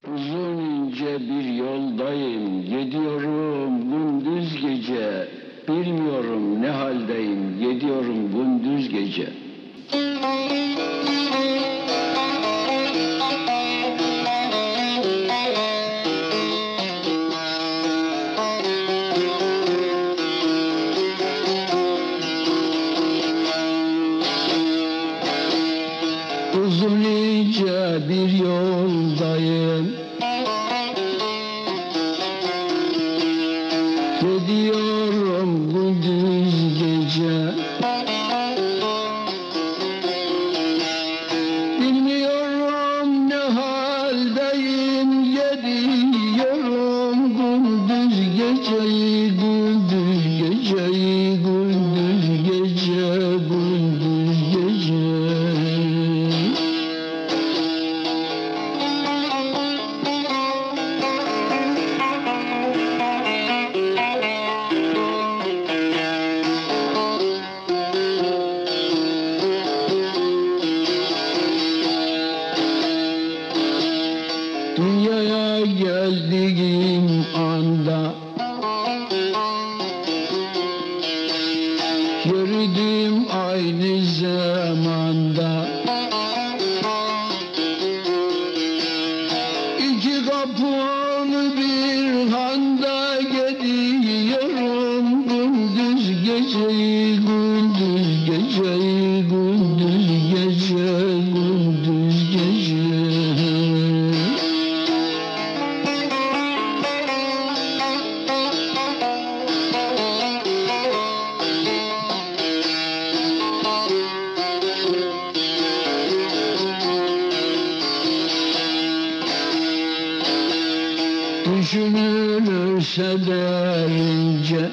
Uzun ince bir yoldayım, gidiyorum gündüz gece. Bilmiyorum ne haldeyim, gidiyorum gündüz gece. Uzun ince bir yoldayım, gidiyorum gündüz gece. Bilmiyorum ne haldeyim, gidiyorum gündüz geceyi, gündüz geceyi, gündüz gece, gündüz gece. Dünyaya geldiğim anda gördüm aynı zamanda iki kapılı bir handa, gidiyorum gündüz geceyi, gündüz geceyi, gündüz gece, gündüz gece. Düşünülürse derince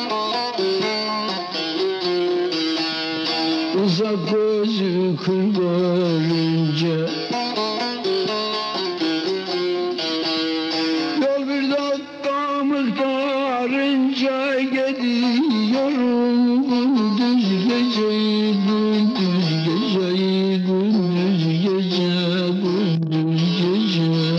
uzak gözü kır görünce yol bir dakika miktarınca, gidiyorum gündüz geceyi, gündüz geceyi, gündüz gece, gündüz gece.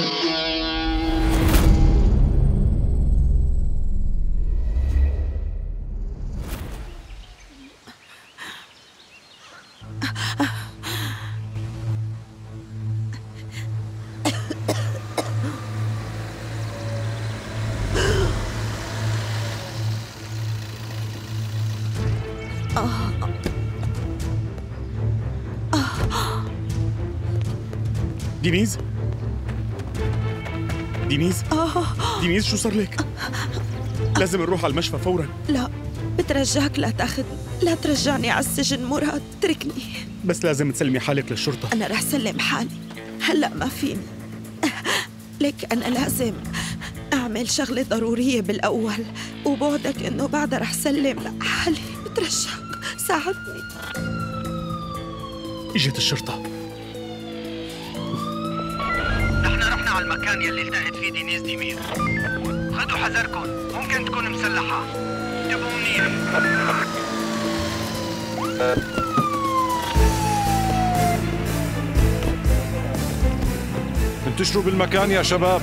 دينيز دينيز دينيز، شو صار لك؟ لازم نروح على المشفى فورا. لا، بترجاك لا تاخذني، لا ترجعني على السجن مراد، اتركني. بس لازم تسلمي حالك للشرطة. أنا رح سلم حالي، هلأ ما فيني. لك أنا لازم أعمل شغلة ضرورية بالأول، وبوعدك إنه بعدها رح سلم لحالي. بترجاك ساعدني. اجت الشرطة. نحن رحنا على المكان يلي التقت فيه دينيز ديمير. خدوا حذركم، ممكن تكون مسلحة. انتبهوا منيح. انتشروا بالمكان يا شباب.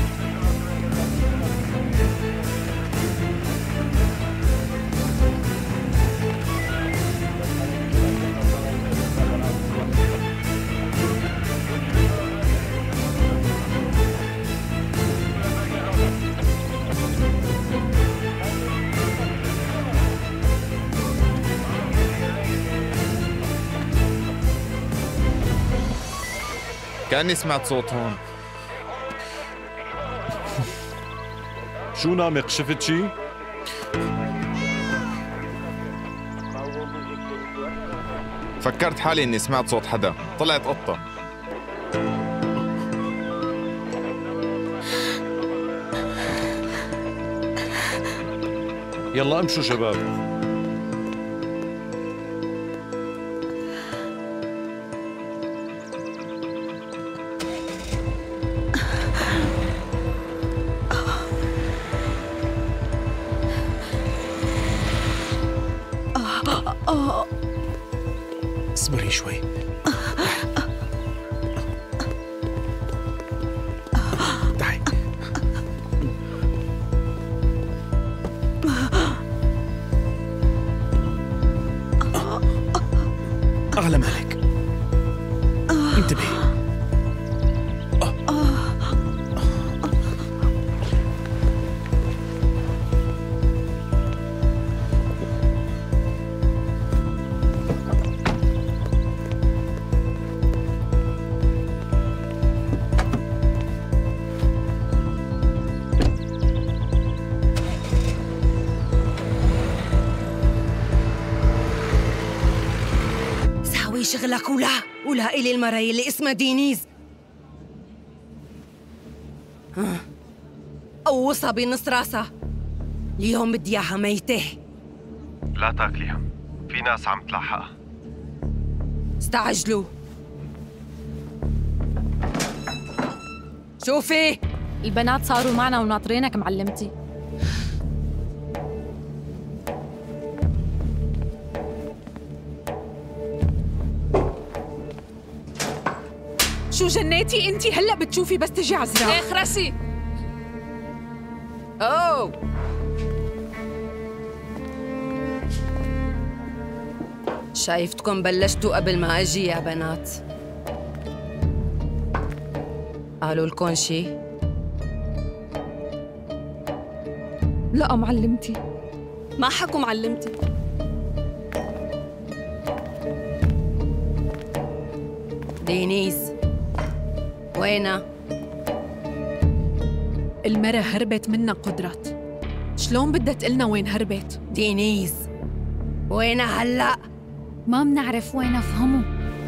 كأني سمعت صوت هون. شو نامق، شفت شي؟ فكرت حالي اني سمعت صوت حدا، طلعت قطة. يلا امشوا شباب. اصبري شوي. على مالك. انتبهي. شغلك ولا إلي المراية اللي اسمها دينيز. قوصها بنص راسها. اليوم بدي اياها ميتة. لا تاكليها، في ناس عم تلاحقها. استعجلوا. شوفي البنات صاروا معنا وناطرينك معلمتي. شو جنيتي انتي؟ هلا بتشوفي بس تجي عزراء. ايه خرسي. اوه شايفتكم بلشتوا قبل ما اجي يا بنات. قالوا لكم شي؟ لا معلمتي. ما حكوا معلمتي. دينيز وينها؟ المرة هربت منا قدرت. شلون بدها تقلنا وين هربت؟ دينيز وينها هلأ؟ ما منعرف وين افهمه.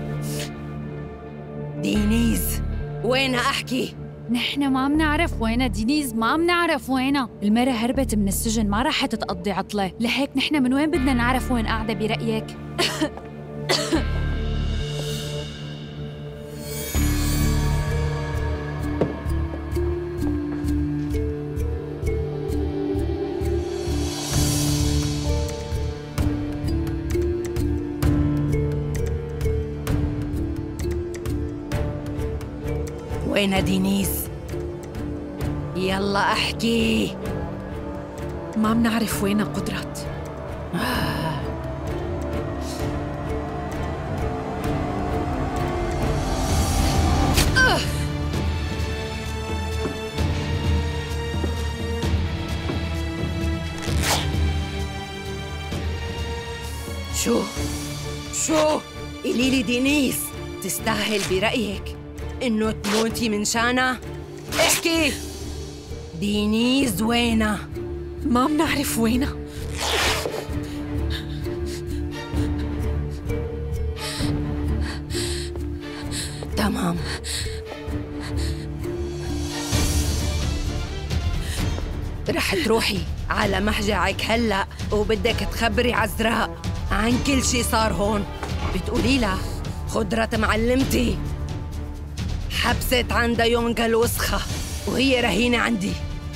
دينيز وينها احكي؟ نحن ما منعرف وينها دينيز، ما منعرف وينها. المرة هربت من السجن، ما راحت تقضي عطلة، لهيك نحن من وين بدنا نعرف وين قاعدة برأيك؟ وينها دينيز؟ يلا احكي. ما منعرف وينها قدرت. شو قوليلي دينيز، تستاهل برأيك إنه تموتي من شانها؟ احكي. دينيز وينها؟ ما منعرف وينها. تمام. رح تروحي على محجعك هلأ وبدك تخبري عزراء عن كل شي صار هون. بتقولي لها قدرت معلمتي حبست عندها يونغا الوسخة وهي رهينة عندي،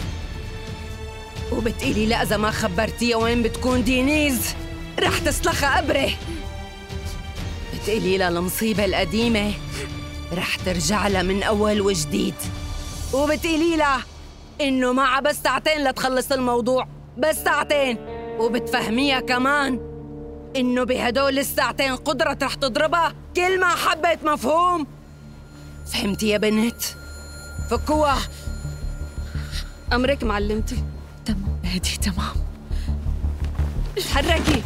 وبتقولي لا إذا ما خبرتيها وين بتكون دينيز رح تسلخها قبره. بتقولي لها المصيبة القديمة رح ترجع لها من أول وجديد، وبتقولي لها إنه معها بس ساعتين لتخلص الموضوع، بس ساعتين، وبتفهميها كمان إنه بهدول الساعتين قدرت رح تضربها كل ما حبت. مفهوم؟ فهمتي يا بنت؟ فكوها. أمرك معلمتي. تمام هدي تمام. تحركي.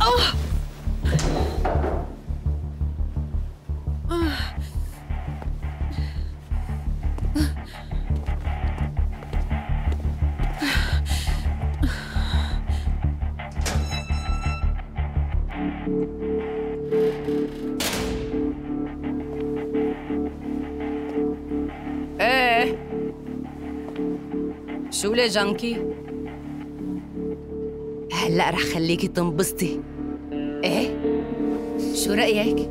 ايه شو لي جانكي؟ هلأ رح خليكي تنبسطي. ايه شو رأيك؟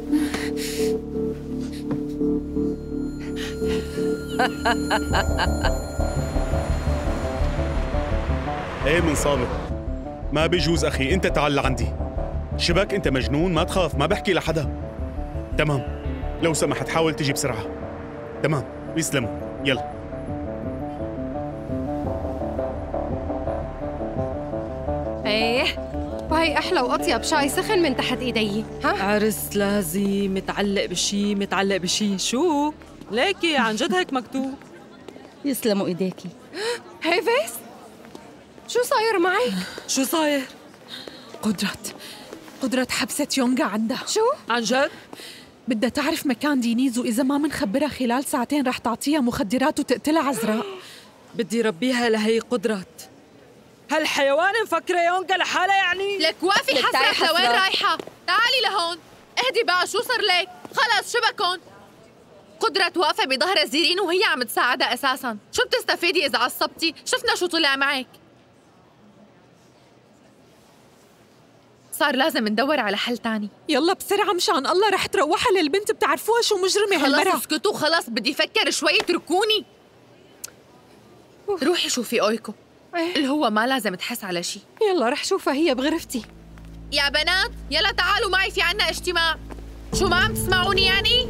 ايه من صابر، ما بيجوز اخي، انت تعال لعندي. شبك انت مجنون؟ ما تخاف، ما بحكي لحدا. تمام، لو سمحت حاول تجي بسرعة. تمام، بيسلموا، يلا. ايه وهي هاي أحلى وأطيب شاي سخن من تحت إيدي. ها؟ عرس لازم متعلق بشي متعلق بشي. شو؟ ليكي عن جد هيك مكتوب. يسلموا إيديكي. هيفيس؟ شو صاير معي؟ شو صاير؟ قدرت حبست يونغا عندها. شو؟ عن جد؟ بدها تعرف مكان دينيز، وإذا ما منخبرها خلال ساعتين رح تعطيها مخدرات وتقتلها عزراء. بدي ربيها لهي قدرت. هالحيوان مفكرة يونغا لحالها يعني؟ لك وقفي حسرة، لوين رايحة؟ تعالي لهون. اهدي بقى، شو صار لك؟ خلص شبكن. قدرت واقفة بظهر زيرين وهي عم تساعدها أساساً. شو بتستفيدي إذا عصبتي؟ شفنا شو طلع معك. صار لازم ندور على حل تاني. يلا بسرعة مشان الله، رح تروحها للبنت، بتعرفوها شو مجرمة هالمرة. خلص اسكتوا، خلص بدي أفكر شوي، اتركوني. روحي شوفي أويكو. اللي هو ما لازم تحس على شي. يلا رح شوفها هي بغرفتي. يا بنات يلا تعالوا معي، في عنا اجتماع. شو ما عم تسمعوني يعني؟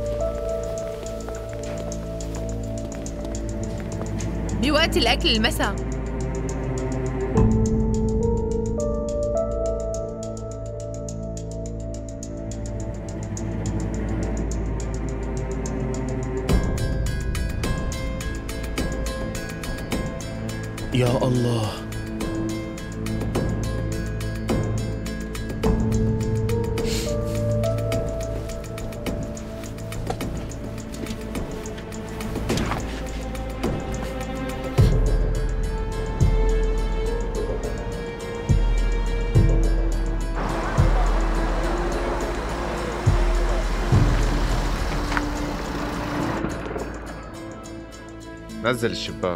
بوقت الأكل المساء. يا الله، نزل الشباك.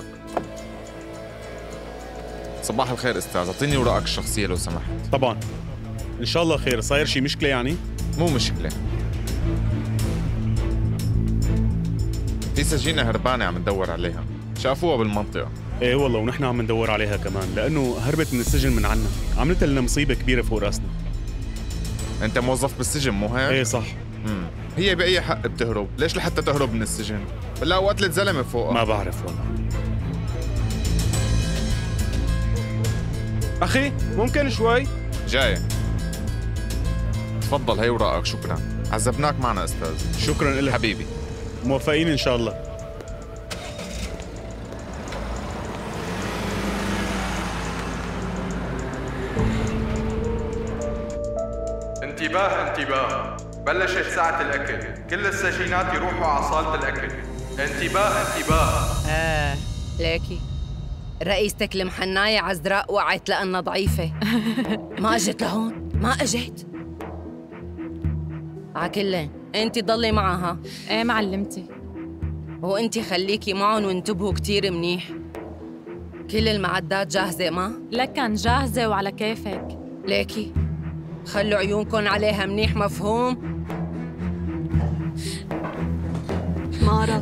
صباح الخير استاذ، اعطيني اوراقك الشخصيه لو سمحت. طبعا ان شاء الله خير. صاير شي مشكله يعني؟ مو مشكله، في سجينه هربانه عم ندور عليها، شافوها بالمنطقه. ايه والله، ونحن عم ندور عليها كمان، لانه هربت من السجن من عنا، عملت لنا مصيبه كبيره فوق راسنا. انت موظف بالسجن مو هيك؟ ايه صح. هي باي حق بتهرب؟ ليش لحتى تهرب من السجن؟ بالله وقتلت زلمه فوقها. ما بعرف والله. أخي ممكن شوي؟ جاي. تفضل هي وراءك، شكرا. عذبناك معنا استاذ. شكرا لك حبيبي. موفقين ان شاء الله. انتباه انتباه، بلشت ساعة الأكل، كل السجينات يروحوا على صالة الأكل. انتباه انتباه. ليكي رئيستك المحناية عزراء وقعت لأنها ضعيفة. ما اجت لهون، ما اجت. عكلين انت ضلي معها. ايه معلمتي. وانت خليكي معهم وانتبهوا كتير منيح. كل المعدات جاهزة ما؟ لكن جاهزة وعلى كيفك. ليكي خلوا عيونكن عليها منيح، مفهوم؟ مارا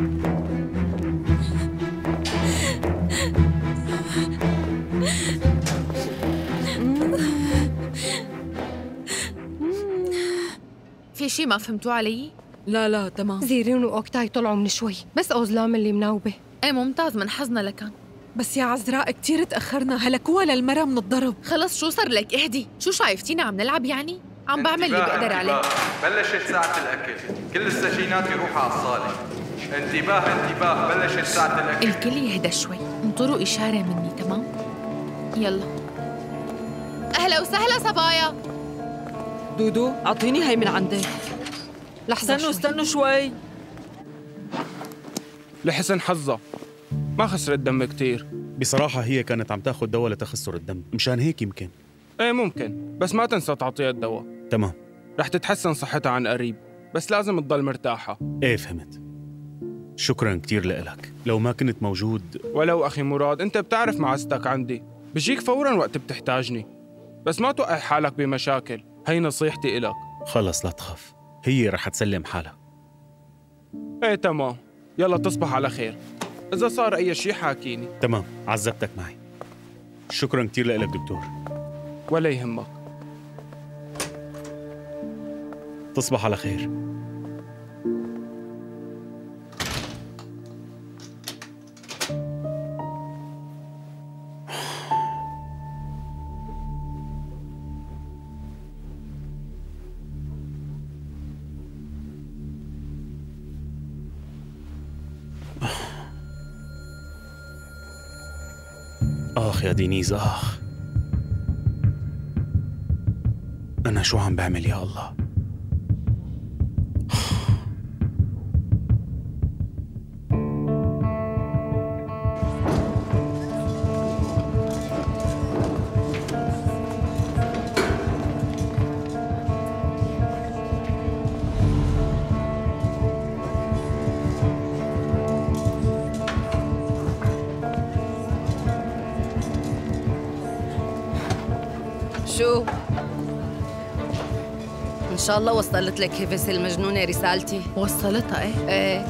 في شي ما فهمتوا علي؟ لا تمام. زيرين وأوكتاي طلعوا من شوي، بس أوزلام اللي مناوبة. ايه ممتاز، من حظنا لكان. بس يا عزراء كتير تأخرنا، هلكوها للمرة من الضرب. خلص شو صار لك؟ اهدي. شو شايفتينا عم نلعب يعني؟ عم بعمل اللي بقدر عليه. بلشت ساعة الأكل، كل السجينات يروحوا على الصالة. انتباه انتباه، بلشت ساعة الأكل. الكل يهدى شوي، انطروا إشارة مني، تمام؟ يلا. أهلا وسهلا صبايا. دودو اعطيني هي من عندك. لحظة استنوا شوي. لحسن حظها ما خسرت دم كتير. بصراحه هي كانت عم تاخذ دواء لتخثر الدم، مشان هيك يمكن. ايه ممكن، بس ما تنسى تعطيها الدواء. تمام. رح تتحسن صحتها عن قريب، بس لازم تضل مرتاحة. ايه فهمت. شكرا كتير لإلك، لو ما كنت موجود. ولو أخي مراد، أنت بتعرف معزتك عندي، بجيك فوراً وقت بتحتاجني، بس ما توقع حالك بمشاكل. هي نصيحتي إلك. خلص لا تخاف، هي رح تسلم حالها. ايه تمام، يلا تصبح على خير. إذا صار أي شيء حاكيني. تمام، عذبتك معي. شكرا كتير لإلك دكتور. ولا يهمك. تصبح على خير. آخ يا دينيز آخ، أنا شو عم بعمل يا الله؟ شو؟ إن شاء الله وصلت لك هيفس المجنونة رسالتي. وصلتها إيه؟ إيه،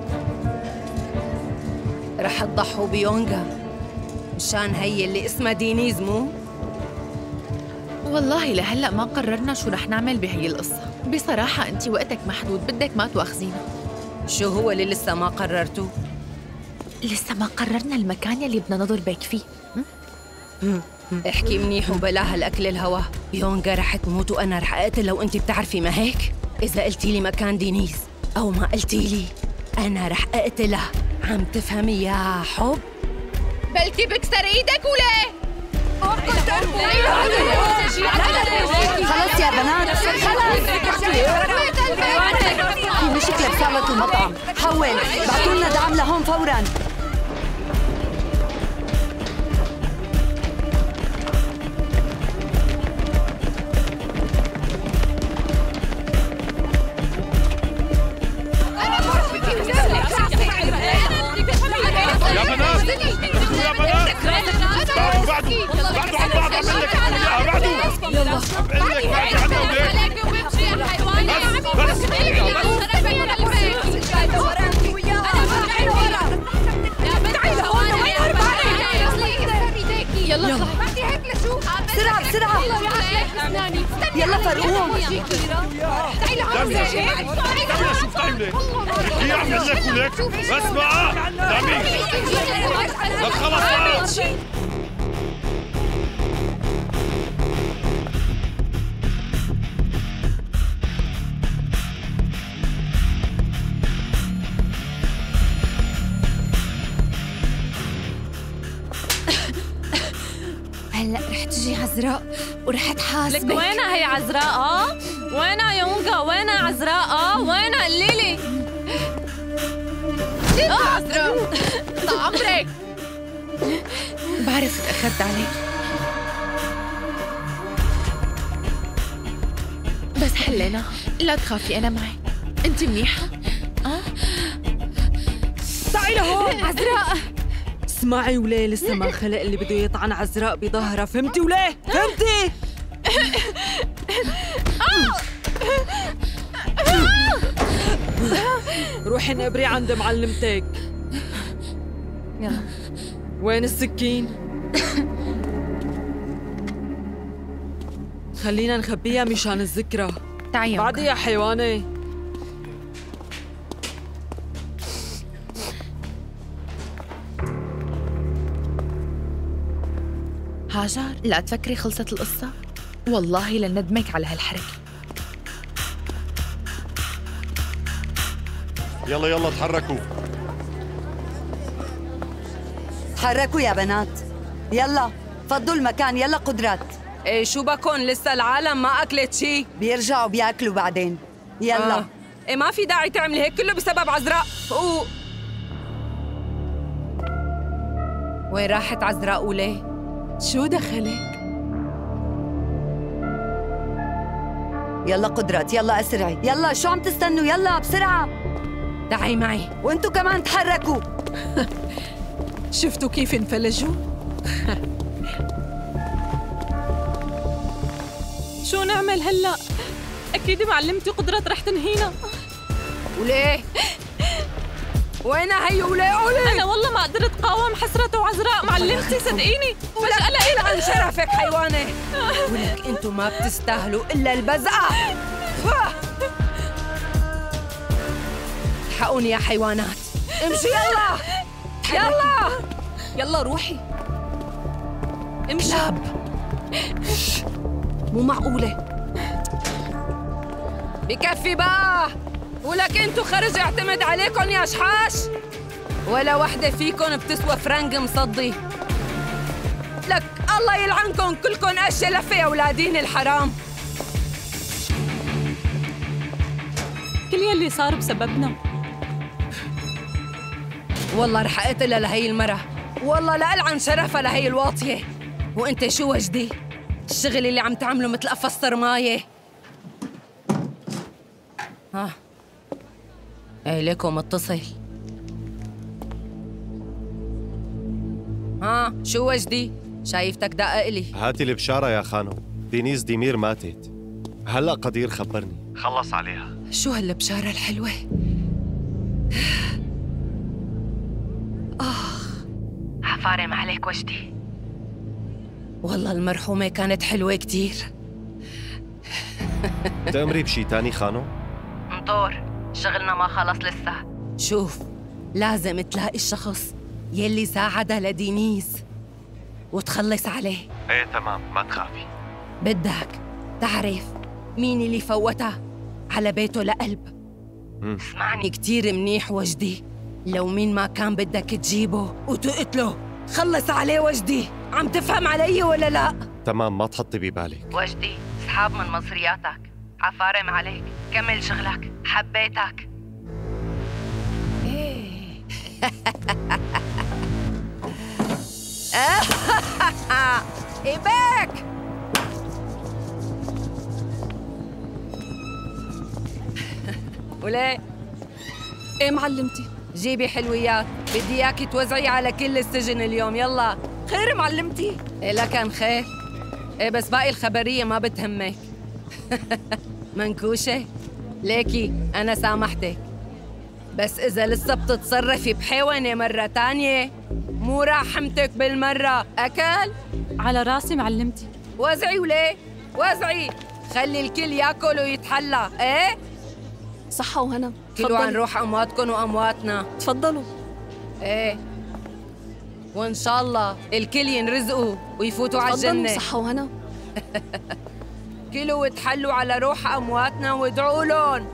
رح تضحوا بيونغا مشان هي اللي اسمها دينيز مو؟ والله لهلأ ما قررنا شو رح نعمل بهي القصة. بصراحة أنت وقتك محدود، بدك ما تواخذينا. شو هو اللي لسه ما قررتوا؟ لسه ما قررنا المكان يلي بدنا نضربك فيه. احكي منيح وبلا هالأكل الهوا. يونغا رح تموت وأنا رح أقتلها وأنت بتعرفي ما هيك؟ إذا قلتي لي مكان دينيز أو ما قلتي لي أنا رح أقتلها. عم تفهمي يا حب؟ بلكي بكسر إيدك وليه؟ خلص يا بنات خلص. في مشكلة بصالة المطعم، حول بعتوا لنا دعم لهون فورا. يا بنات يا بنات بعدوا عن بعض. عم لك اياها بعدوا. يلا عم لك بعدي عنا وليك. بس يلا بسرعة بسرعة. يلا فرقوهم. دامي شوف تعملي هي عم لك وليك. بس بقى دامي لا خلص بقى. هلا رح تجي عزراء ورح تحاسبك. لك وينها هي عزراء؟ وينها يونغا؟ وينها عزراء؟ وينها الليلي؟ عزراء طال عمرك. بعرف تأخرت عليك بس حلينا. لا تخافي أنا معي. أنت منيحة؟ تعي لهون عزراء. اسمعي وليه لسه ما خلق اللي بده يطعن عزراء بظهرها. فهمتي وليه؟ فهمتي؟ روحي نقبري عند معلمتك. يلا. وين السكين؟ خلينا نخبيها مشان الذكرى. تعي بعدي يا حيوانة. هاجر لا تفكري خلصت القصة. والله لندمك على هالحركة. يلا يلا تحركوا. تحركوا يا بنات. يلا فضوا المكان. يلا قدرات. إيه شو بكون لسه العالم ما أكلت شي؟ بيرجعوا بياكلوا بعدين. يلا. إيه ما في داعي تعملي هيك كله بسبب عزراء. وين راحت عزراء وليه؟ شو دخلك؟ يلا قدرات يلا اسرعي. يلا شو عم تستنوا؟ يلا بسرعة. تعي معي. وانتوا كمان تحركوا. شفتوا كيف انفلجوا؟ شو نعمل هلا؟ اكيد معلمتي قدرات رح تنهينا. وليه؟ وينها هي وليه؟ انا والله ما قدرت قاوم حسرة وعزراء معلمتي صدقيني. فجأة لقيت عن شرفك حيوانة. ولك انتوا ما بتستاهلوا الا البزقة. الحقوني يا حيوانات. امشي يلا يلا يلا روحي. امشي. مو معقولة. بكفي بقى. ولك انتو خرج اعتمد عليكم يا شحاش. ولا وحدة فيكم بتسوى فرنج مصدي. الله يلعنكم كلكم اشياء لفه يا اولادين الحرام. كل يلي صار بسببنا. والله رح اقتلها لهي المرة، والله لا ألعن شرفها لهي الواطية. وانت شو وجدي؟ الشغل اللي عم تعمله مثل قفص صرماية. ها ايه ليكم اتصل. ها شو وجدي؟ شايفتك دقق لي. هاتي البشارة يا خانو، دينيس ديمير ماتت. هلأ قدير خبرني خلص عليها. شو هالبشارة الحلوة؟ عفارم عليك وجدي. والله المرحومة كانت حلوة كتير. تأمري بشي تاني خانو؟ مطور شغلنا ما خلص لسه. شوف لازم تلاقي الشخص يلي ساعدها لدينيس وتخلص عليه. ايه تمام ما تخافي. بدك تعرف مين اللي فوتها على بيته لقلب. اسمعني كتير منيح وجدي، لو مين ما كان بدك تجيبه وتقتله خلص عليه وجدي. عم تفهم علي ولا لا؟ تمام ما تحطي ببالك. وجدي اصحاب من مصرياتك، عفارم عليك، كمل شغلك، حبيتك. ايه إيباك وليه؟ ايه معلمتي؟ جيبي حلويات، بدي اياكي توزعي على كل السجن اليوم. يلا. خير معلمتي؟ إيه لكن خير. إيه بس باقي الخبرية ما بتهمك. منكوشة؟ ليكي أنا سامحتك، بس إذا لسه بتتصرفي بحيوانة مرة تانية مو راحمتك بالمرة. أكل؟ على راسي معلمتي. وزعي وليه؟ وزعي، خلي الكل ياكل ويتحلى. إيه؟ صحة وهنا. كلوا عن روح أمواتكم وأمواتنا. تفضلوا. إيه وإن شاء الله الكل ينرزقوا ويفوتوا على الجنة. صحة وهنا. كلوا وتحلوا على روح أمواتنا وادعوا لهم.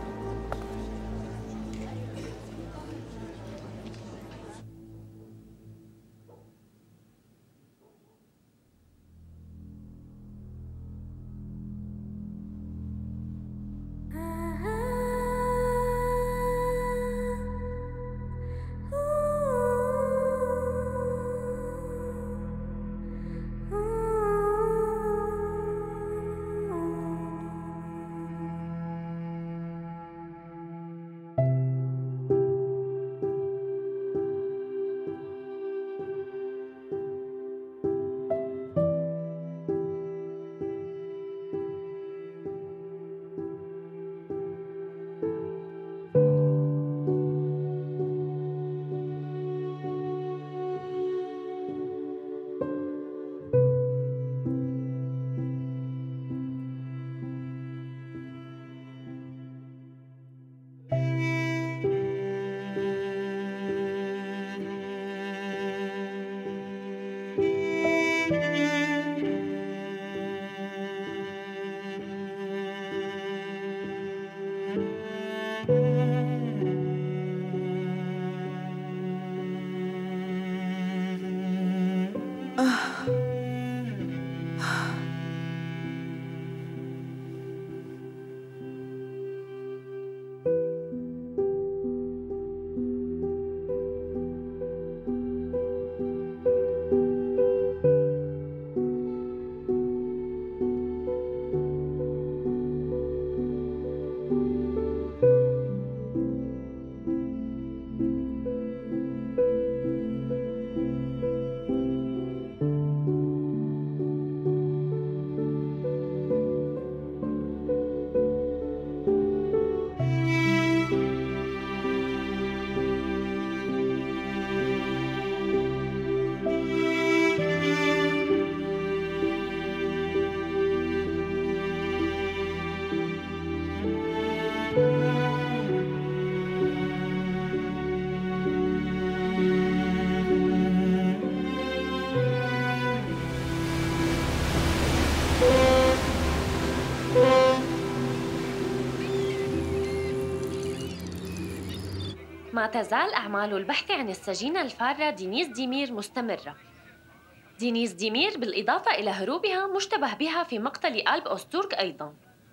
ما تزال أعمال البحث عن السجينة الفارة دينيس ديمير مستمرة. دينيس ديمير بالإضافة إلى هروبها مشتبه بها في مقتل ألب أوستورغ أيضاً.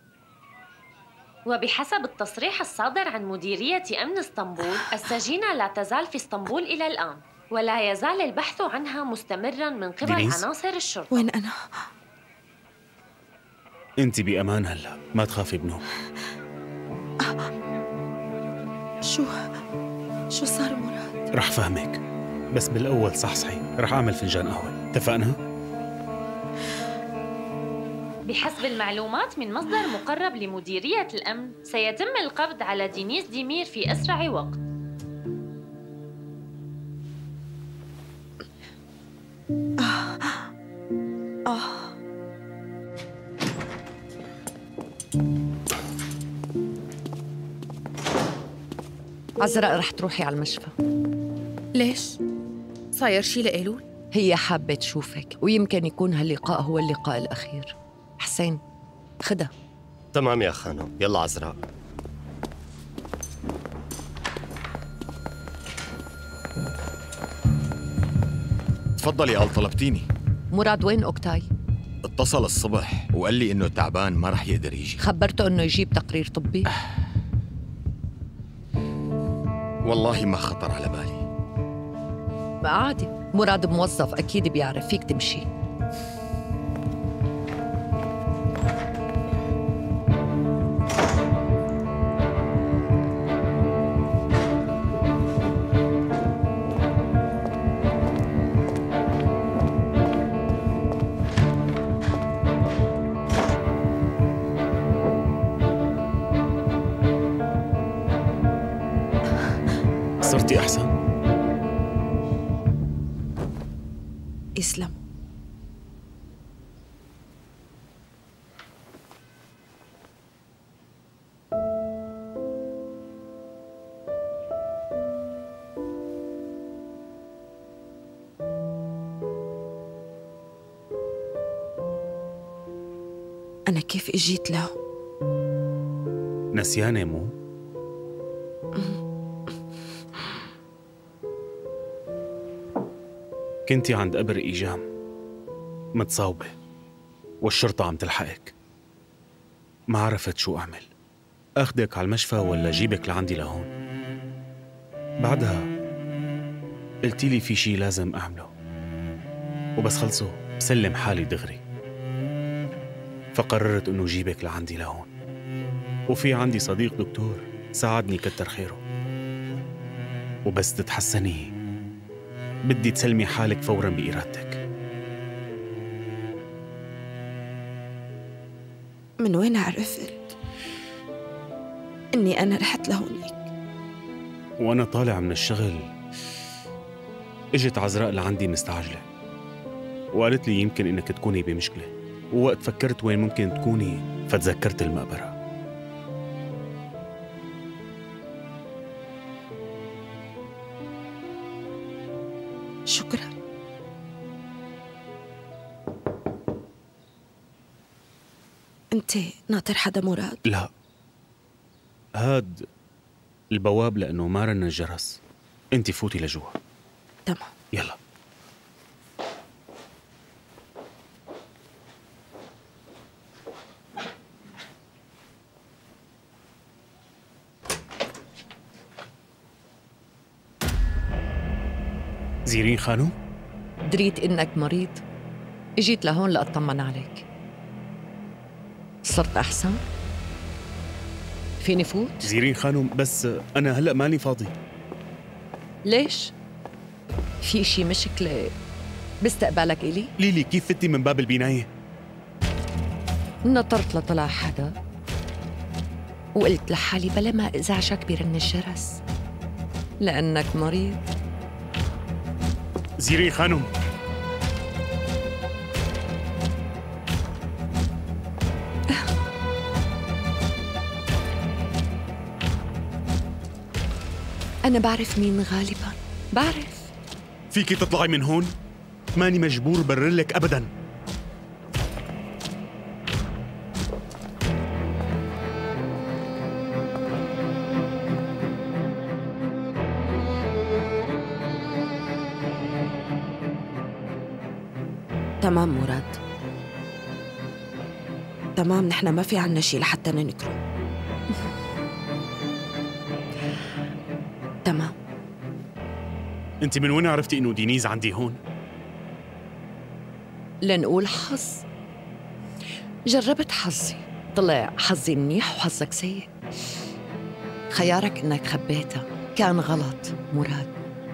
وبحسب التصريح الصادر عن مديرية أمن اسطنبول، السجينة لا تزال في اسطنبول إلى الآن، ولا يزال البحث عنها مستمراً من قبل عناصر الشرطة. وين أنا؟ انت بأمان هلا، ما تخافي بنو. شو صار مراد؟ رح فهمك، بس بالأول صحصحي، رح أعمل فنجان قهوة، اتفقنا؟ بحسب المعلومات من مصدر مقرب لمديرية الأمن، سيتم القبض على دينيس ديمير في أسرع وقت. عزراء رح تروحي على المشفى. ليش؟ صاير شي لإيلول؟ هي حابة تشوفك، ويمكن يكون هاللقاء هو اللقاء الأخير. حسين، خدها. تمام يا خانم، يلا عزراء. تفضلي، قال طلبتيني. مراد وين أوكتاي؟ اتصل الصبح وقال لي إنه تعبان ما رح يقدر يجي. خبرته إنه يجيب تقرير طبي؟ والله ما خطر على بالي. عادي، مراد موظف أكيد بيعرف، فيك تمشي. صرتي أحسن؟ يسلم. أنا كيف إجيت له؟ نسيانة مو؟ كنتي عند قبر إيجام متصاوبة والشرطة عم تلحقك. ما عرفت شو أعمل، أخدك على المشفى ولا جيبك لعندي لهون. بعدها قلتي لي في شي لازم أعمله، وبس خلصه بسلم حالي دغري. فقررت إنه جيبك لعندي لهون، وفي عندي صديق دكتور ساعدني كتر خيره. وبس تتحسني بدي تسلمي حالك فوراً بإرادتك. من وين عرفت إني أنا رحت لهونيك؟ وأنا طالع من الشغل إجت عزراء لعندي مستعجلة وقالت لي يمكن إنك تكوني بمشكلة، ووقت فكرت وين ممكن تكوني فتذكرت المقبرة. شكرا. أنت ناطر حدا مراد؟ لا، هاد البواب لأنه ما رن الجرس. أنت فوتي لجوا. تمام. يلا. زيرين خانم؟ دريت إنك مريض، اجيت لهون لأطمن عليك. صرت أحسن؟ فيني فوت؟ زيرين خانم، بس أنا هلأ ماني فاضي. ليش؟ في شي مشكلة باستقبالك إلي؟ ليلي، كيف فتي من باب البناية؟ نطرت لطلع حدا وقلت لحالي بلا ما إزعجك برن الجرس لأنك مريض. زيرين خانم، أنا بعرف مين غالباً، بعرف. فيكي تطلعي من هون؟ ماني مجبور برلك أبداً. تمام مراد، تمام. نحن ما في عنا شي لحتى ننكره. تمام. انت من وين عرفتي انه دينيز عندي هون؟ لنقول حظ. جربت حظي، طلع حظي منيح وحظك سيء. خيارك انك خبيتها كان غلط مراد.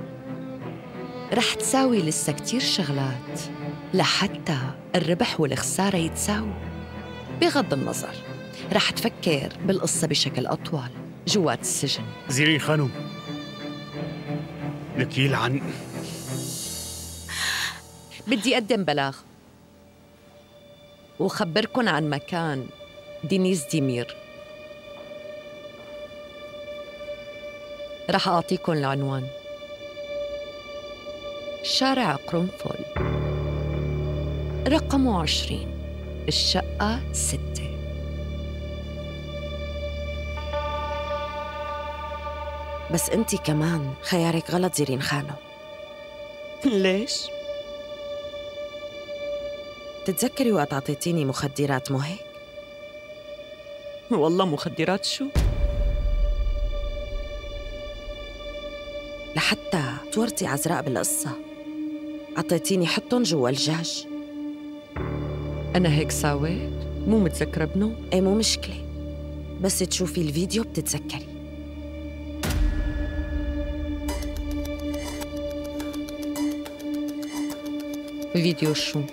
رح تساوي لسه كتير شغلات لحتى الربح والخسارة يتساووا. بغض النظر رح تفكر بالقصة بشكل أطول جوات السجن. زيرين خانم، لك يلعن. بدي أقدم بلاغ وخبركن عن مكان دينيز ديمير. رح أعطيكن العنوان: شارع قرنفل رقمه 20، الشقة 6. بس انتي كمان خيارك غلط زيرين خانم. ليش؟ تتذكري وقت عطيتيني مخدرات مو هيك؟ والله مخدرات شو؟ لحتى تورطي عزراء بالقصة عطيتيني حطن جوا الجاج. أنا هيك ساويت؟ مو متذكرة بنو؟ ايه مو مشكلة، بس تشوفي الفيديو بتتذكري. فيديو شو؟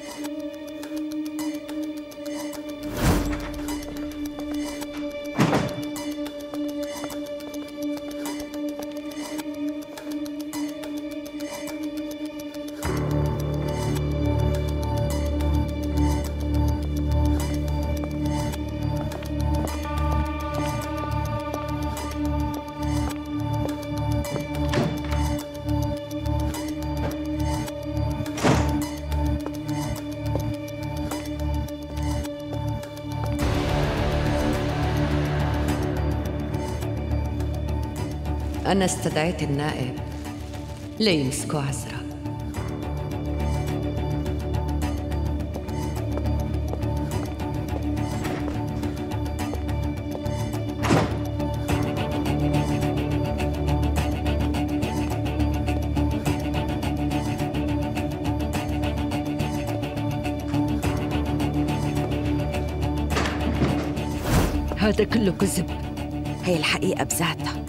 أنا استدعيت النائب ليمسكوا عزراء. هذا كله كذب. هي الحقيقة بذاتها.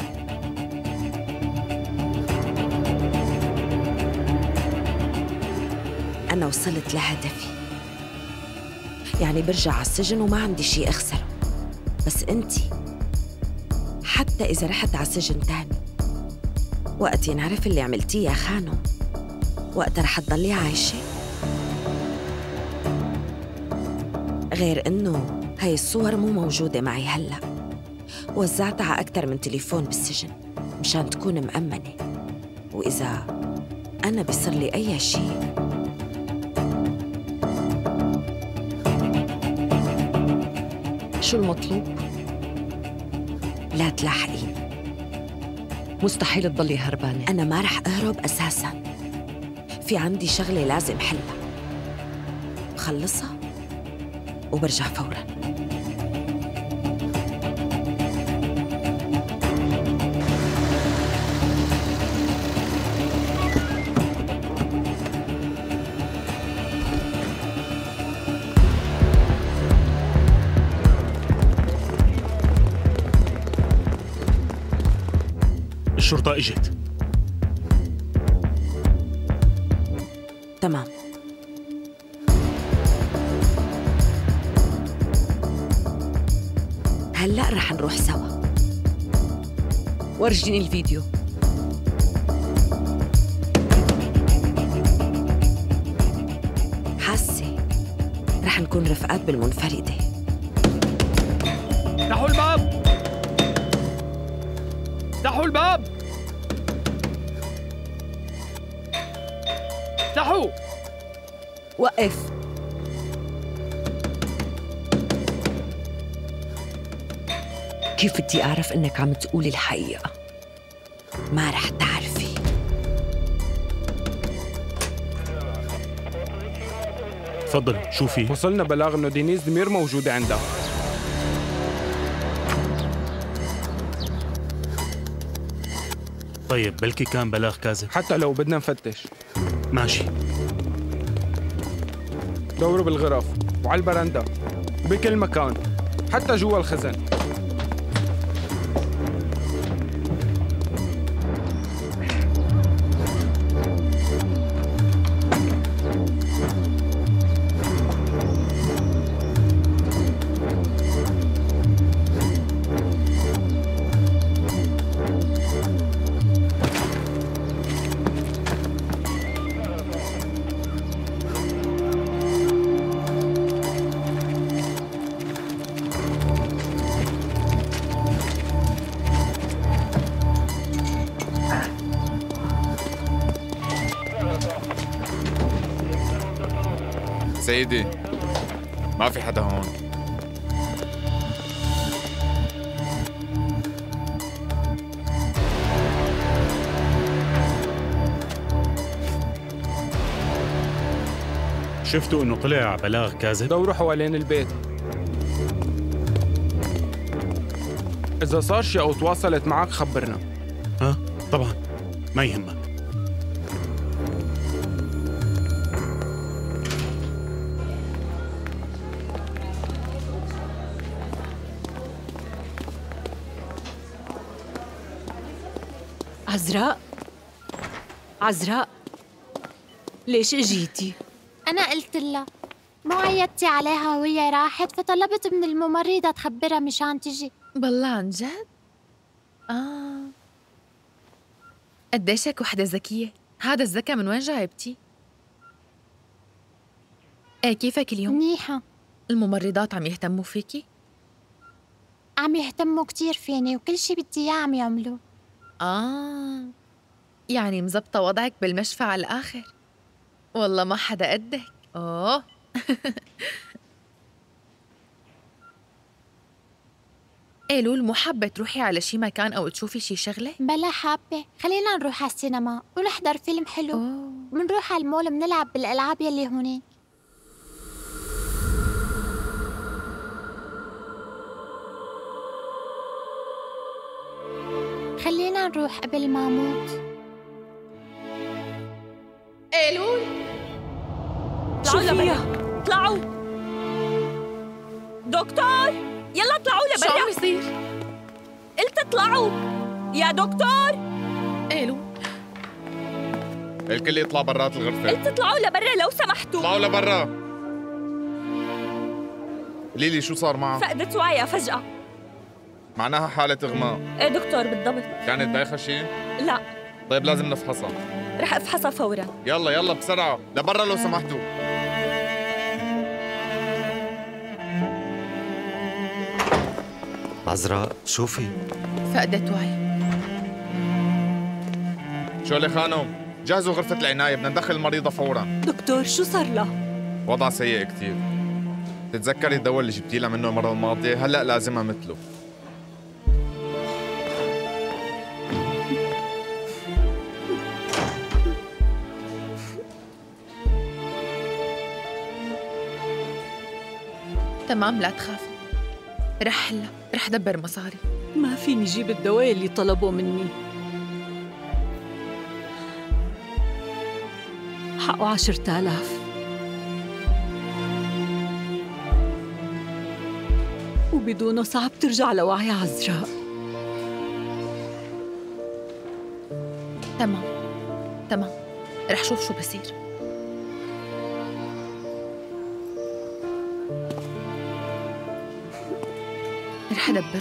أنا وصلت لهدفي، يعني برجع على السجن وما عندي شيء أخسره. بس أنتي حتى إذا رحت على السجن تاني، وقت ينعرف اللي عملتيه يا خانم، وقتها رح تضلي عايشة. غير إنه هاي الصور مو موجودة معي هلأ، وزعتها على أكتر من تليفون بالسجن مشان تكون مأمنة، وإذا أنا بيصير لي أي شيء شو المطلوب؟ لا تلاحقيني. مستحيل تضلي هربانة. أنا ما رح أهرب أساساً. في عندي شغلة لازم حلها، بخلصها وبرجع فوراً. الشرطة اجت. تمام. هلأ رح نروح سوا. ورجيني الفيديو. حاسة رح نكون رفقات بالمنفردة. افتحوا الباب! افتحوا الباب! افتحوا! وقف. كيف بدي أعرف إنك عم تقولي الحقيقة؟ ما رح تعرفي. تفضل، شو في؟ وصلنا بلاغ انه دينيس دمير موجودة عندها. طيب بلكي كان بلاغ كاذب. حتى لو بدنا نفتش. ماشي. دوروا بالغرف وعلى البرندة وبكل مكان، حتى جوا الخزن. سيدي ما في حدا هون. شفتوا انه طلع بلاغ كاذب؟ دوروا حوالين البيت. إذا صار شيء أو تواصلت معك خبرنا. ها؟ طبعا ما يهمك. عزراء، عزراء، ليش اجيتي؟ أنا قلت لها مو عيطتي عليها وهي راحت، فطلبت من الممرضة تخبرها مشان تجي. بالله عن جد؟ قديشك وحدة ذكية. هذا الذكاء من وين جايبتي؟ ايه كيفك اليوم؟ منيحة. الممرضات عم يهتموا فيكي؟ عم يهتموا كتير فيني وكل شي بدي إياه عم يعملوه. يعني مزبطة وضعك بالمشفى على الآخر. والله ما حدا قدك. أوه لول، مو حابة تروحي على شي مكان أو تشوفي شي شغلة؟ بلا حابة، خلينا نروح على السينما ونحضر فيلم حلو. بنروح على المول بنلعب بالألعاب يلي هونيك. خلينا نروح قبل ما أموت. لول، اطلعوا لبرا، اطلعوا. دكتور، يلا اطلعوا لبرا. شو عم يصير؟ قلت اطلعوا يا دكتور. لول، الكل يطلع برات الغرفة. قلت اطلعوا لبرا لو سمحتوا. اطلعوا لبرا. ليلي شو صار معها؟ فقدت وعيها فجأة. معناها حالة إغماء. ايه دكتور بالضبط. كانت دايخة شيء؟ لا. طيب لازم نفحصها. رح افحصها فورا. يلا يلا بسرعة لبرا لو سمحتوا. عزراء شوفي. فقدت وعي. شولي خانم، جهزوا غرفة العناية، بدنا ندخل المريضة فورا. دكتور شو صار لها؟ وضع سيء كتير. تتذكري الدواء اللي جبتي لها منه المرة الماضية؟ هلأ لازمها مثله. تمام لا تخافي، رح دبر مصاري. ما فيني جيب الدواء اللي طلبوا مني. حقه 10,000 وبدونه صعب ترجع لوعي عزراء. تمام، رح شوف شو بصير. رح أدبره.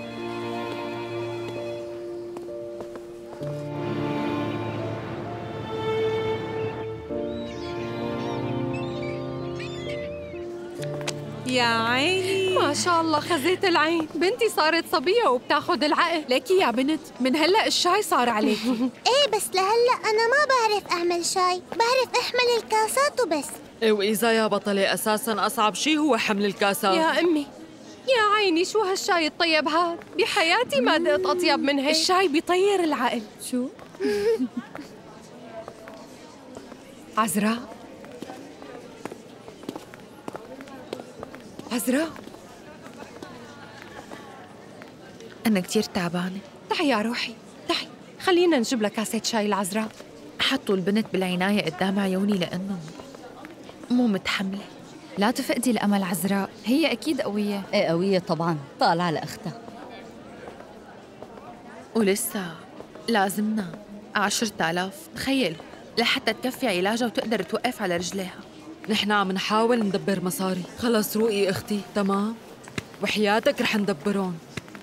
يا عيني، ما شاء الله خزيت العين. بنتي صارت صبية وبتاخد العقل. ليكي يا بنت، من هلأ الشاي صار عليكي. ايه بس لهلأ أنا ما بعرف أعمل شاي، بعرف أحمل الكاسات وبس. إيه وإذا يا بطلة أساساً أصعب شي هو حمل الكاسات. يا أمي، يا عيني شو هالشاي الطيب هاد؟ بحياتي ما دقت أطيب من هيك. الشاي بيطير العقل. شو؟ عزراء، عزراء، أنا كتير تعبانة. تعي يا روحي، تعي خلينا نجيب لك كاسة شاي العزراء. حطوا البنت بالعناية قدام عيوني لأنه مو متحملة. لا تفقدي الأمل عزراء، هي أكيد قوية. ايه قوية طبعا، طالعة على أختها. ولسه لازمنا 10,000 تخيل لحتى تكفي علاجها وتقدر توقف على رجليها. نحن عم نحاول ندبر مصاري. خلص روقي اختي، تمام؟ وحياتك رح ندبرون.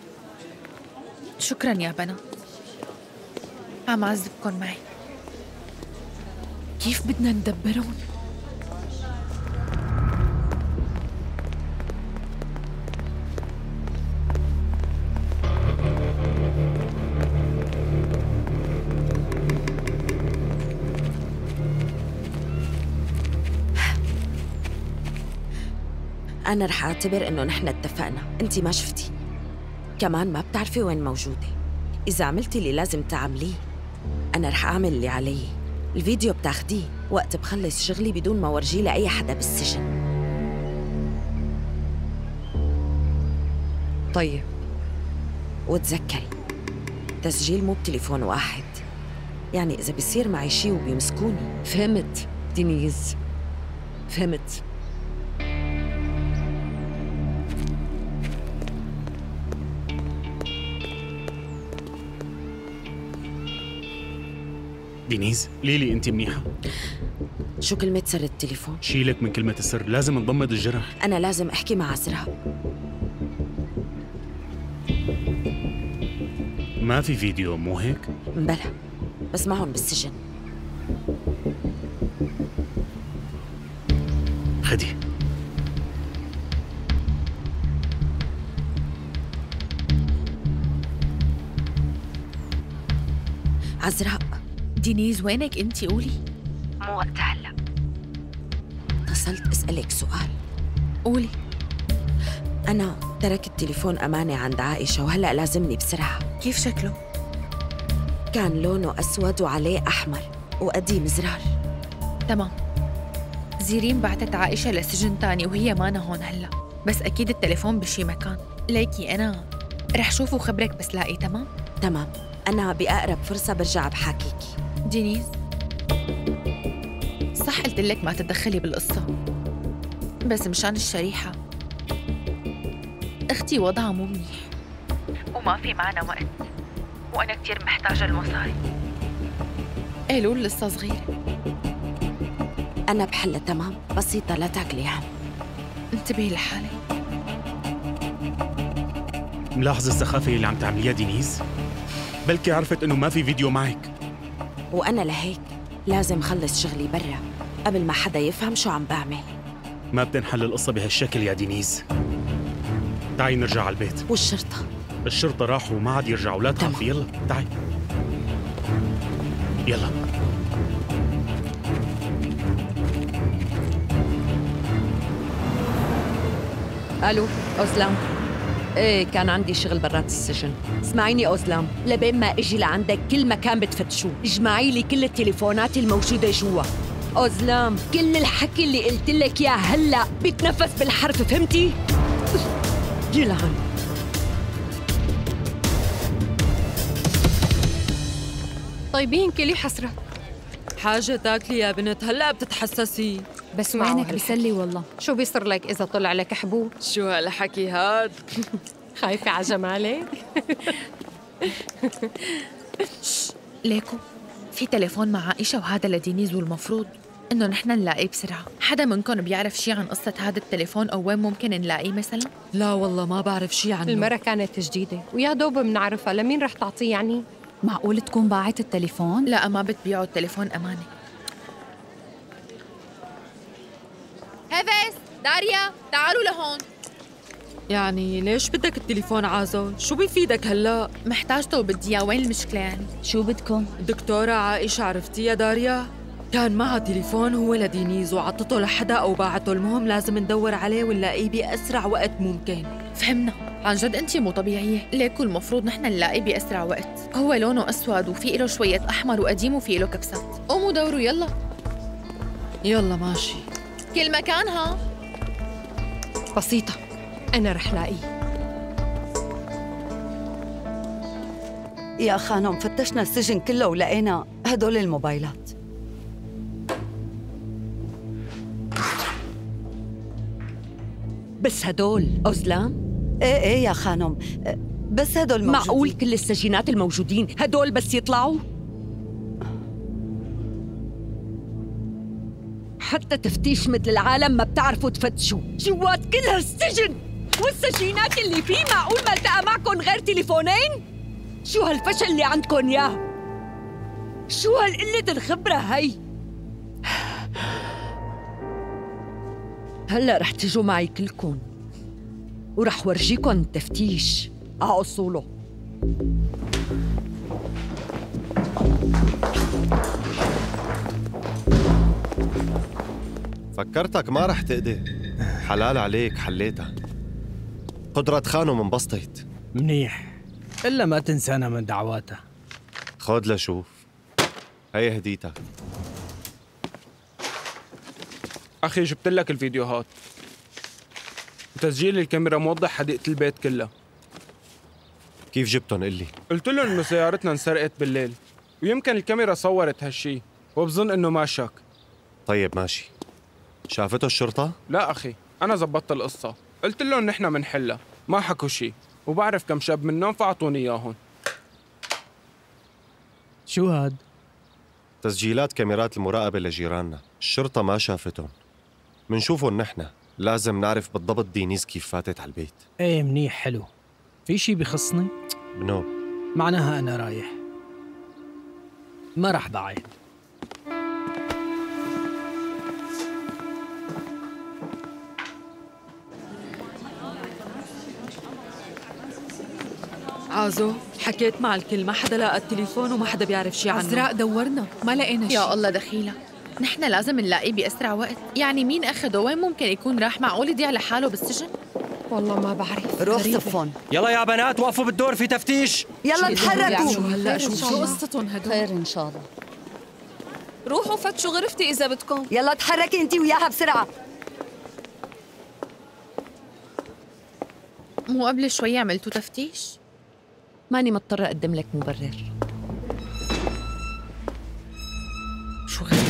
شكرا يا بنات، عم أعذبكن معي. كيف بدنا ندبرون؟ أنا رح أعتبر إنه نحن اتفقنا، أنتِ ما شفتي، كمان ما بتعرفي وين موجودة. إذا عملتي اللي لازم تعمليه أنا رح أعمل اللي علي. الفيديو بتاخديه وقت بخلص شغلي بدون ما ورجيه لأي حدا بالسجن. طيب، وتذكري تسجيل مو بتليفون واحد، يعني إذا بيصير معي شي وبيمسكوني. فهمت دينيز، فهمت. دينيز، ليلي انت منيحة؟ شو كلمة سر التليفون؟ شيلك من كلمة السر، لازم نضمد الجرح. أنا لازم أحكي مع عزراء. ما في فيديو مو هيك؟ بلا، بس معهم بالسجن. خدي. عزراء. دينيز وينك انتي؟ قولي. مو وقت هلا. اتصلت اسألك سؤال. قولي. أنا تركت التليفون أمانة عند عائشة وهلأ لازمني بسرعة. كيف شكله؟ كان لونه أسود وعليه أحمر وقديم زرار. تمام. زيرين بعتت عائشة لسجن تاني وهي مانا هون هلا، بس أكيد التليفون بشي مكان. ليكي أنا رح شوفه وخبرك بس لاقي. تمام؟ تمام، أنا بأقرب فرصة برجع بحاكيكي. دينيز، صح قلت لك ما تتدخلي بالقصة، بس مشان الشريحة أختي وضعها مو منيح وما في معنا وقت، وأنا كتير محتاجة المصاري. قالوا لسه صغيرة. أنا بحلة. تمام، بسيطة، لا تاكلي هم. انتبهي لحالك. ملاحظة السخافة اللي عم تعمليها دينيز؟ بلكي عرفت إنه ما في فيديو معك. وأنا لهيك لازم خلص شغلي برا قبل ما حدا يفهم شو عم بعمل. ما بتنحل القصة بهالشكل يا دينيز. تعي نرجع على البيت. والشرطة؟ الشرطة راحوا وما عاد يرجعوا، لا تخافي. يلا تعي يلا. الو أوزلام. ايه كان عندي شغل برات السجن. اسمعيني أوزلام، لبين ما اجي لعندك كل مكان بتفتشوه اجمعي لي كل التليفونات الموجودة جوا. أوزلام، كل الحكي اللي قلت لك اياه هلا بيتنفس بالحرف، فهمتي؟ يلعن. طيبين كلي حسرة. حاجة تاكلي يا بنت، هلا بتتحسسي. بس وينك بسلي والله. شو بيصير لك إذا طلع لك حبوب؟ شو هالحكي هاد؟ خايفة على جمالك؟ ليكو، في تليفون مع عائشة وهذا لدينيز، والمفروض إنه نحن نلاقيه بسرعة. حدا منكم بيعرف شي عن قصة هذا التليفون أو وين ممكن نلاقيه مثلا؟ لا والله ما بعرف شي عنه. المرة كانت جديدة ويا دوب بنعرفها، لمين رح تعطيه يعني؟ معقول تكون باعت التليفون؟ لا، ما بتبيعوا التليفون أمانة. هيفيس، داريا، تعالوا لهون. يعني ليش بدك التليفون عازو؟ شو بيفيدك هلا؟ محتاجته وبدي اياه، وين المشكلة يعني؟ شو بدكم؟ الدكتورة عائشة عرفتي يا داريا؟ كان معها تليفون هو لدينيز وعطته لحدا أو باعته، المهم لازم ندور عليه ونلاقيه بأسرع وقت ممكن. فهمنا. عن جد أنت مو طبيعية. ليكو المفروض نحن نلاقيه بأسرع وقت. هو لونه أسود وفي له شوية أحمر وقديم وفي له كبسات. قوموا دوروا يلا. يلا ماشي. كل مكان ها. بسيطة، أنا رح لاقيه. يا خانم فتشنا السجن كله ولقينا هدول الموبايلات. بس هدول أزلام؟ ايه يا خانم، بس هدول موجودين. معقول كل السجينات الموجودين هدول بس يطلعوا؟ حتى تفتيش مثل العالم ما بتعرفوا تفتشوا جوات كل هالسجن، والسجينات اللي فيه معقول ما التقى معكم غير تليفونين؟ شو هالفشل اللي عندكم ياه؟ شو هالقلة الخبرة هي؟ هلا رح تجوا معي كلكم ورح ورجيكم التفتيش على أصوله. فكرتك ما رح تقدر. حلال عليك حليتها. قدرة خانم انبسطت. منيح، إلا ما تنسانا من دعواتها. خود لشوف، هي هديتك. أخي جبت لك الفيديوهات وتسجيل الكاميرا موضح حديقة البيت كلها. كيف جبتن قلي؟ قلت لهم إنه سيارتنا انسرقت بالليل ويمكن الكاميرا صورت هالشي وبظن إنه ما شك. طيب ماشي. شافته الشرطة؟ لا أخي، أنا زبطت القصة، قلت لهم نحن منحلها، ما حكوا شي، وبعرف كم شاب منهم فأعطوني إياهم. شو هاد؟ تسجيلات كاميرات المراقبة لجيراننا، الشرطة ما شافتهم. منشوفهم نحن، لازم نعرف بالضبط دينيز كيف فاتت على البيت. ايه منيح، حلو. في شي بخصني؟ بنو معناها أنا رايح، ما رح بعيد. عازو، حكيت مع الكل، ما حدا لقى التليفون وما حدا بيعرف شي عنه. عزراء دورنا ما لقينا شي. يا الله دخيلة، نحن لازم نلاقيه بأسرع وقت. يعني مين أخده؟ وين ممكن يكون راح؟ معقول يضيع لحاله بالسجن؟ والله ما بعرف. روح صفون. يلا يا بنات وقفوا بالدور، في تفتيش. يلا تحركوا. هلا شو قصتهم هدول؟ خير ان شاء الله. روحوا فتشوا غرفتي إذا بدكم. يلا تحركي انت وياها بسرعة. مو قبل شوي عملتوا تفتيش؟ ماني مضطرة أقدم لك مبرر. شو غريب.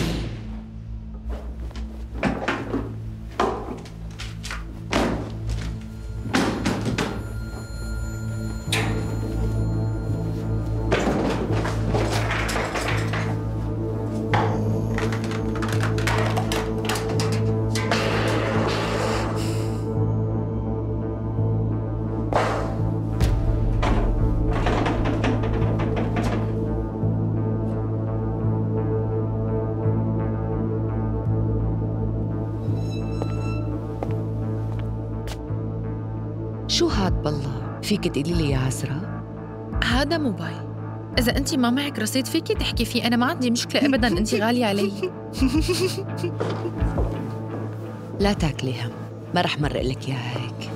شو هاد بالله؟ فيك تقولي لي يا عزراء؟ هذا موبايل، إذا أنت ما معك رصيد فيكي تحكي فيه، أنا ما عندي مشكلة أبداً، أنت غالية علي. لا تاكلي هم، ما رح مرق لك إياها هيك.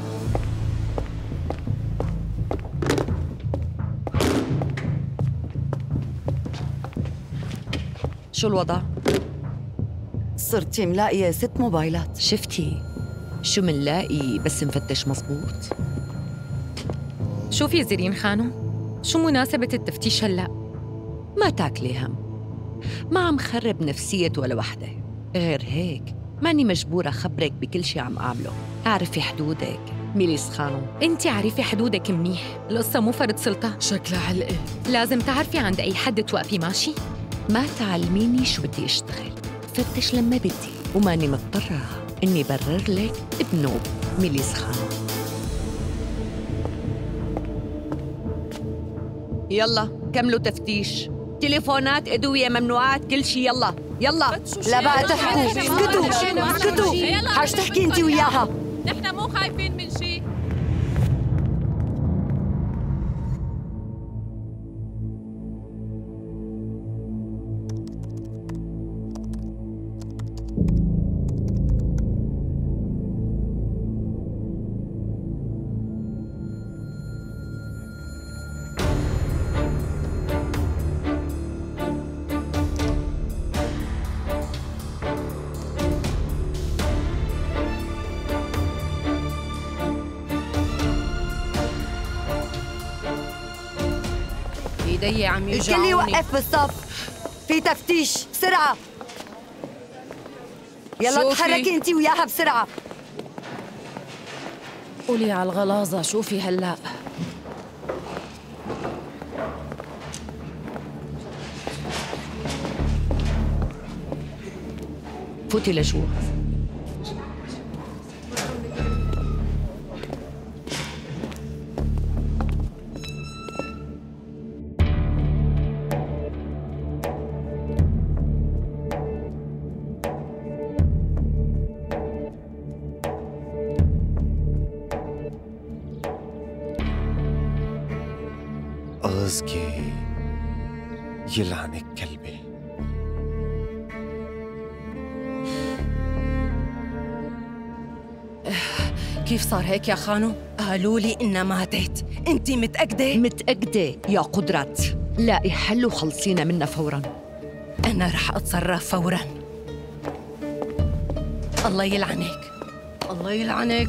شو الوضع؟ صرتي ملاقية 6 موبايلات. شفتي؟ شو منلاقي بس نفتش مزبوط؟ شوفي يا زيرين خانم، شو مناسبة التفتيش هلأ؟ ما تاكلي هم، ما عم خرب نفسية ولا وحدة. غير هيك ماني مجبورة أخبرك بكل شي عم أعمله. اعرفي حدودك ميليس خانم. انت عارفة حدودك منيح، القصة مو فرض سلطة. شكلها علقة. لازم تعرفي عند أي حد توقفي ماشي؟ ما تعلميني شو بدي أشتغل، فتش لما بدي، وماني مضطرة إني برر لك بنوب. ميليس خانم. يلا كملوا تفتيش، تليفونات، أدوية، ممنوعات، كل شي. يلا يلا. لا بقى تحكوا، اسكتوا اسكتوا، حاج تحكي انت وياها. نحن مو خايفين من شي. ايدي عم يوجعوني. الكل يوقف بالصف، في تفتيش بسرعة. يلا تحركي انتي وياها بسرعة. قولي على الغلاظة، شوفي هلأ. فوتي لجوا. أوزكي يلعنك كلبي. كيف صار هيك يا خانو؟ قالوا لي إنها ماتت، أنت متأكدة؟ متأكدة يا قدرت. لاقي حل وخلصينا منها فوراً. أنا رح أتصرف فوراً. الله يلعنك، الله يلعنك.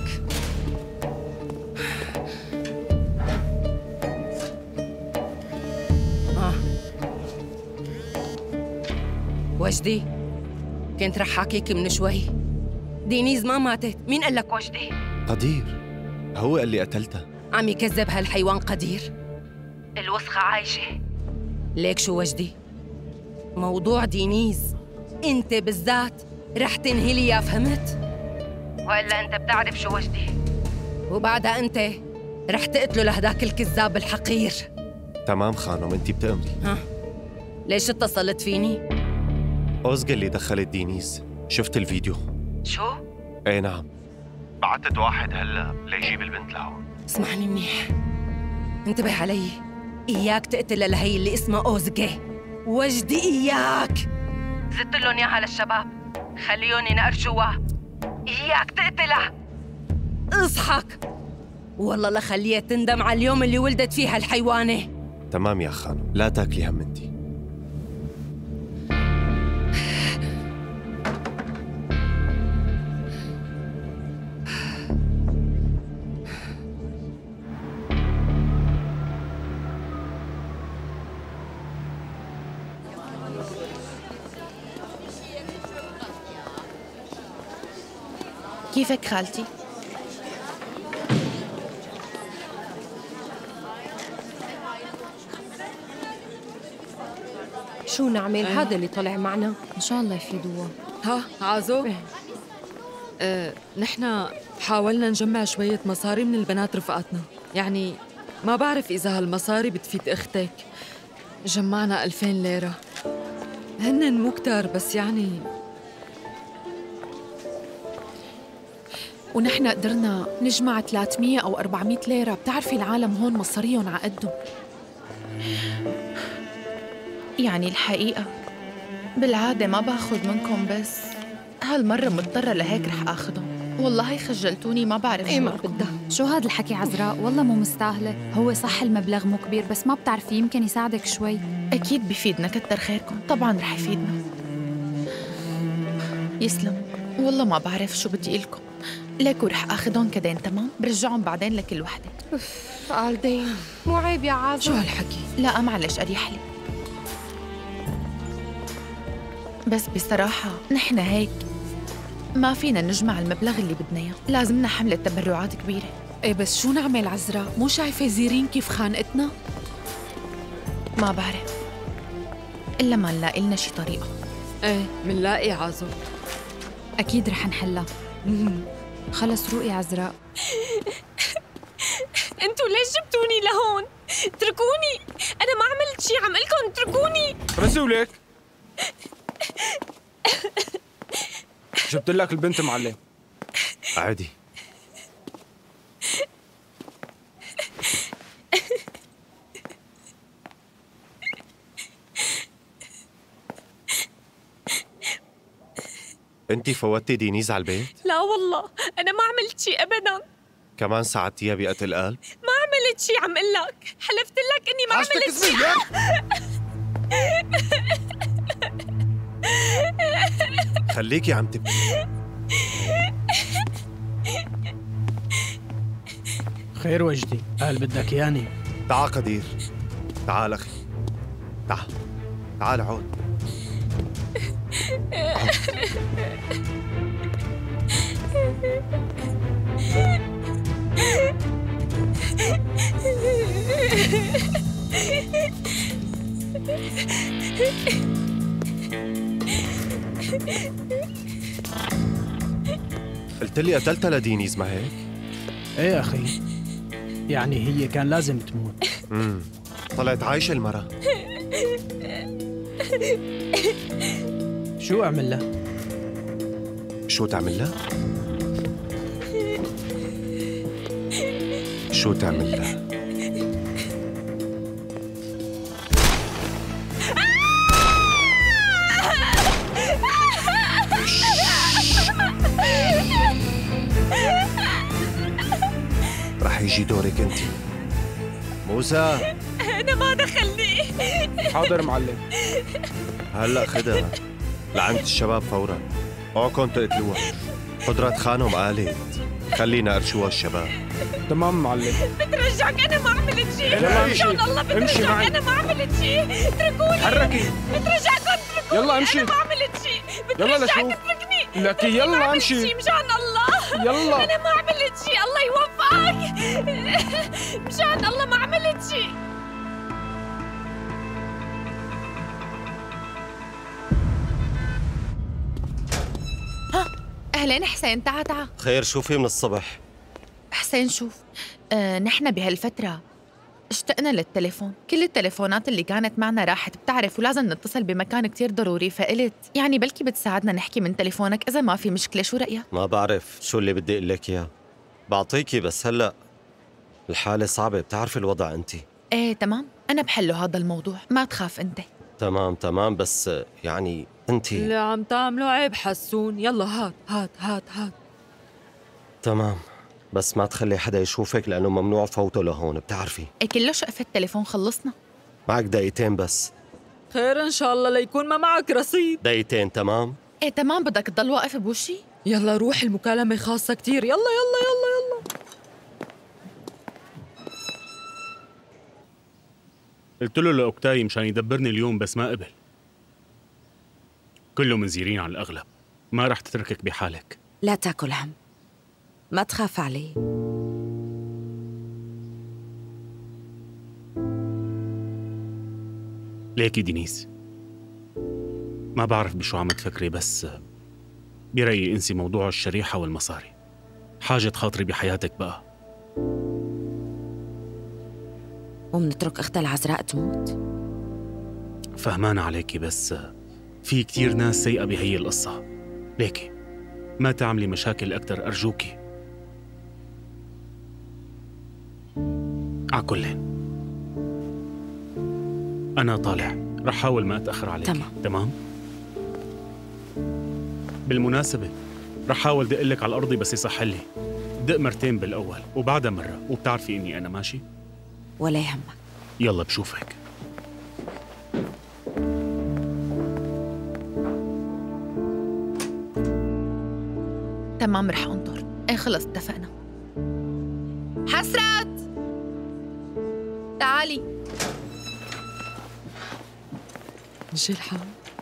وجدي، كنت رح حاكيك من شوي. دينيز ما ماتت، مين قال لك وجدي؟ قدير، هو اللي قتلتها. عم يكذب هالحيوان قدير. الوسخة عايشة. ليك شو وجدي؟ موضوع دينيز انت بالذات رح تنهي لي، يا فهمت؟ وإلا انت بتعرف شو وجدي، وبعدها انت رح تقتله لهداك الكذاب الحقير. تمام خانم، انتي بتأمري. ها، ليش اتصلت فيني؟ أوزغا اللي دخلت دينيز، شفت الفيديو. شو؟ ايه نعم، بعتت واحد هلا ليجيب البنت لهون. اسمعني منيح، انتبه علي، إياك تقتل لهي اللي اسمها أوزغا. وجدي إياك زدت لهم إياها للشباب، خليهم ينقرشوها. إياك تقتلها، اصحك والله لخليها تندم على اليوم اللي ولدت فيه هالحيوانة. تمام يا خانم، لا تاكلي هم انتي. كيفك خالتي؟ شو نعمل؟ هذا اللي طلع معنا. إن شاء الله يفيدوها. ها عازو؟ نحن حاولنا نجمع شوية مصاري من البنات رفقاتنا، يعني ما بعرف إذا هالمصاري بتفيد أختك. جمعنا 2000 ليرة، هن مو كتار بس يعني. ونحن قدرنا نجمع 300 أو 400 ليرة. بتعرفي العالم هون مصاريهم عقدهم. يعني الحقيقة بالعادة ما باخد منكم، بس هالمرة مضطرة لهيك رح آخدهم. والله خجلتوني، ما بعرف ايه ما بدها. شو هاد الحكي عذراء؟ والله مو مستاهلة. هو صح المبلغ مو كبير، بس ما بتعرفي يمكن يساعدك شوي. أكيد بفيدنا، كتر خيركم. طبعاً رح يفيدنا. يسلم. والله ما بعرف شو بدي إلكم. ليكو رح آخدهم كدين، تمام؟ برجعهم بعدين لكل وحدة. قالدين مو عيب يا عازم. شو هالحكي؟ لا معلش، أريح لي. بس بصراحة نحن هيك ما فينا نجمع المبلغ اللي بدنا اياه، لازمنا حملة تبرعات كبيرة. ايه بس شو نعمل عزراء؟ مو شايفة زيرين كيف خانقتنا؟ ما بعرف، إلا ما نلاقي لنا شي طريقة. ايه منلاقي عازو، أكيد رح نحلها. خلص روقي عزراء. انتوا ليش جبتوني لهون؟ اتركوني، أنا ما عملت شي، عم قلكم اتركوني. رسولك جبت لك البنت معلم. عادي. انتي فوتي دينيز على البيت؟ لا والله أنا ما عملت شي أبداً. كمان ساعدتيها بقتل قلب؟ ما عملت شي، عم قلك، حلفت لك إني ما عملت شي. خليكي عم تبكي. خير وجدي، قال بدك ياني؟ تعال قدير، تعال أخي. تعال عود. قلت لي قتلتها لدينيز، ما هيك؟ ايه اخي، يعني هي كان لازم تموت. طلعت عايشة المرة. شو اعمل لها؟ شو تعمل لها؟ شو تعمل لها؟ رح يجي دورك انت. موسى، أنا ما دخلني. حاضر معلم. هلا خدها لعند الشباب فورا. اوعكم تقتلوها. قدرة خانم قالت خلينا ارشوها الشباب. تمام معلم. بترجعك، أنا ما عملت شيء. يلا امشي. الله امشي معي. أنا ما عملت شيء. اتركوني. تحركي. بترجعكم اتركوني. يلا امشي. أنا ما عملت شيء. يلا بترجعك لشوف. اتركني. لكي يلا امشي. مشان الله. يلا. أنا ما عملت شيء، الله يوفقك. مشان الله ما عملت شيء. أهلين حسين، تعا. خير، شو في من الصبح؟ حسين شوف، نحن بهالفترة اشتقنا للتليفون. كل التليفونات اللي كانت معنا راحت، بتعرف، ولازم نتصل بمكان كتير ضروري، فقلت يعني بلكي بتساعدنا نحكي من تليفونك إذا ما في مشكلة. شو رأيك؟ ما بعرف شو اللي بدي اقول لك اياه. بعطيكي بس هلا الحالة صعبة، بتعرفي الوضع انت. ايه تمام، أنا بحله هذا الموضوع، ما تخاف أنت. تمام بس يعني انت. اللي عم تعملوا عيب حسون. يلا هات. تمام، بس ما تخلي حدا يشوفك لأنه ممنوع فوته لهون، بتعرفي. إيه كله شقفة التليفون، خلصنا. معك دقيقتين بس. خير إن شاء الله، ليكون ما معك رصيد. دقيقتين تمام؟ إيه تمام، بدك تضل واقف بوشي؟ يلا روح، المكالمة خاصة كتير. يلا. قلت له لأوكتاي مشان يدبرني اليوم بس ما قبل. كله من زيرين على الأغلب، ما رح تتركك بحالك. لا تاكل هم، ما تخاف عليه. ليكي دينيس، ما بعرف بشو عم تفكري، بس برأيي انسي موضوع الشريحة والمصاري. حاجة خاطري بحياتك بقى. ومنترك أختها العذراء تموت؟ فهمان عليكي، بس في كتير ناس سيئة بهي القصة. ليكي ما تعملي مشاكل أكتر أرجوكي. عكلين أنا طالع، رح حاول ما أتأخر عليك. تمام؟ بالمناسبة رح حاول دقلك على الأرضي بس يصح لي. دق مرتين بالأول وبعدها مرة، وبتعرفي إني أنا ماشي؟ ولا يهمك. يلا بشوفك. تمام، رح انطر. ايه خلص اتفقنا. حسرت تعالي. مشي الحال.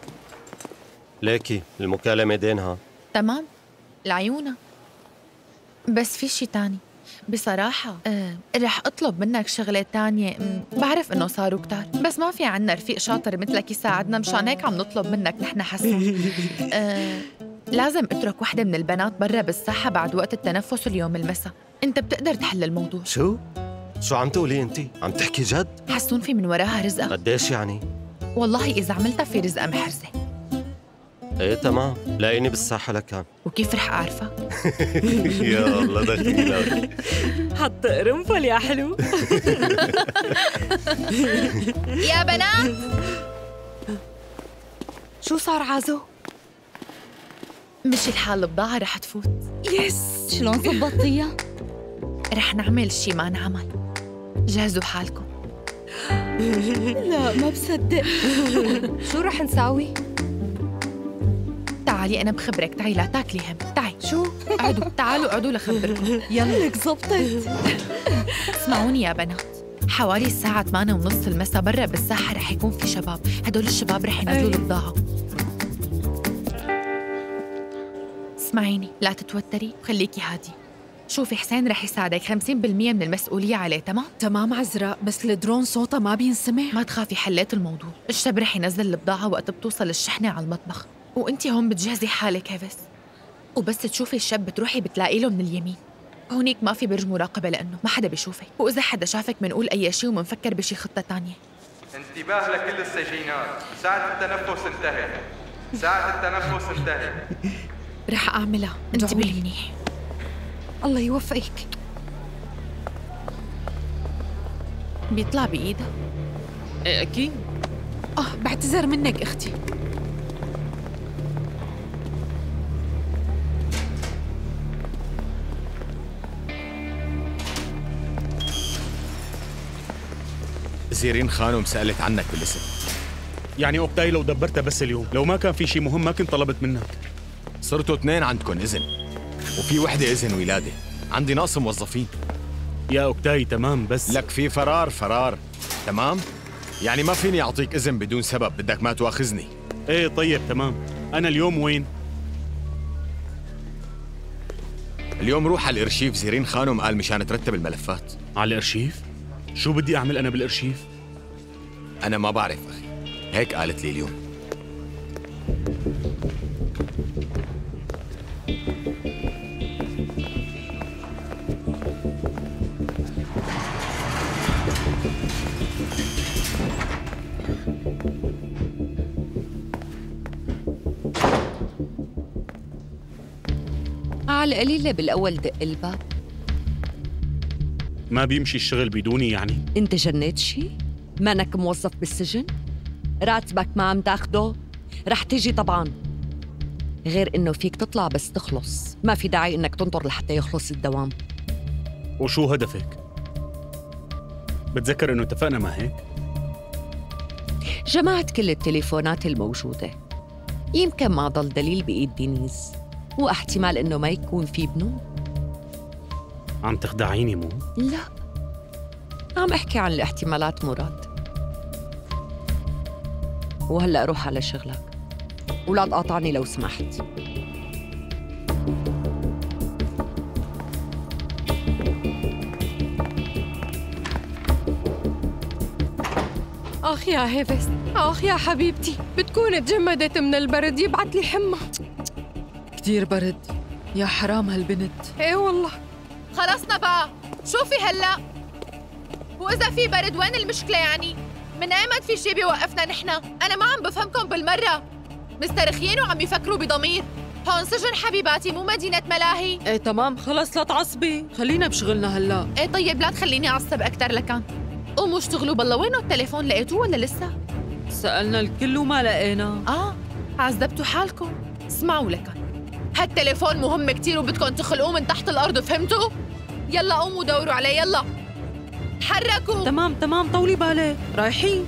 ليكي المكالمة دينها. تمام لعيونا، بس في شي تاني بصراحة. رح أطلب منك شغلة تانية. بعرف إنه صاروا كتار، بس ما في عنا رفيق شاطر مثلك يساعدنا، مشان هيك عم نطلب منك نحن حسن. لازم أترك وحدة من البنات برا بالساحة بعد وقت التنفس اليوم المساء. أنت بتقدر تحل الموضوع. شو عم تقولي أنت؟ عم تحكي جد؟ حسون في من وراها رزقة. قديش يعني؟ والله إذا عملتها في رزقة محرزة. ايه تمام، لاقيني بالساحة لكان. وكيف رح أعرفها؟ يا الله دخيلك. حط قرنفل يا حلو. يا بنات، شو صار عازو؟ مشي الحال، البضاعة رح تفوت. يس، شلون ظبطتيها؟ رح نعمل شي ما انعمل، جهزوا حالكم. لا ما بصدق. شو رح نساوي؟ تعالي أنا بخبرك، تعي لا تاكلي هم. تعي. شو؟ قعدوا، تعالوا قعدوا لخبركم. يلا لك زبطت. اسمعوني يا بنات، حوالي الساعة 8:30 المساء برا بالساحة رح يكون في شباب. هدول الشباب رح ينزلوا البضاعة. اسمعيني، لا تتوتري وخليكي هادي. شوفي حسين رح يساعدك، 50% من المسؤولية عليه. تمام؟ تمام عزراء، بس الدرون صوتها ما بينسمع. ما تخافي، حليت الموضوع. الشاب رح ينزل البضاعة وقت بتوصل الشحنة على المطبخ، وانتي هون بتجهزي حالك هيفس، وبس تشوفي الشاب بتروحي بتلاقي له من اليمين. هونيك ما في برج مراقبة لأنه ما حدا بيشوفك، وإذا حدا شافك منقول أي شيء ومنفكر بشي خطة تانية. انتباه لكل السجينات، ساعة التنفس انتهت. ساعة التنفس انتهت. رح أعملها، انتبهي منيح. الله يوفقك. بيطلع بإيدها؟ ايه أكيد. بعتذر منك أختي. زيرين خانم سألت عنك بالاسم. يعني أوكتاي لو دبرتها بس اليوم، لو ما كان في شيء مهم ما كنت طلبت منك. صرتوا 2 عندكم إذن، وفي وحدة إذن ولادة. عندي نقص موظفين. يا أوكتاي تمام، بس لك في فرار تمام؟ يعني ما فيني أعطيك إذن بدون سبب، بدك ما تواخذني. إيه طيب تمام. أنا اليوم وين؟ اليوم روح على الإرشيف. زيرين خانم قال مشان ترتب الملفات. على الإرشيف؟ شو بدي أعمل أنا بالإرشيف؟ أنا ما بعرف أخي، هيك قالت لي اليوم. على القليلة بالأول دق الباب. ما بيمشي الشغل بدوني يعني؟ انت جنيت شي؟ مانك موظف بالسجن؟ راتبك ما عم تاخده؟ رح تيجي طبعاً. غير إنه فيك تطلع بس تخلص، ما في داعي إنك تنطر لحتى يخلص الدوام. وشو هدفك؟ بتذكر إنه اتفقنا ما هيك؟ جمعت كل التليفونات الموجودة، يمكن ما ضل دليل بإيد دينيز، واحتمال إنه ما يكون في بنو. عم تخدعيني مو؟ لا، عم احكي عن الاحتمالات مراد. وهلأ روح على شغلك ولا تقاطعني لو سمحت. آخ يا هيفس، آخ يا حبيبتي، بتكون تجمدت من البرد، يبعت لي حمى. كتير برد، يا حرام هالبنت. ايه والله. خلصنا بقى، شوفي هلا، وإذا في برد وين المشكلة يعني؟ من أيمت في شي بيوقفنا نحن؟ أنا ما عم بفهمكم بالمرة، مسترخيين وعم يفكروا بضمير. هون سجن حبيباتي مو مدينة ملاهي. ايه تمام خلص لا تعصبي، خلينا بشغلنا هلا. ايه طيب لا تخليني أعصب أكتر لكان. قوموا اشتغلوا بالله. وينه التليفون، لقيتوه ولا لسه؟ سألنا الكل وما لقينا. عذبتوا حالكم. اسمعوا لكان، هالتليفون مهم كتير وبدكم تخلقوه من تحت الأرض، فهمتوا؟ يلا قوموا دوروا عليه، يلا تحركوا. تمام طولي بالك، رايحين.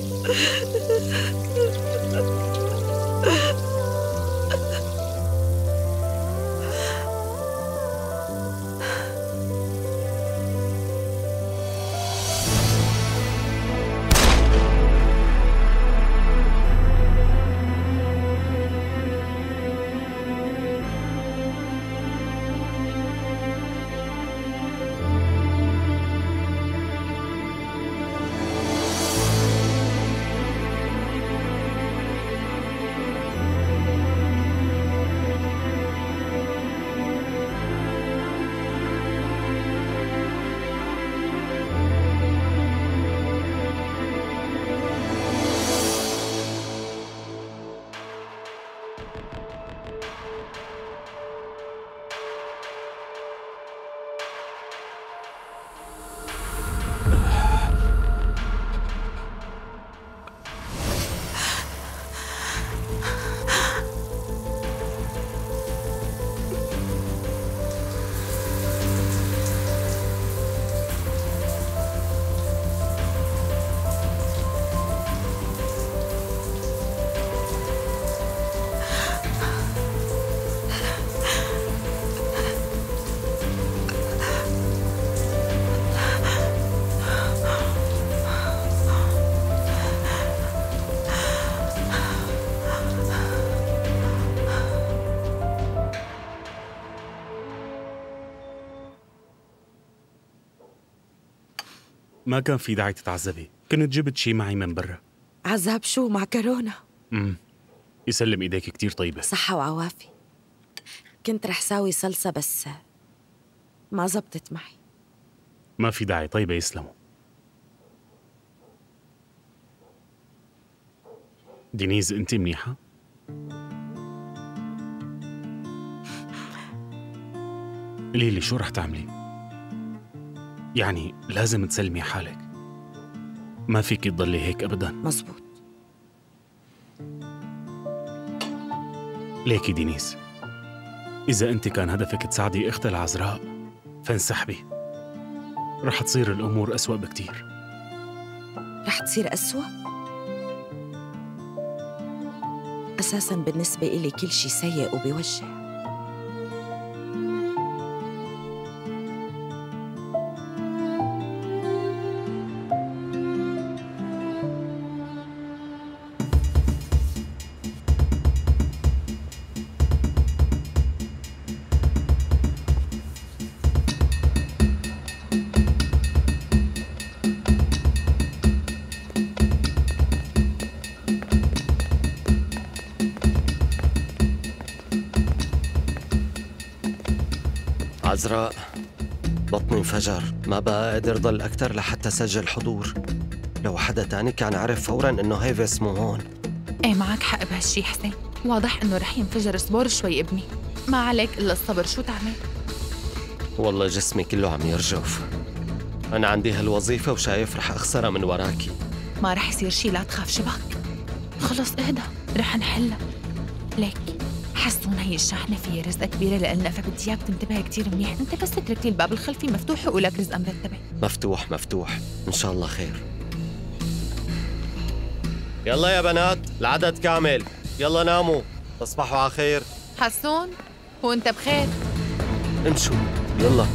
ما كان في داعي تتعذبي، كنت جبت شي معي من برا. عذاب شو مع كورونا؟ يسلم ايديك كتير طيبة. صحة وعوافي. كنت رح ساوي صلصة بس ما زبطت معي. ما في داعي، طيبة يسلموا. دينيز انت منيحة؟ قولي لي شو رح تعملي؟ يعني لازم تسلمي حالك، ما فيك تضلي هيك أبداً. مزبوط. ليكي دينيز، إذا أنت كان هدفك تساعدي أختها العذراء فانسحبي، رح تصير الأمور أسوأ بكتير. رح تصير أسوأ؟ أساساً بالنسبة إلي كل شي سيء وبيوجع. عذراء، بطني انفجر، ما بقى قادر ضل أكتر لحتى سجل حضور. لو حدا تاني كان عرف فوراً إنه هيفس مو هون. ايه معك حق بهالشي حسين، واضح إنه رح ينفجر. اصبر شوي ابني، ما عليك إلا الصبر. شو تعمل؟ والله جسمي كله عم يرجف. أنا عندي هالوظيفة وشايف رح أخسرها من وراكي. ما رح يصير شي، لا تخاف. شبك خلص اهدى، رح نحلها. ليك حسون هي الشاحنة فيها رزقة كبيرة لإلنا، فبدي إياك تنتبه كتير منيح. أنت بس اترك لي الباب الخلفي مفتوح وقولك رزقة مرتبة. مفتوح مفتوح، إن شاء الله خير. يلا يا بنات، العدد كامل، يلا ناموا، تصبحوا على خير. حسون وأنت بخير. امشوا يلا.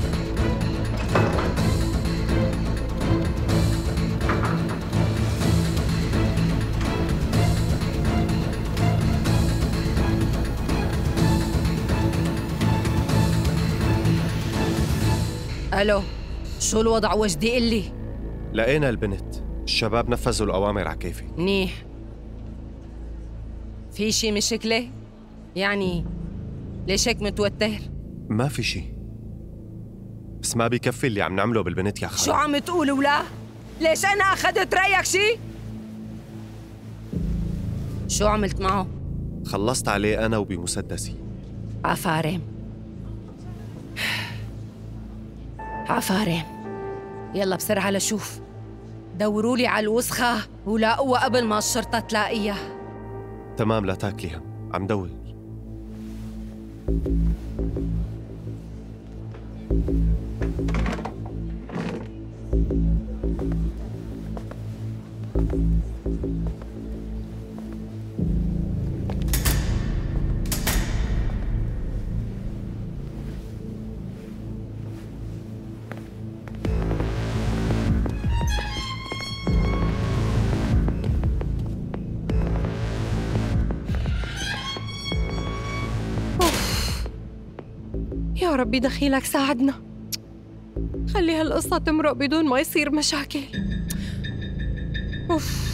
الو، شو الوضع وجدي؟ قلي. لقينا البنت، الشباب نفذوا الأوامر على كيفي. منيح. في شي مشكلة؟ يعني ليش هيك متوتر؟ ما في شي، بس ما بيكفي اللي عم نعمله بالبنت يا خالد. شو عم تقول ولا؟ ليش أنا أخذت رأيك شي؟ شو عملت معه؟ خلصت عليه أنا وبمسدسي. عفارم عفارم، يلا بسرعة لشوف. دوروا لي على الوسخة ولاقوها قبل ما الشرطة تلاقيها. تمام، لا تاكلي هم، عم دور. يا ربي دخيلك ساعدنا، خلي هالقصة تمرق بدون ما يصير مشاكل. أوف.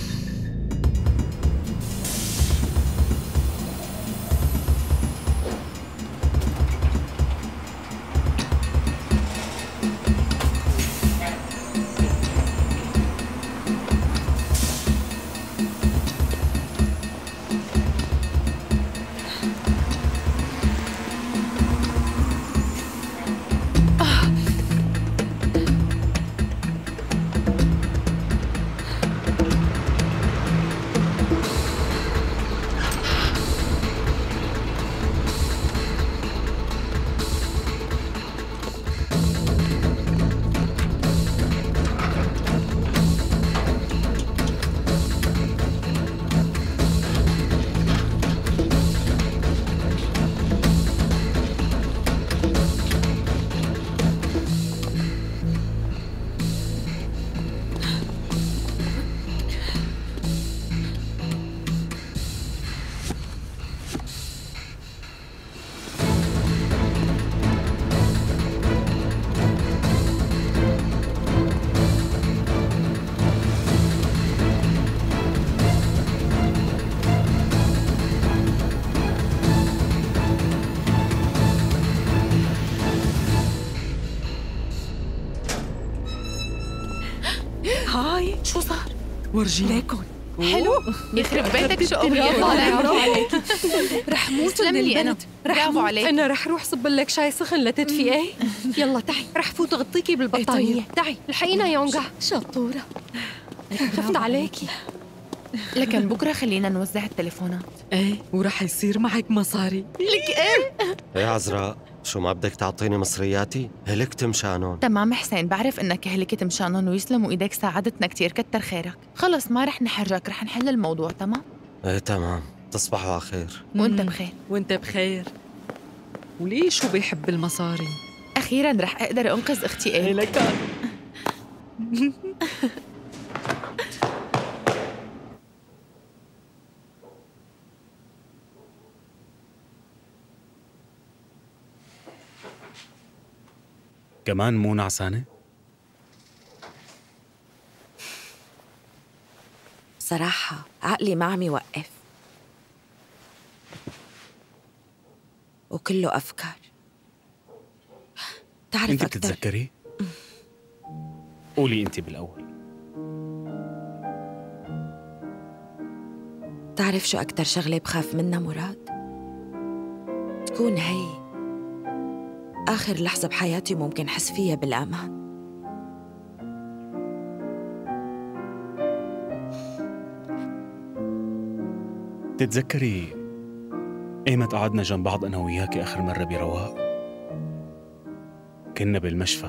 هاي شو صار؟ ورجيني ليكن حلو يخرب بيتك شو قوية طالع. برافو عليك. رح موت من البرد. برافو عليك. أنا رح روح صب لك شاي سخن لتدفي ايه؟ يلا تعي رح فوت غطيكي بالبطانية. تعي الحقينا يونغا. شطورة. خفت عليكي. لكن بكرة خلينا نوزع التليفونات. ايه ورح يصير معك مصاري. لك ايه؟ ايه عذراء، شو ما بدك تعطيني مصرياتي؟ هلكت مشانهم. تمام حسين، بعرف انك هلكت مشانهم ويسلموا ايديك، ساعدتنا كتير، كتر خيرك. خلص ما رح نحرجك، رح نحل الموضوع. تمام؟ ايه تمام، تصبحوا على خير. وانت بخير. وانت بخير. وليه شو بيحب المصاري؟ اخيرا رح اقدر انقذ اختي ايه لك. كمان مو نعسانة؟ صراحة عقلي ما عم يوقف، وكله أفكار. تعرف انت أكتر. بتتذكري؟ قولي انت بالأول. تعرف شو أكتر شغلة بخاف منها مراد؟ تكون هي آخر لحظة بحياتي ممكن حس فيها بالأمان. تتذكري ايمت قعدنا جنب بعض أنا وياكي آخر مرة برواق؟ كنا بالمشفى،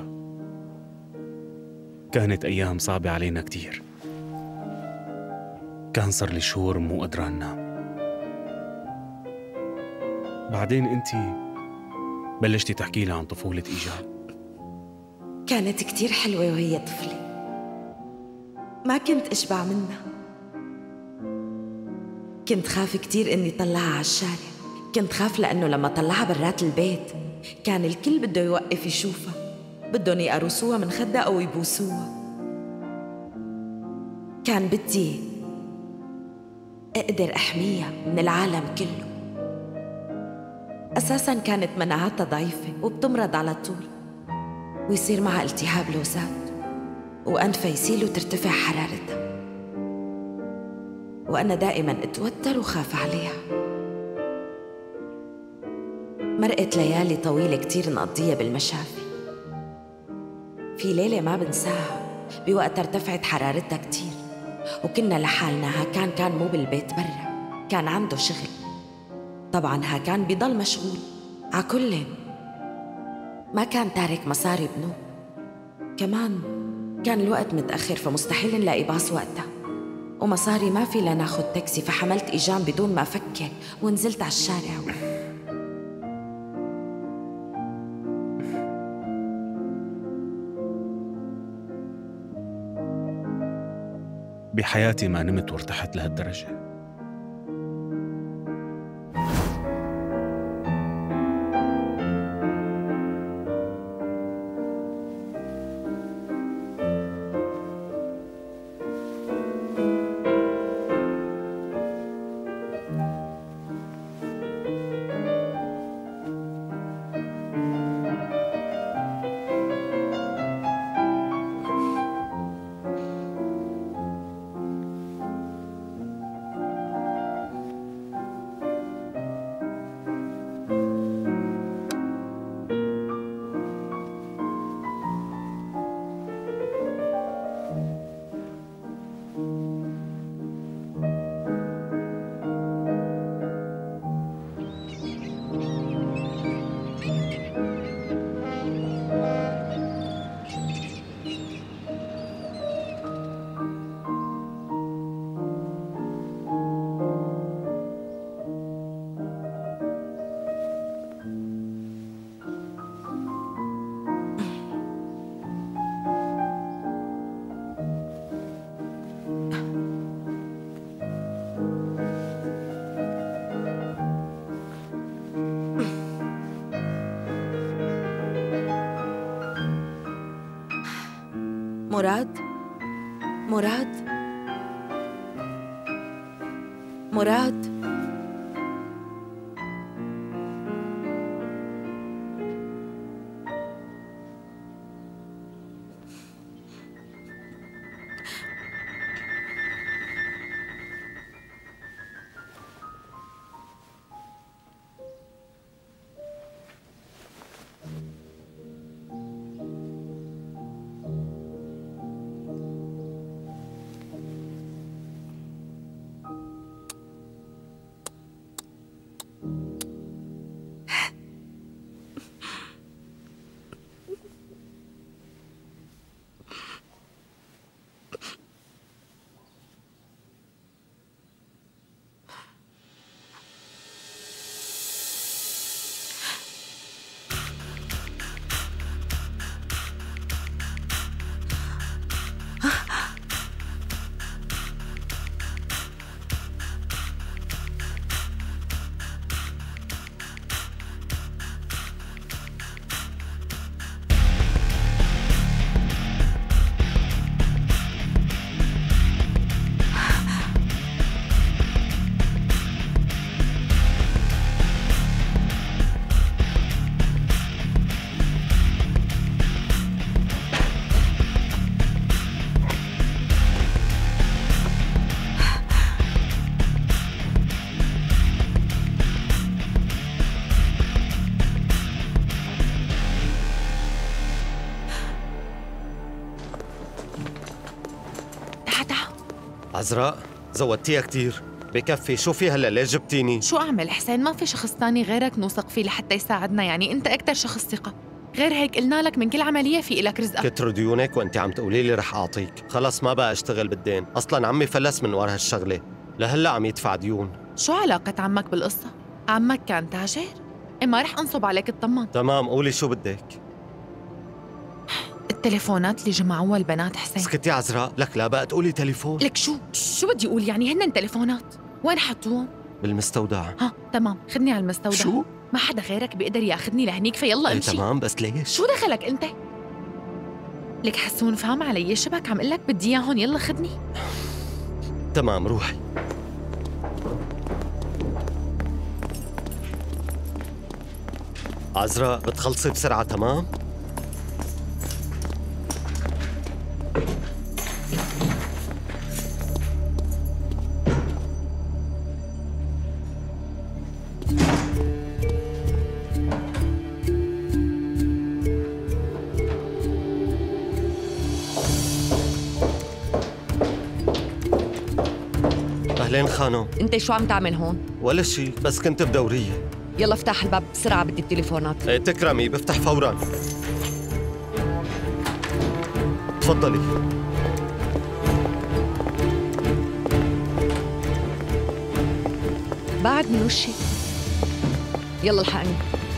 كانت أيام صعبة علينا كتير، كان صار لي شهور مو قدران أنام. بعدين انتي بلشتي تحكي لي عن طفولة إيجال. كانت كتير حلوة وهي طفلة، ما كنت أشبع منها. كنت خاف كتير إني طلعها على الشارع، كنت خاف لأنه لما طلعها برات البيت كان الكل بده يوقف يشوفها، بدهم يقرصوها من خدها أو يبوسوها. كان بدي أقدر أحميها من العالم كله. أساساً كانت مناعتها ضعيفة وبتمرض على طول، ويصير معها التهاب لوزات وأنفها يسيل وترتفع حرارتها، وأنا دائماً أتوتر وخاف عليها. مرقت ليالي طويلة كتير نقضيها بالمشافي. في ليلة ما بنساها بوقت ارتفعت حرارتها كتير وكنا لحالنا. هاكان كان مو بالبيت برا، كان عنده شغل. طبعاً هاكان بيضل مشغول. عكل ما كان تارك مصاري بنوب. كمان كان الوقت متأخر فمستحيل نلاقي باص وقتها. ومصاري ما في لناخد تاكسي، فحملت إيجام بدون ما أفكر ونزلت على الشارع. بحياتي ما نمت وارتحت لهالدرجة. مراد؟ مراد؟ عزراء زودتيها كتير، بكفي. شو في هلا؟ ليش جبتيني؟ شو أعمل حسين؟ ما في شخص تاني غيرك نوثق فيه لحتى يساعدنا، يعني أنت أكتر شخص ثقة. غير هيك قلنا لك من كل عملية في إلك رزقك. كتر ديونك وأنت عم تقولي لي رح أعطيك. خلص ما بقى أشتغل بالدين، أصلاً عمي فلس من ورا هالشغلة، لهلا عم يدفع ديون. شو علاقة عمك بالقصة؟ عمك كان تاجر؟ ما رح أنصب عليك اطمن. تمام، قولي شو بدك. التليفونات اللي جمعوها البنات حسين. اسكتي عزراء، لك لا بقى تقولي تليفون. لك شو بدي أقول؟ يعني هن تليفونات، وين حطوهم؟ بالمستودع. ها تمام، خدني على المستودع. شو؟ ما حدا غيرك بيقدر ياخذني لهنيك، فيلا امشي. تمام، بس ليش؟ شو دخلك انت؟ لك حسون فاهم علي شبك، عم قلك بدي اياهم، يلا خدني. تمام روحي. عزراء بتخلصي بسرعة تمام؟ أهلين خانم. انت شو عم تعمل هون؟ ولا شيء، بس كنت بدورية. يلا افتح الباب بسرعة، بدي التليفونات. ايه تكرمي، بفتح فوراً. تفضلي. بعد من وشي. يلا الحقني.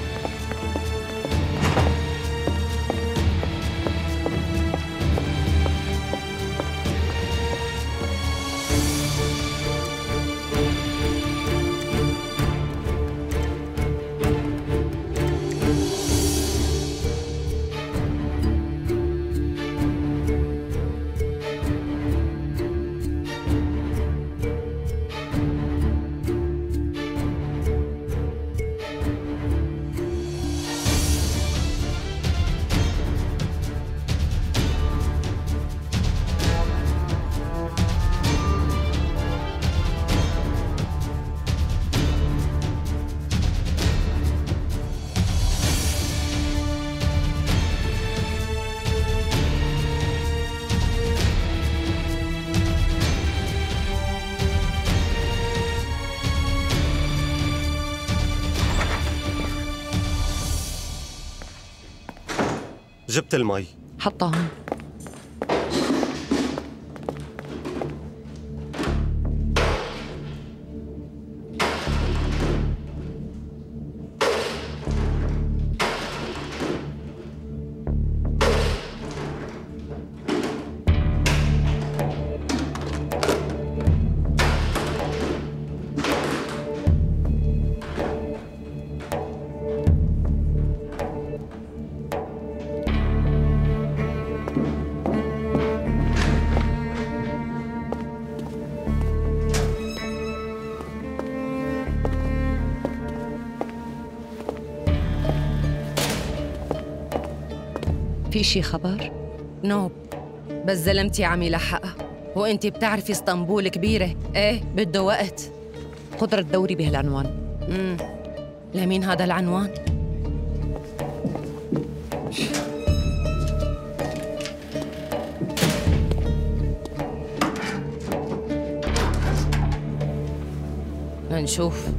جبت المي. حطها هون. في شي خبر؟ نوب، بس زلمتي عم يلحقها، وانتي بتعرفي اسطنبول كبيرة، ايه بده وقت. قدرة دوري بهالعنوان. لمين هذا العنوان؟ لنشوف.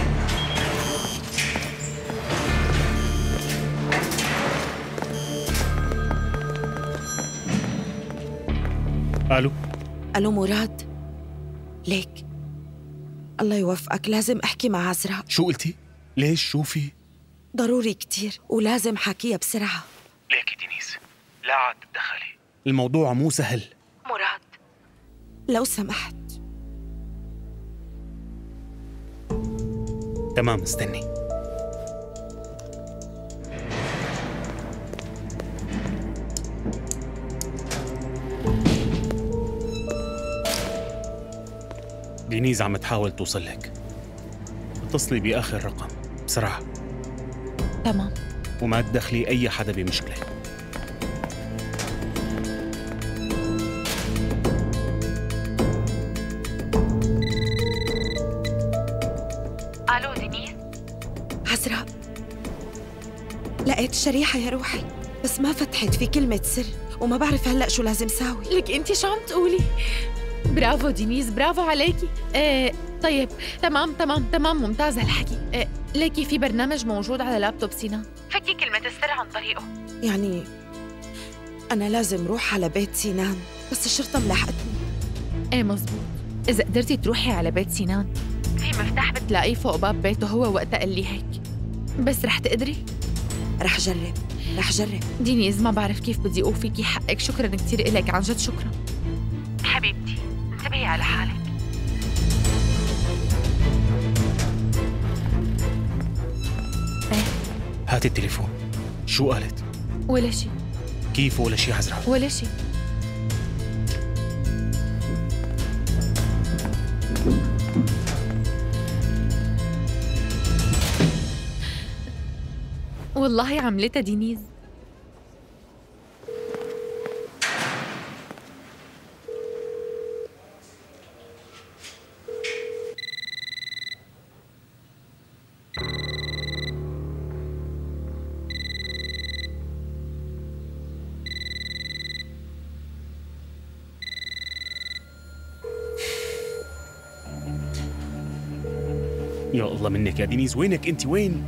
الو مراد، ليك الله يوفقك، لازم احكي مع عزراء. شو قلتي؟ ليش؟ شو في؟ ضروري كتير ولازم حكيها بسرعة. ليكي دينيس، لا عاد تدخلي، الموضوع مو سهل. مراد لو سمحت. تمام، استني. دينيز عم تحاول توصل لك، اتصلي بآخر رقم بسرعة. تمام. وما تدخلي أي حدا بمشكلة. ألو دينيز؟ عزراء، لقيت الشريحة يا روحي، بس ما فتحت، في كلمة سر وما بعرف هلأ شو لازم ساوي. لك انتي شو عم تقولي؟ برافو دينيز، برافو عليكي. طيب تمام ممتاز هالحكي. ليكي في برنامج موجود على لابتوب سينا، فكي كلمة السر عن طريقه. يعني أنا لازم روح على بيت سينان، بس الشرطة ملاحقتني. ايه مزبوط، إذا قدرتي تروحي على بيت سينان في مفتاح بتلاقيه فوق باب بيته هو، وقتها قال لي هيك. بس رح تقدري؟ رح جرب. دينيز ما بعرف كيف بدي أوفيكي حقك، شكرا كتير إلك، عن جد شكرا حبيبتي، انتبهي على حالك. هاتي التليفون. شو قالت؟ ولا شيء. كيف ولا شيء عزراء؟ ولا شيء. والله عملتها دينيز. يا الله منك يا دينيز، وينك انت؟ وين؟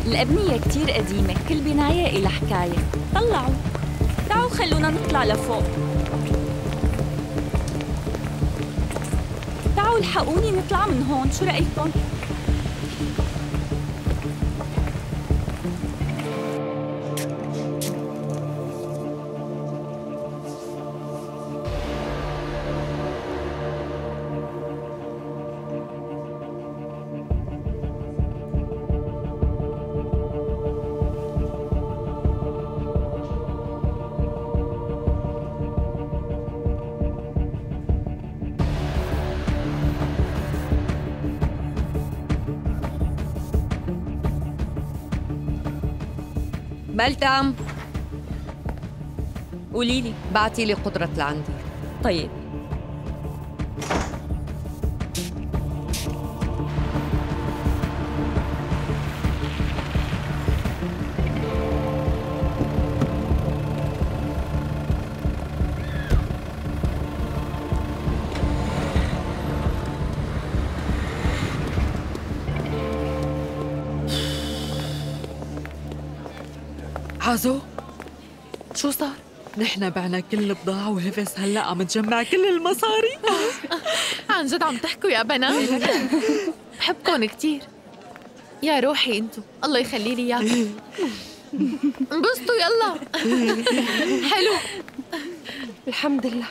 الأبنية كتير قديمة، كل بناية إلى حكاية. طلعوا، تعالوا خلونا نطلع لفوق. تعالوا الحقوني نطلع من هون، شو رأيكم؟ ملتم، قولي لي. بعتي لي قدرة لعندي. طيب. عازو، شو صار؟ نحن بعنا كل البضاعة وهفس هلأ عم تجمع كل المصاري. عن جد عم تحكوا يا بنات؟ بحبكن كتير. يا روحي انتو، الله يخلي لي اياكم. انبسطوا يلا. حلو. الحمد لله.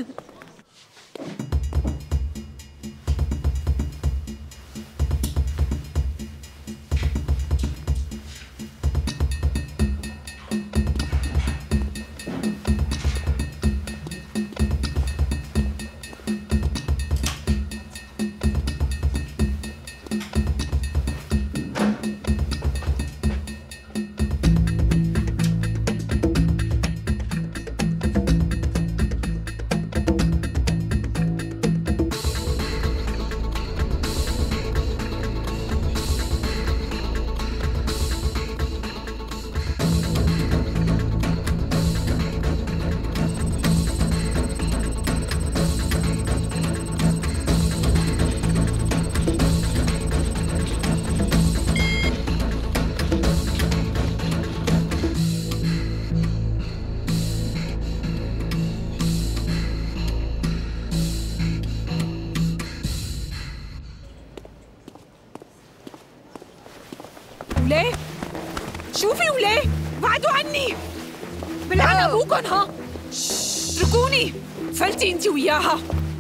وليه؟ شوفي وليه؟ بعدوا عني! بلعن ابوكن ها! اتركوني! فلتي انت وياها!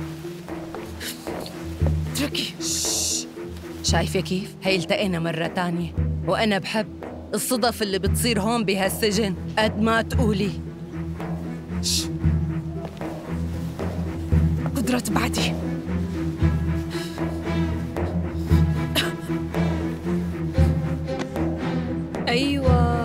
اتركي. شايفة كيف؟ هي التقينا مرة تانية، وأنا بحب الصدف اللي بتصير هون بهالسجن قد ما تقولي. قدرة بعدي. أيوة.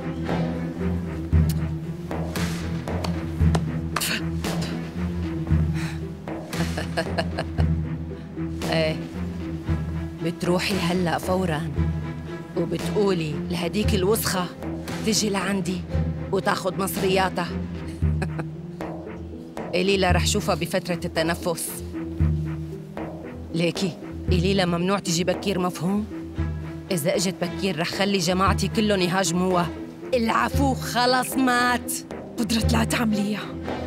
ايه، بتروحي هلأ فوراً وبتقولي لهديك الوسخة تجي لعندي وتاخد مصرياتها. إليلا رح شوفها بفترة التنفس. ليكي إليلا ممنوع تجي بكير، مفهوم؟ إذا إجت بكير رح خلي جماعتي كلهم يهاجموها. العفو خلص مات. قدرة لا تعمليها.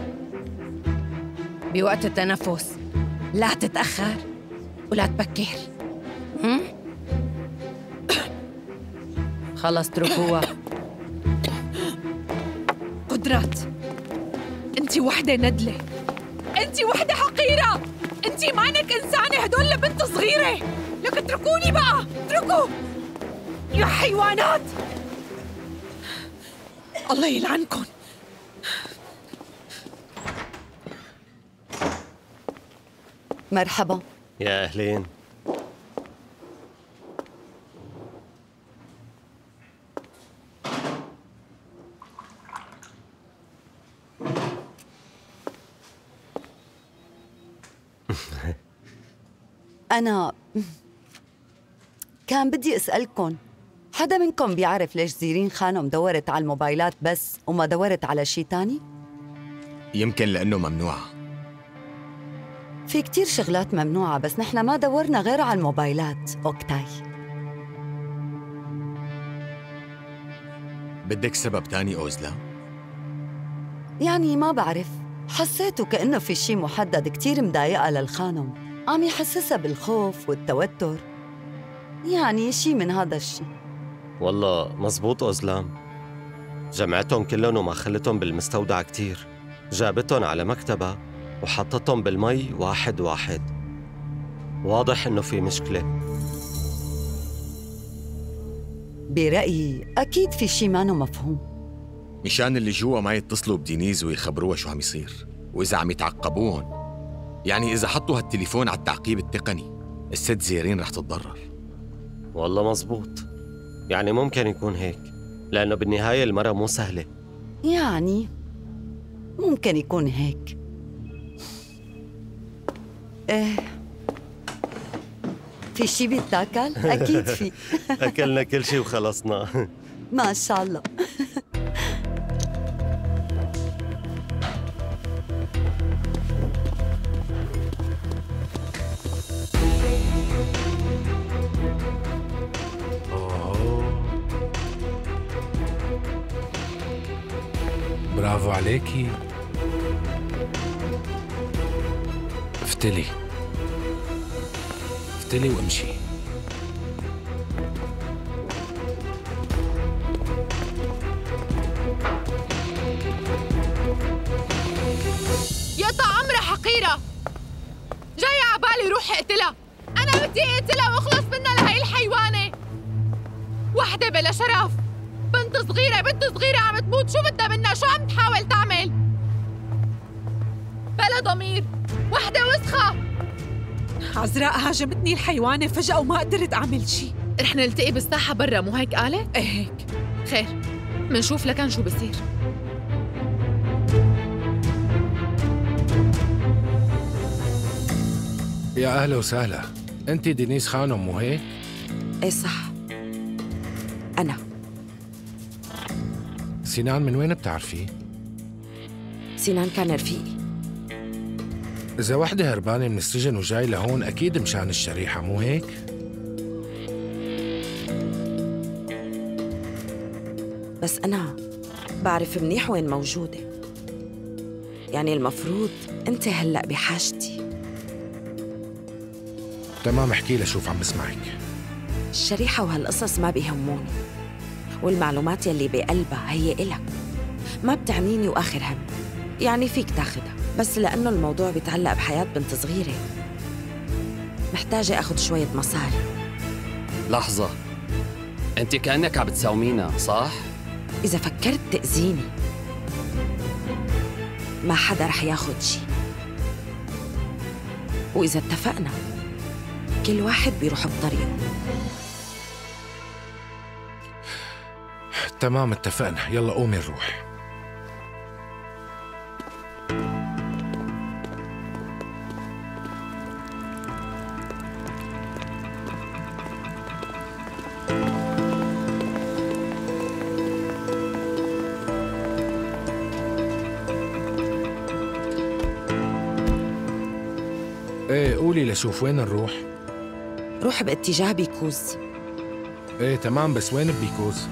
بوقت التنفس لا تتأخر ولا تبكر. خلص اتركوها. قدرة، انت وحدة ندلة، انت وحدة حقيرة، انت مانك إنسانة، هدول لبنت صغيرة. لك اتركوني بقى، اتركوا يا حيوانات. الله يلعنكن. مرحبا. يا أهلين. أنا كان بدي أسألكن، حدا منكم بيعرف ليش زيرين خانم دورت على الموبايلات بس وما دورت على شي تاني؟ يمكن لأنه ممنوعة. في كتير شغلات ممنوعة بس نحن ما دورنا غير على الموبايلات، أوكتاي. بدك سبب تاني أوزلا؟ يعني ما بعرف، حسيته كأنه في شي محدد كتير مضايقة للخانم، عم يحسسها بالخوف والتوتر، يعني شي من هذا الشي. والله مزبوط أوزلام، جمعتهم كلهم وما خلتهم بالمستودع كتير، جابتهم على مكتبها وحطتهم بالمي واحد واحد. واضح إنه في مشكلة. برأيي أكيد في شي مانو مفهوم، مشان اللي جوا ما يتصلوا بدينيز ويخبروها شو عم يصير، وإذا عم يتعقبوهم، يعني إذا حطوا هالتليفون على التعقيب التقني الست زيرين رح تتضرر. والله مزبوط، يعني ممكن يكون هيك، لأنه بالنهاية المرة مو سهلة. يعني ممكن يكون هيك. إيه، في شي بيتاكل؟ أكيد في. أكلنا كل شي وخلصنا. ما شاء الله. برافو عليكي. افتلي افتلي وامشي. يا عمرة حقيرة، جاية عبالي روح اقتلها. أنا بدي اقتلها واخلص منها لهي الحيوانة. وحدة بلا شرف، بنت صغيرة عم تموت، شو بدها منا؟ شو عم تحاول تعمل؟ بلا ضمير، وحدة وسخة. عزراء هاجمتني الحيوانة فجأة وما قدرت أعمل شي. رح نلتقي بالساحة برا، مو هيك قالت؟ ايه هيك. خير، منشوف لكان شو بصير. يا أهلا وسهلا، أنت دينيس خانم مو هيك؟ إيه صح، أنا. سنان من وين بتعرفيه؟ سنان كان رفيقي. إذا وحدة هربانة من السجن وجاي لهون أكيد مشان الشريحة مو هيك؟ بس أنا بعرف منيح وين موجودة، يعني المفروض أنت هلأ بحاجتي. تمام، احكي لي، شوف عم بسمعك. الشريحة وهالقصص ما بيهموني، والمعلومات يلي بقلبها هي إلك، ما بتعنيني وآخر هم. يعني فيك تاخدها، بس لأنه الموضوع بيتعلق بحياة بنت صغيرة محتاجة أخذ شوية مصاري. لحظة، أنت كأنك عم بتساومينا صح؟ إذا فكرت تأذيني ما حدا رح ياخد شي، وإذا اتفقنا كل واحد بيروح بطريقه. تمام اتفقنا، يلا قومي نروح. ايه قولي لشوف وين نروح؟ روح باتجاه بيكوز. ايه تمام، بس وين ببيكوز؟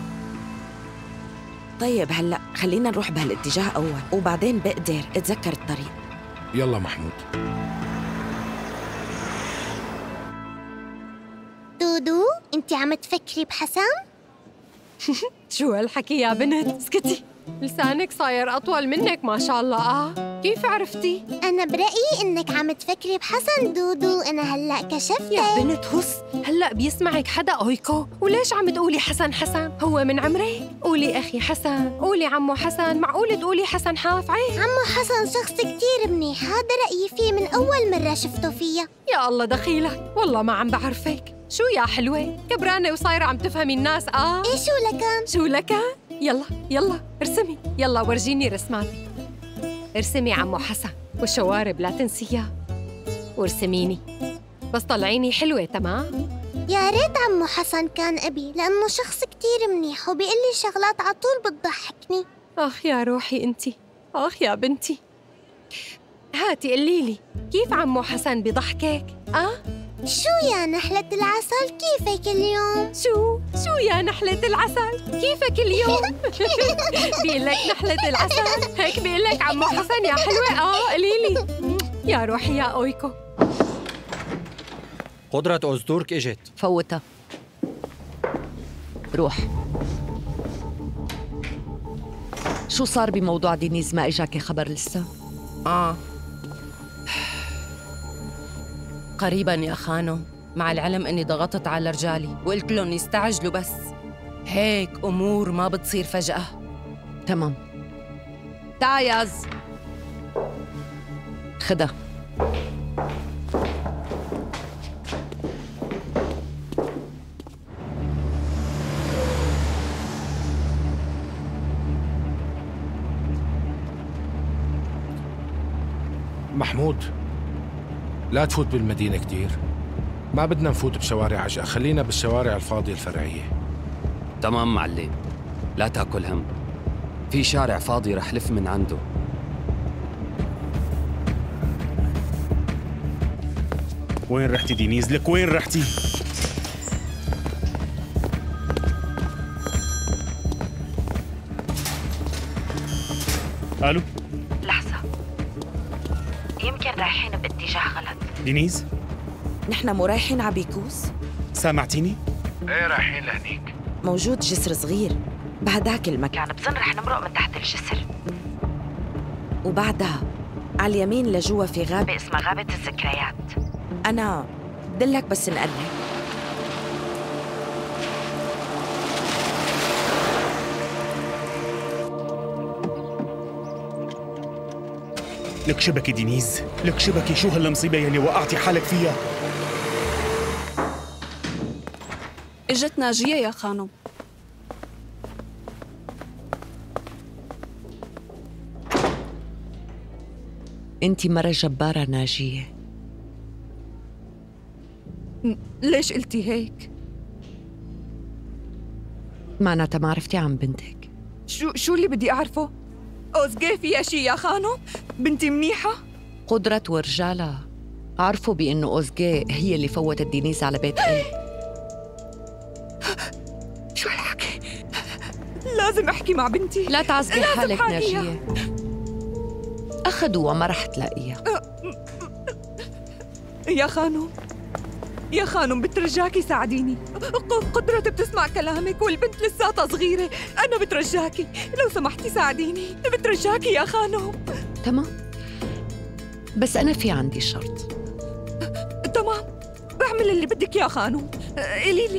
طيب هلأ خلينا نروح بهالاتجاه أول، وبعدين بقدر أتذكر الطريق. يلا محمود. دودو، انت عم تفكري بحسن؟ شو هالحكي يا بنت؟ اسكتي، لسانك صاير أطول منك ما شاء الله. كيف عرفتي؟ أنا برأيي إنك عم تفكري بحسن دودو، أنا هلأ كشفتك. يا بنت هس، هلأ بيسمعك حدا أويكو، وليش عم تقولي حسن؟ هو من عمرك؟ قولي أخي حسن، قولي عمو حسن، معقول تقولي حسن حاف؟ عيب. عمو حسن شخص كتير منيح، هذا رأيي فيه من أول مرة شفته فيها. يا الله دخيلك، والله ما عم بعرفك. شو يا حلوة، كبرانة وصايرة عم تفهمي الناس. إيه شو لكان؟ يلا ارسمي، يلا ورجيني رسماتك. ارسمي عمو حسن والشوارب لا تنسيها، وارسميني بس طلعيني حلوة. تمام؟ يا ريت عمو حسن كان أبي، لأنه شخص كتير منيح وبيقول لي شغلات على طول بتضحكني. آخ يا روحي انتي، آخ يا بنتي. هاتي قليلي، كيف عمو حسن بضحكك؟ شو يا نحلة العسل كيفك اليوم؟ شو يا نحلة العسل كيفك اليوم؟ بيقول لك نحلة العسل هيك بيقول لك عمو حسن يا حلوة. قليلي يا روحي يا أويكو. قدرة أوزدورك إجت. فوتها. روح. شو صار بموضوع دينيز؟ ما إجاكي خبر لسه؟ قريبا يا خانو، مع العلم اني ضغطت على رجالي وقلت لهم يستعجلوا، بس هيك امور ما بتصير فجأة. تمام. تعيز خدها. محمود، لا تفوت بالمدينة كتير. ما بدنا نفوت بشوارع عجقة، خلينا بالشوارع الفاضية الفرعية. تمام معلم، لا تاكل هم. في شارع فاضي رح لف من عنده. وين رحتي دينيز؟ لك وين رحتي؟ الو، لحظة، يمكن رايحين باتجاه غلط. دينيز؟ نحن مو رايحين على بيكوس؟ سامعتيني؟ ايه رايحين لهنيك. موجود جسر صغير بهداك المكان، بظن رح نمرق من تحت الجسر، وبعدها على اليمين لجوا في غابة اسمها غابة الذكريات. أنا دلك بس نقرب. لك شبكي دينيز، لك شبكي. شو هالمصيبة يلي وقعتي حالك فيها؟ اجت ناجية يا خانم. انتي مرة جبارة ناجية. ليش قلتي هيك؟ معناتها ما عرفتي عن بنتك. شو اللي بدي أعرفه؟ أوزقي فيها شي يا خانو؟ بنتي منيحة؟ قدرة ورجالها عرفوا بأنه أوزقي هي اللي فوتت دينيز على بيت قلب. شو هالحكي؟ لازم أحكي مع بنتي. لا تعذبي حالك ناجية، أخذوها ما رح تلاقيها. يا خانم بترجاكي ساعديني. قدرة بتسمع كلامك والبنت لساتها صغيرة. أنا بترجاكي لو سمحتي ساعديني، بترجاكي يا خانم. تمام، بس أنا في عندي شرط. تمام، بعمل اللي بدك يا خانم. قوليلي.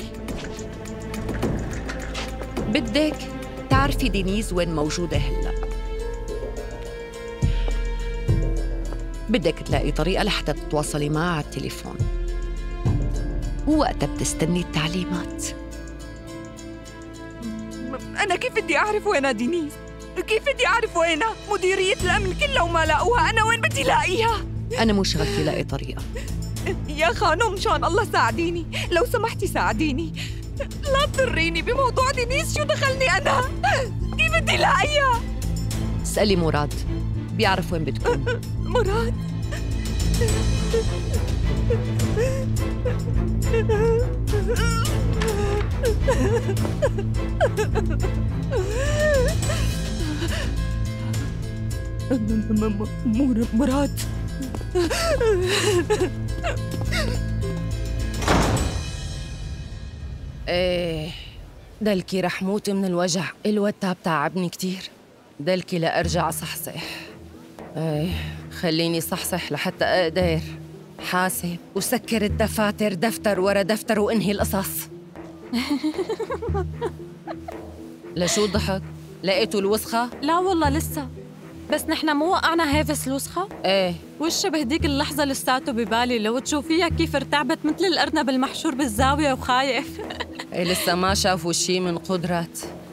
بدك تعرفي دينيز وين موجودة هلأ. بدك تلاقي طريقة لحتى تتواصلي معها على التليفون، ووقتها بتستني التعليمات. أنا كيف بدي أعرف وينها دينيز؟ كيف بدي أعرف وينها؟ مديرية الأمن كلها وما لاقوها، أنا وين بدي لاقيها؟ أنا مو شغلتي لاقي طريقة. يا خانم مشان الله ساعديني، لو سمحتي ساعديني. لا تضريني بموضوع دينيز، شو دخلني أنا؟ كيف بدي لاقيها؟ اسألي مراد، بيعرف وين بتكون. مراد؟ مراد ايه دلكي رح موت من الوجع. الوتاب تعبني كتير. دلكي لأرجع صحصح. ايه خليني صحصح لحتى أقدر حاسب وسكر الدفاتر دفتر ورا دفتر وانهي القصص. لشو ضحك؟ لقيتوا الوسخة؟ لا والله لسه، بس نحن مو وقعنا هيفس الوسخة؟ ايه وش بهديك اللحظة لساته ببالي لو تشوفيها كيف ارتعبت مثل الأرنب المحشور بالزاوية وخايف. ايه لسه ما شافوا شي من قدرة.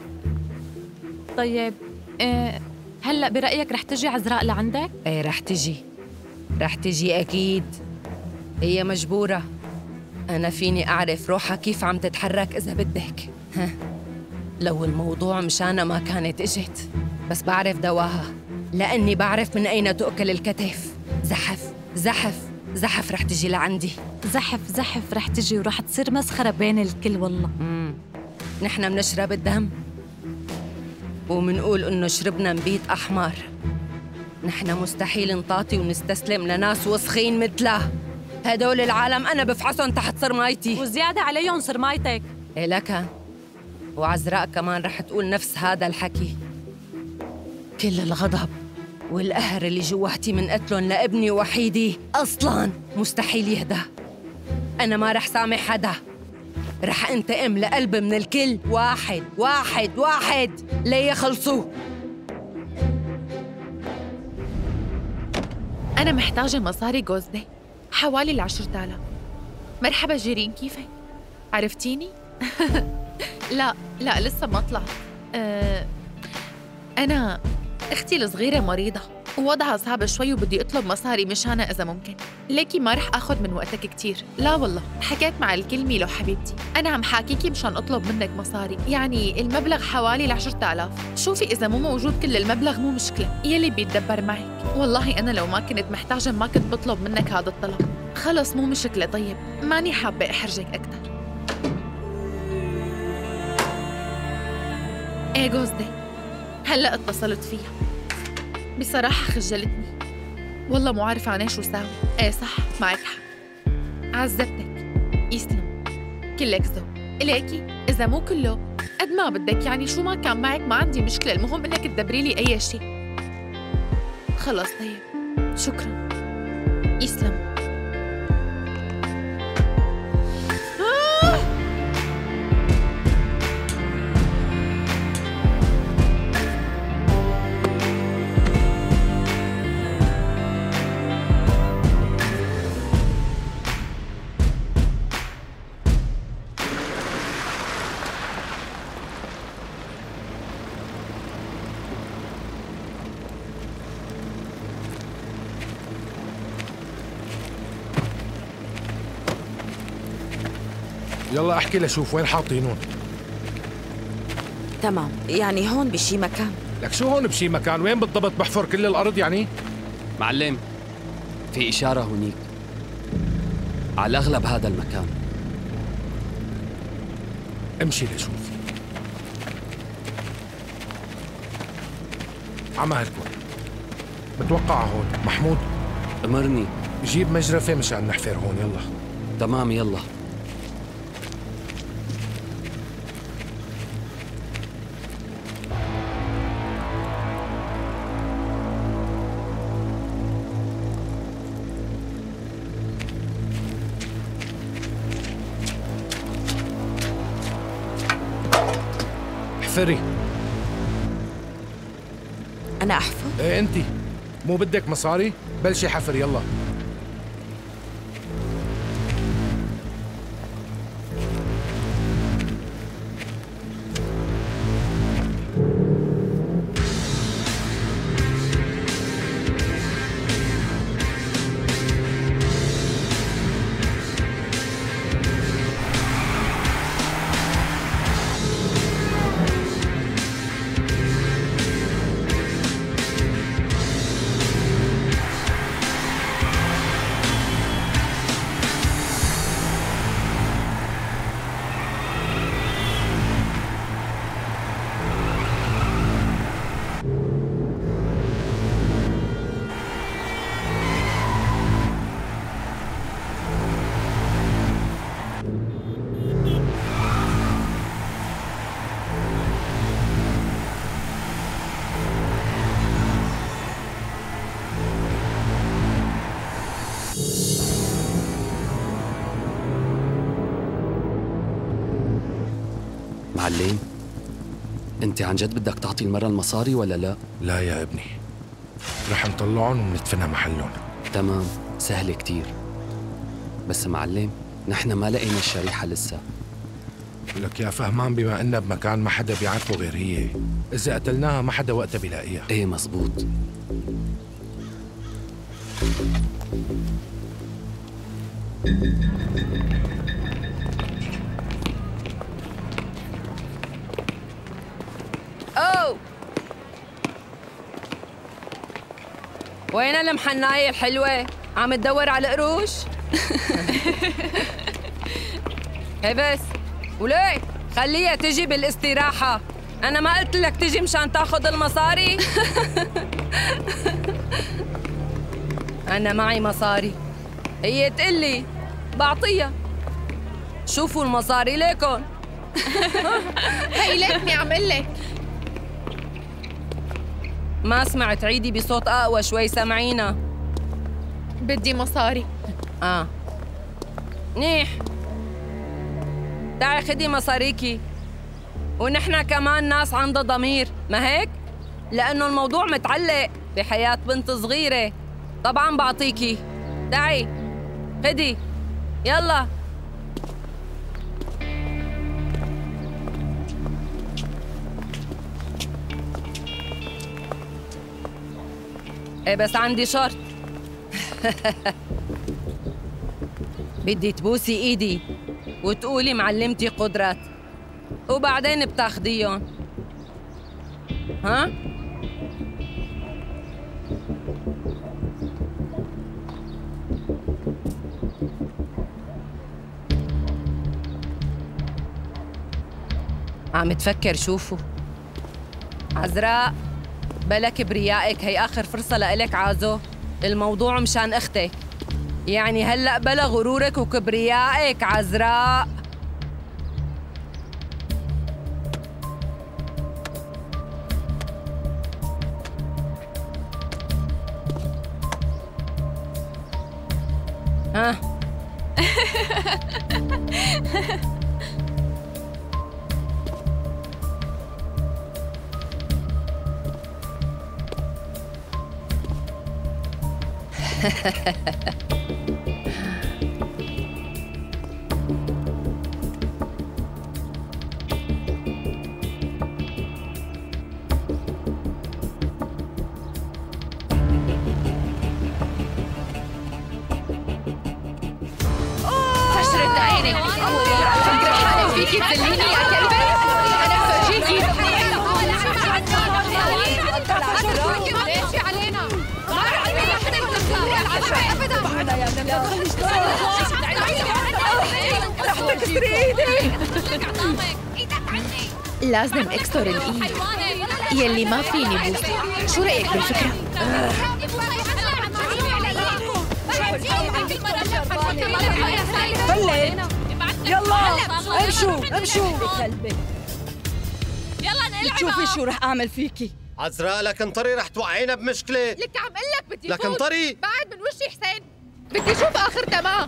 طيب هلأ برأيك رح تجي عزراء لعندك؟ ايه رح تجي أكيد. هي مجبورة. أنا فيني أعرف روحها كيف عم تتحرك إذا بدك. لو الموضوع مشانها ما كانت إجت، بس بعرف دواها، لأني بعرف من أين تؤكل الكتف. زحف زحف زحف رح تجي لعندي. زحف رح تجي ورح تصير مسخرة بين الكل والله. نحن منشرب الدم ومنقول إنه شربنا نبيت أحمر. نحن مستحيل نطاطي ونستسلم لناس وسخين مثله. هدول العالم أنا بفحصهم تحت صرمايتي، وزيادة عليهم صرمايتك. إيه لك وعزراء كمان رح تقول نفس هذا الحكي. كل الغضب والقهر اللي جواتي من قتلهم لابني وحيدي أصلاً مستحيل يهدى. أنا ما رح سامح حدا، رح انتقم لقلب من الكل واحد واحد واحد ليخلصوا. أنا محتاجة مصاري جوزدي، حوالي 10,000. مرحبا جيرين، كيفك؟ عرفتيني؟ لا لسه ما طلعت. أنا أختي الصغيرة مريضة ووضعها صعب شوي وبدي أطلب مصاري مشانها إذا ممكن. ليكي ما رح أخذ من وقتك كتير. لا والله حكيت مع الكل ميلو حبيبتي، أنا عم حاكيكي مشان أطلب منك مصاري، يعني المبلغ حوالي 10,000. شوفي إذا مو موجود كل المبلغ مو مشكلة، يلي بيتدبر معك. والله أنا لو ما كنت محتاجة ما كنت بطلب منك هذا الطلب. خلص مو مشكلة. طيب ماني حابة أحرجك أكتر. إيه جوزدي، هلأ اتصلت فيها، بصراحة خجلتني والله، مو عارفة عن شو ساوي. ايه صح معك حق، عذبتك. يسلم، كلك ذوق. إليكي إذا مو كله قد ما بدك، يعني شو ما كان معك ما عندي مشكلة، المهم إنك تدبري لي أي شيء. خلص طيب، شكرا. يسلم. يلا احكي لشوف وين حاطينهم. تمام، يعني هون بشي مكان. لك شو هون بشي مكان؟ وين بالضبط؟ بحفر كل الارض يعني؟ معلم، في إشارة هونيك، على الأغلب هذا المكان. امشي لشوف. عمالكم بتوقع هون. محمود امرني. جيب مجرفة مشان نحفر هون. يلا. تمام يلا. احفري. أنا أحفر؟ ايه انتي، مو بدك مصاري؟ بلشي حفر يلا. معلم، انت عن جد بدك تعطي المرة المصاري ولا لا؟ لا يا ابني، رح نطلعهم وندفنها محلهم. تمام، سهل كتير. بس معلم، نحن ما لقينا الشريحة لسه. لك يا فهمان، بما انها بمكان ما حدا بيعرفه غير هي، اذا قتلناها ما حدا وقتها بيلاقيها. ايه مزبوط. أوه، وين المحناية الحلوة؟ عم تدور على قروش؟ هي بس وليه خليها تجي بالاستراحة. أنا ما قلت لك تجي مشان تاخذ المصاري؟ أنا معي مصاري، هي تقلي بعطيها. شوفوا المصاري ليكن. هي ليكني عم قلك. ما سمعت، عيدي بصوت أقوى شوي، سمعينا. بدي مصاري. منيح، تعي خدي مصاريكي. ونحن كمان ناس عندها ضمير، ما هيك؟ لأنه الموضوع متعلق بحياة بنت صغيرة. طبعاً بعطيكي، تعي خدي يلا. ايه بس عندي شرط. بدي تبوسي ايدي وتقولي معلمتي قدرات، وبعدين بتاخديهم. ها؟ عم تفكر. شوفوا عذراء، بلا كبريائك، هي آخر فرصة لإلك عازو. الموضوع مشان أختك، يعني هلأ بلا غرورك وكبريائك عذراء. ها فشرت عينك. فكرة حالك فيكي تذليني يا كلبة؟ أنا بفرجيكي. ليش علينا؟ ما رح نلاقي حدا يكسر العشاء أبدا. رح تكسري ايدي. لازم اكسر الايد يلي ما فيني بوس. شو رأيك بالفكرة؟ فلت يلا امشوا يلا نلعب. شوفي شو رح اعمل فيكي. عذراء لكن طري رح توقعينا بمشكلة. لك عم قلك بدي لكن فوت. طري بعد من وشي حسين. بدي اشوف اخرتها معه.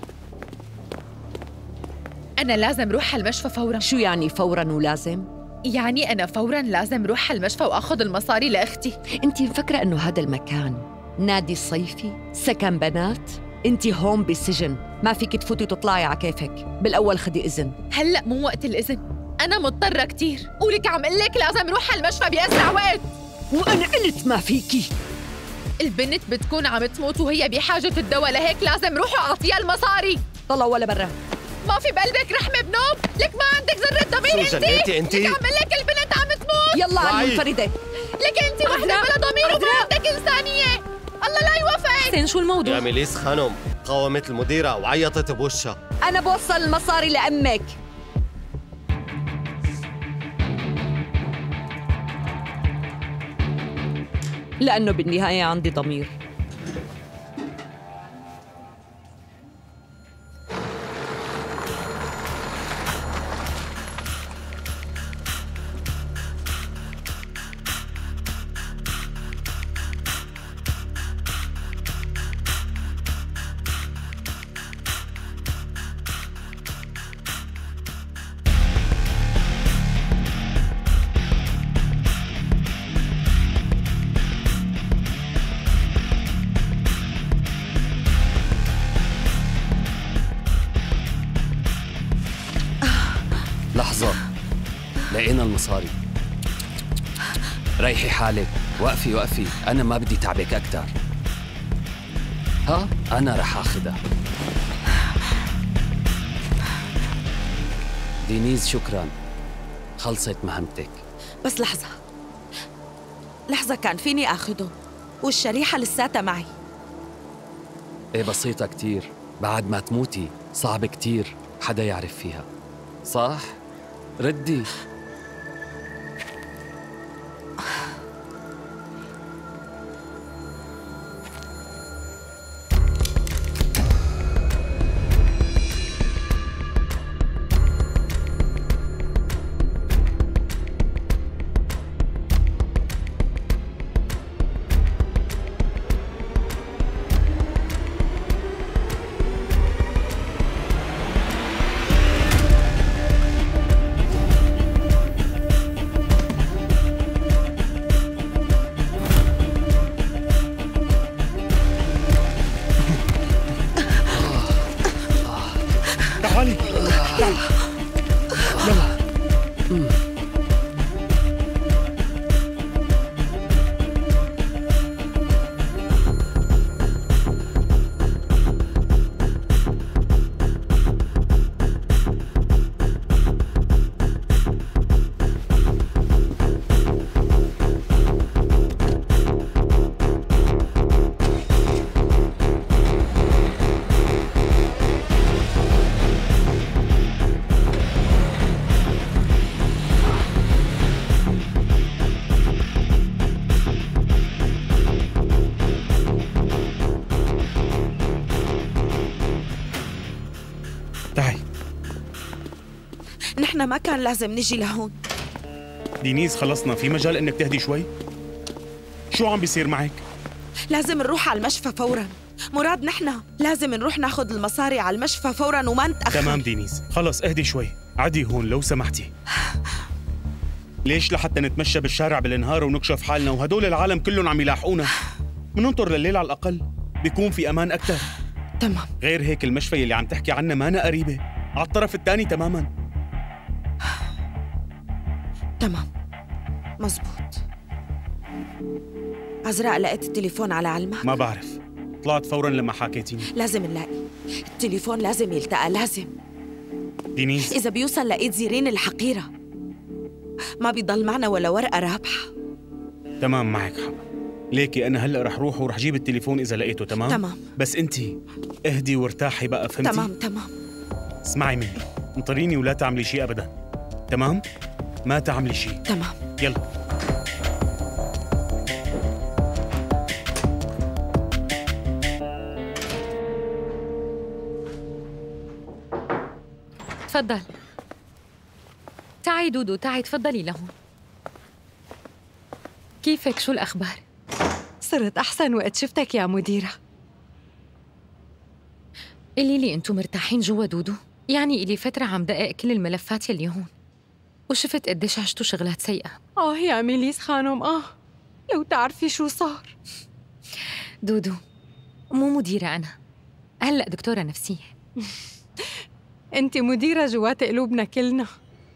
أنا لازم روح على المشفى فوراً. شو يعني فوراً ولازم؟ يعني أنا فوراً لازم روح على المشفى وآخذ المصاري لأختي. أنت مفكرة إنه هذا المكان نادي صيفي؟ سكن بنات؟ أنت هون بالسجن، ما فيك تفوتي وتطلعي على كيفك. بالأول خدي إذن. هلأ مو وقت الإذن، أنا مضطرة كتير. ولك عم قلك لازم روح على المشفى بأسرع وقت. وأنا قلت ما فيكي. البنت بتكون عم تموت وهي بحاجة الدواء، لهيك لازم روحوا أعطيها المصاري. طلعوا ولا برا. ما في بقلبك رحمة بنوب؟ لك ما عندك ذرة ضمير. شو جنيتي انتي؟ لك عم قلك البنت عم تموت. يلا على المنفردة. لك انتي وحدة بلا ضمير وما عندك إنسانية. الله لا يوفقك. حسين شو الموضوع؟ يا ميليس خانم قاومت المديرة وعيطت بوشها. أنا بوصل المصاري لأمك. لأنه بالنهاية عندي ضمير. لحظة، لقينا المصاري. ريحي حالك، وقفي، أنا ما بدي تعبك أكتر. ها، أنا رح أخدها. دينيز شكراً، خلصت مهمتك. بس لحظة كان فيني آخده والشريحة لساتها معي. ايه بسيطة كتير، بعد ما تموتي صعب كتير حدا يعرف فيها، صح؟ ردي. تعالي تعالي يلا. تعي. نحن ما كان لازم نجي لهون. دينيز خلصنا، في مجال انك تهدي شوي؟ شو عم بيصير معك؟ لازم نروح على المشفى فورا. مراد نحن لازم نروح ناخذ المصاري على المشفى فورا وما نتأخر. تمام دينيز، خلص اهدي شوي، عدي هون لو سمحتي. ليش لحتى نتمشى بالشارع بالنهار ونكشف حالنا وهدول العالم كلهم عم يلاحقونا؟ مننطر لليل على الأقل، بيكون في أمان أكثر. تمام. غير هيك المشفى اللي عم تحكي عنها مانا قريبة، على الطرف الثاني تماما. تمام، مزبوط. عزراء، لقيت التليفون على علمك؟ ما بعرف، طلعت فورا لما حكيتيني. لازم نلاقي التليفون، لازم يلتقى، لازم. دينيز، إذا بيوصل لإيد زيرين الحقيرة ما بيضل معنا ولا ورقة رابحة. تمام، معك حق. ليكي أنا هلأ رح روح ورح جيب التليفون إذا لقيته. تمام؟ تمام. بس أنتي اهدي وارتاحي بقى، فهمتي؟ تمام تمام. اسمعي مني، انطريني ولا تعملي شيء أبدا. تمام؟ ما تعملي شيء. تمام. يلا. تفضل. تعي دودو، تعي تفضلي لهون. كيفك؟ شو الأخبار؟ صرت أحسن وقت شفتك يا مديرة. قولي لي، أنتم مرتاحين جوا دودو؟ يعني إلي فترة عم دقق كل الملفات يلي هون وشفت قديش عشتوا شغلات سيئة. يا ميليس خانم، لو تعرفي شو صار. دودو، مو مديرة أنا، هلأ دكتورة نفسية. أنت مديرة جوات قلوبنا كلنا.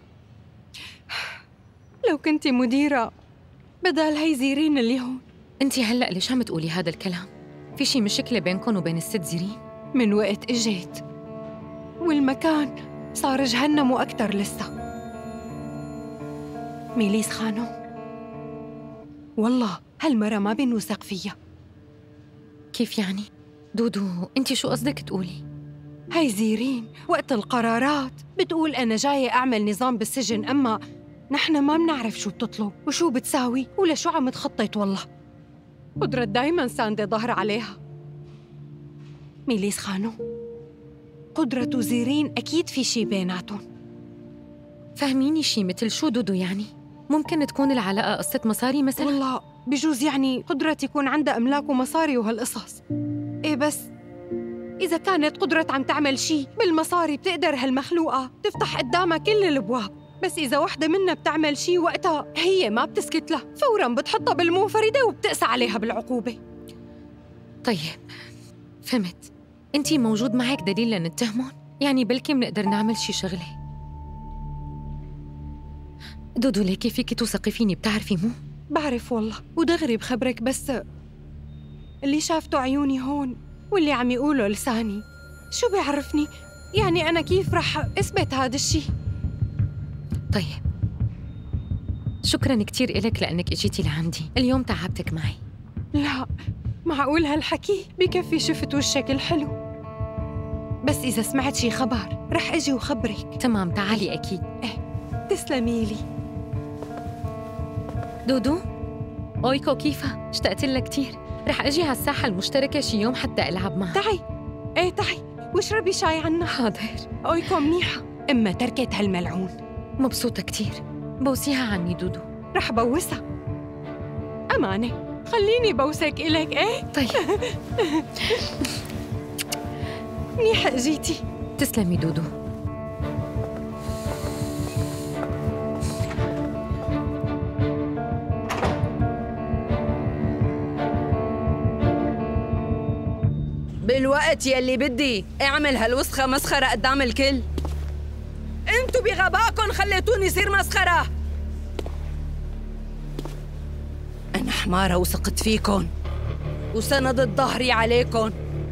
لو كنتي مديرة بدل هي زيرين اللي هون. أنت هلأ ليش عم تقولي هذا الكلام؟ في شي مشكلة بينكم وبين الست زيرين؟ من وقت إجيت والمكان صار جهنم وأكتر لسه. ميليس خانم، والله هالمرة ما بنوثق فيها. كيف يعني؟ دودو، أنت شو قصدك تقولي؟ هاي زيرين وقت القرارات بتقول أنا جاية أعمل نظام بالسجن، أما نحن ما بنعرف شو بتطلب وشو بتساوي ولا شو عم تخطط. والله قدرة دايماً ساندة ظهر عليها. ميليس خانم، قدرة وزيرين أكيد في شي بيناتهم. فهميني شي مثل شو دودو يعني؟ ممكن تكون العلاقة قصة مصاري مثلاً؟ والله بجوز يعني قدرة يكون عندها أملاك ومصاري وهالقصص. إيه بس إذا كانت قدرة عم تعمل شي بالمصاري بتقدر هالمخلوقة تفتح قدامها كل الأبواب، بس إذا وحدة منا بتعمل شي وقتها هي ما بتسكت لها، فوراً بتحطها بالمنفردة وبتقسى عليها بالعقوبة. طيب فهمت. أنتي موجود معك دليل لنتهمهم؟ يعني بلكي بنقدر نعمل شي شغلة. دودو ليكي فيكي توثقي فيني، بتعرفي مو؟ بعرف والله، ودغري بخبرك، بس اللي شافته عيوني هون واللي عم يقوله لساني شو بيعرفني؟ يعني أنا كيف رح أثبت هذا الشي؟ طيب شكراً كتير إلك لأنك إجيتي لعندي، اليوم تعبتك معي. لا معقول هالحكي بكفي شفت وشك الحلو، بس إذا سمعت شي خبر رح أجي وخبرك. تمام، تعالي أكيد. تسلمي لي. دودو، أويكو كيفها؟ اشتقت لها كتير. رح أجي على الساحة المشتركة شي يوم حتى ألعب معها. تعي تعي واشربي شاي عنا. حاضر. أويكو منيحة، إما تركت هالملعون. مبسوطة كتير. بوسيها عني دودو. رح بوسها. أمانة، خليني بوسك إلك. طيب. منيحة اجيتي. تسلمي دودو. بالوقت يلي بدي اعمل هالوسخة مسخرة قدام الكل. انتو بغباكن خليتوني يصير مسخرة. انا حمارة وثقت فيكن وسندت ظهري عليكن.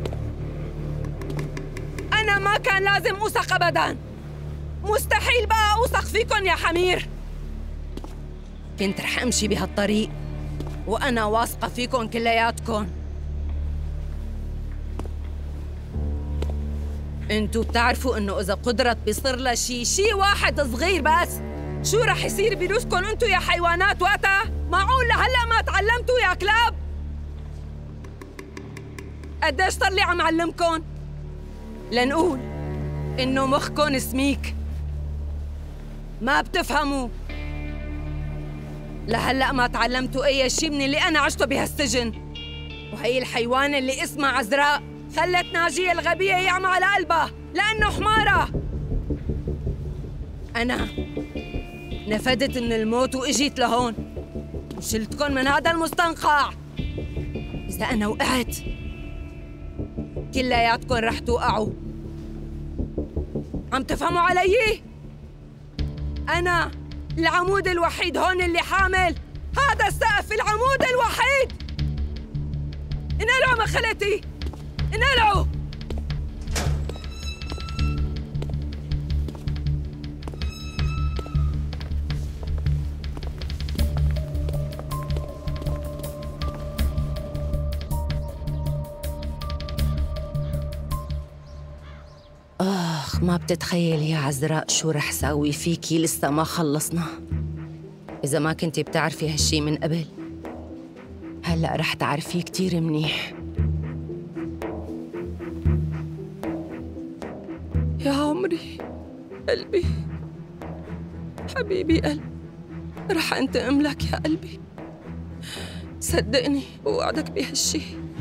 انا ما كان لازم اوثق ابدا. مستحيل بقى اوثق فيكن يا حمير. كنت رح امشي بهالطريق وانا واثقة فيكن كلياتكن. انتو بتعرفوا انه اذا قدرت بيصير لها شي واحد صغير بس، شو رح يصير بروسكن انتو يا حيوانات وقتها؟ معقول لهلا ما تعلمتوا يا كلاب؟ قديش صار لي عم علمكن؟ لنقول انه مخكن سميك، ما بتفهموا. لهلا ما تعلمتوا اي شي من اللي انا عشته بهالسجن. وهي الحيوانة اللي اسمها عزراء خلت ناجية الغبية يعمى على قلبها لأنه حمارة. أنا نفدت من الموت وإجيت لهون وشلتكن من هذا المستنقع. إذا أنا وقعت كلياتكن رح توقعوا. عم تفهموا علي؟ أنا العمود الوحيد هون اللي حامل هذا السقف، العمود الوحيد. انقلعوا مخلتي، انقلعوا. ما بتتخيلي يا عزراء شو رح ساوي فيكي. لسه ما خلصنا. إذا ما كنتي بتعرفي هالشي من قبل، هلأ رح تعرفيه كتير منيح. يا عمري، قلبي، حبيبي قلبي، رح أنتقم لك يا قلبي. صدقني بوعدك بهالشي.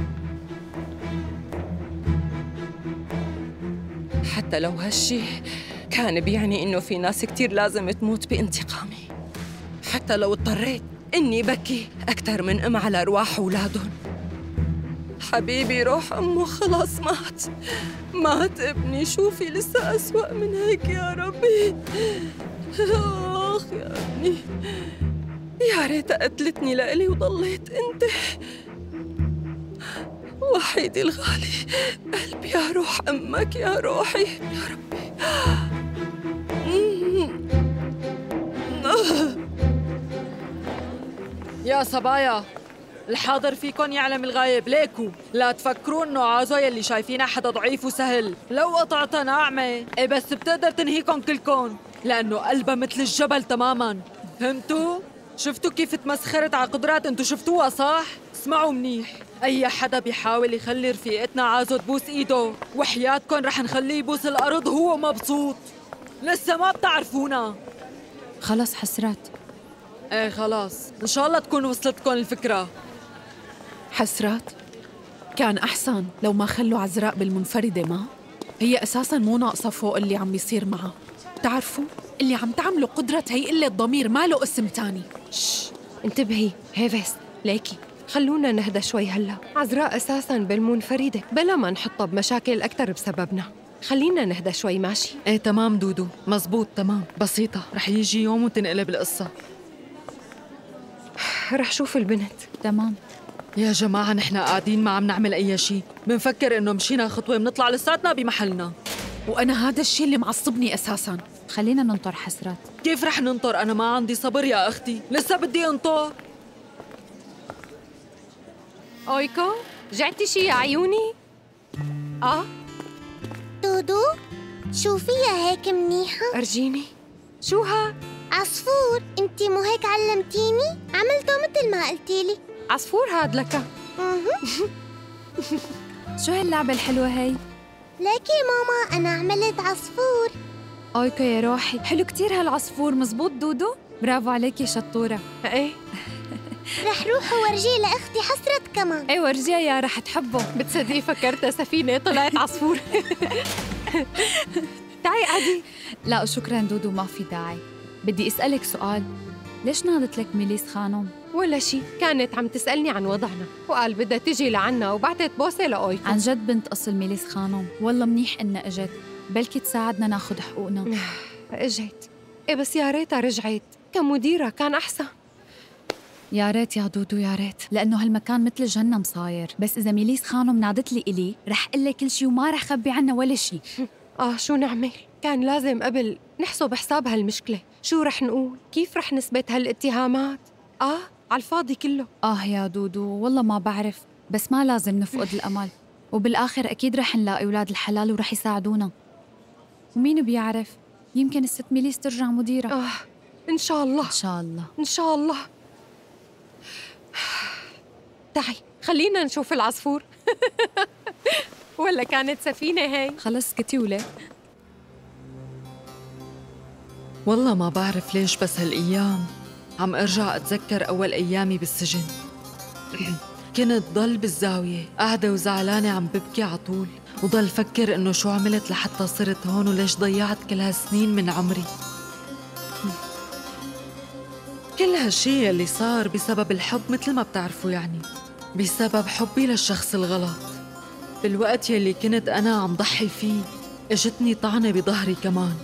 حتى لو هالشي كان بيعني إنه في ناس كتير لازم تموت بانتقامي، حتى لو اضطريت إني بكي أكتر من أم على أرواح أولادهم. حبيبي روح أمه خلاص مات ابني. شوفي لسه أسوأ من هيك يا ربي. آخ يا ابني، يا ريت قتلتني لإلي وضليت أنت وحيدي الغالي. قلبي يا روح أمك يا روحي يا ربي. يا صبايا، الحاضر فيكن يعلم الغايب. ليكو لا تفكروا انه عازو يلي شايفينها حدا ضعيف وسهل. لو قطعتها ناعمة بس بتقدر تنهيكن كلكن، لأنه قلبها مثل الجبل تماماً. فهمتوا؟ شفتوا كيف تمسخرت على قدرات؟ انتوا شفتوها صح؟ اسمعوا منيح، أي حدا بيحاول يخلي رفيقتنا عازو تبوس إيده وحياتكن رح نخليه يبوس الأرض هو مبسوط. لسه ما بتعرفونا. خلص حسرات. ايه خلاص، إن شاء الله تكون وصلتكن الفكرة. حسرات، كان أحسن لو ما خلوا عزراء بالمنفردة. ما هي أساساً مو ناقصة فوق اللي عم بيصير معها. تعرفوا اللي عم تعمله قدرة هي قلة ضمير، ما له اسم تاني. انتبهي هيفست، ليكي خلونا نهدى شوي. هلا عزراء أساساً بالمنفردة، بلا ما نحطها بمشاكل أكتر بسببنا. خلينا نهدى شوي ماشي؟ ايه تمام دودو، مزبوط تمام. بسيطة، رح يجي يوم وتنقلب القصة. رح شوف البنت. تمام. يا جماعة نحن قاعدين ما عم نعمل أي شيء، بنفكر إنه مشينا خطوة بنطلع لساتنا بمحلنا. وأنا هذا الشيء اللي معصبني أساساً. خلينا ننطر حسرات. كيف رح ننطر؟ أنا ما عندي صبر يا أختي، لسه بدي أنطر. أويكو رجعتي شي يا عيوني؟ دودو شو فيها هيك منيحة؟ أرجيني شو ها؟ عصفور، انتي مو هيك علمتيني؟ عملته مثل ما قلتيلي. عصفور هاد لك. شو هاللعبة الحلوة هي؟ ليكي ماما أنا عملت عصفور. أويكو يا روحي، حلو كتير هالعصفور. مزبوط دودو؟ برافو عليكي شطورة. ايه رح روح وورجيه لأختي حسرت كمان. ايه ورجيها يا رح تحبه. بتصدقي فكرتها سفينة طلعت عصفور. تعي عادي. لا شكرا دودو ما في داعي. بدي أسألك سؤال، ليش نادت لك ميليس خانم؟ ولا شي، كانت عم تسألني عن وضعنا وقال بدها تجي لعنا وبعتت بوسة لأويكو. عن جد بنت أصل ميليس خانم، والله منيح إنها إجت، بلكي تساعدنا ناخد حقوقنا. إجت، إيه بس يا ريتها رجعت، كمديرة كان أحسن. يا ريت يا دودو يا ريت، لأنه هالمكان مثل جهنم صاير، بس إذا ميليس خانم نادت لي إلي رح قلها كل شي وما رح خبي عنها ولا شي. شو نعمل؟ كان لازم قبل نحسب حساب هالمشكلة، شو رح نقول؟ كيف رح نثبت هالاتهامات؟ على الفاضي كله. يا دودو والله ما بعرف، بس ما لازم نفقد الأمل، وبالآخر أكيد رح نلاقي أولاد الحلال ورح يساعدونا، ومين بيعرف يمكن الست ميليس ترجع مديرة. إن شاء الله. إن شاء الله. إن شاء الله. تعي خلينا نشوف العصفور. ولا كانت سفينة هاي؟ خلص اسكتي ولا؟ والله ما بعرف ليش بس هالأيام عم أرجع أتذكر أول أيامي بالسجن. كنت ضل بالزاوية قاعدة وزعلانة عم ببكي عطول، وضل فكر إنه شو عملت لحتى صرت هون وليش ضيعت كل هالسنين من عمري. كل هالشي اللي صار بسبب الحب مثل ما بتعرفوا، يعني بسبب حبي للشخص الغلط. بالوقت يلي كنت أنا عم ضحي فيه اجتني طعنة بظهري كمان.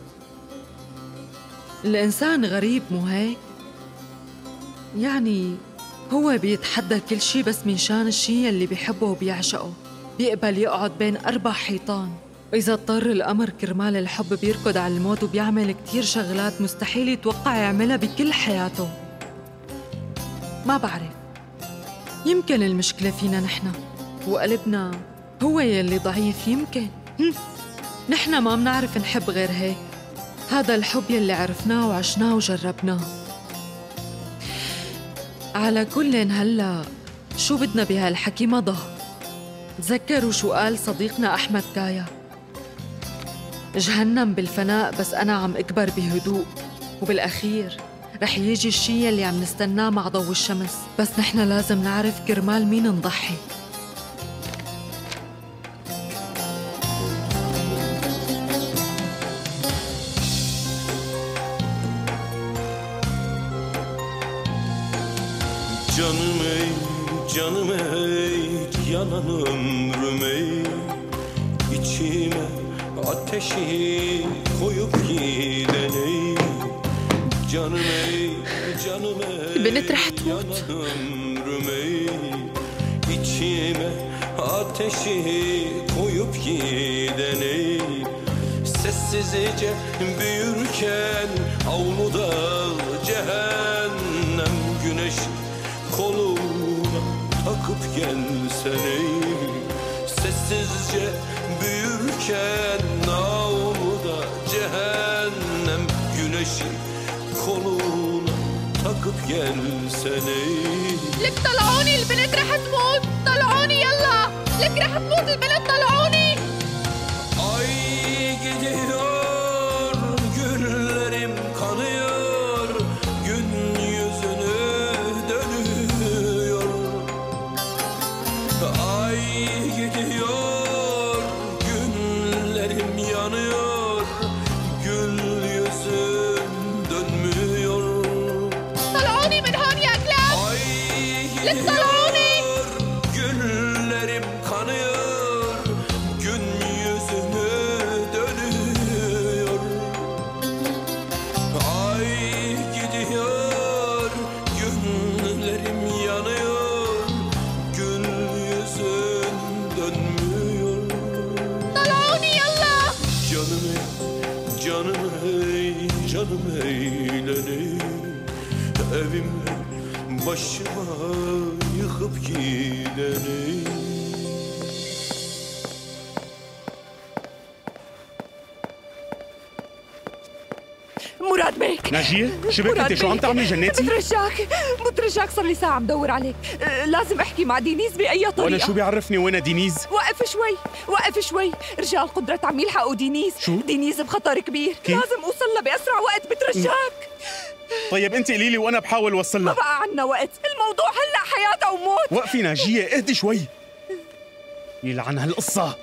الإنسان غريب مو هيك؟ يعني هو بيتحدى كل شي بس من شان الشي اللي بيحبه وبيعشقه، بيقبل يقعد بين 4 حيطان، وإذا اضطر الأمر كرمال الحب بيركض على الموت وبيعمل كتير شغلات مستحيل يتوقع يعملها بكل حياته. ما بعرف، يمكن المشكلة فينا نحن وقلبنا هو يلي ضعيف. يمكن نحن ما منعرف نحب غير هيك، هذا الحب يلي عرفناه وعشناه وجربناه. على كل هلا شو بدنا بهالحكي مضى. تذكروا شو قال صديقنا أحمد كايا، جهنم بالفناء بس أنا عم أكبر بهدوء، وبالأخير رح يجي الشي اللي عم نستناه مع ضوء الشمس، بس نحن لازم نعرف كرمال مين نضحي. Canım ey, canım ey, yanan ömrüm ey, içime ateşi koyup giden ey. Canım ey, canım ey, yanan ömrüm ey, içime ateşi koyup giden ey. Sessizce büyürken avluda cehennem güneş koluna takıp gelsen ey. Sessizce büyürken avluda cehennem güneşi koluna takıp gelsen ey. لك طلعوني البنت رح تموت، طلعوني يلا، لك رح تموت البنت طلعوني. Ay gidiyor, güllerim kanıyor, gün yüzünü dönüyor. Ay gidiyor, günlerim yanıyor, gül yüzün dönmüyor. طلعوني من هون يا كلاب. لك طلعوني. Güllerim kanıyor, gün yüzünü dönüyor. Ay gidiyor, günlerim yanıyor, gül yüzün dönmüyor. طلعوني يلا. Canım ey, canım ey, canım eğleney, evimle başıma yıkıp gideney. بترجاك ناجية شبك انت شو عم تعملي جناتي؟ بترجاك صار لي ساعة عم دور عليك. لازم احكي مع دينيز بأي طريقة. وانا شو بيعرفني وين دينيز؟ وقف شوي رجال قدرة عم يلحقوا دينيز. شو؟ دينيز بخطر كبير. كيف؟ لازم اوصل لها بأسرع وقت بترجاك. طيب انت قولي لي وانا بحاول اوصل ما لها. بقى عنا وقت، الموضوع هلا حياة او موت. وقفي ناجية اهدي شوي. يلعن هالقصة.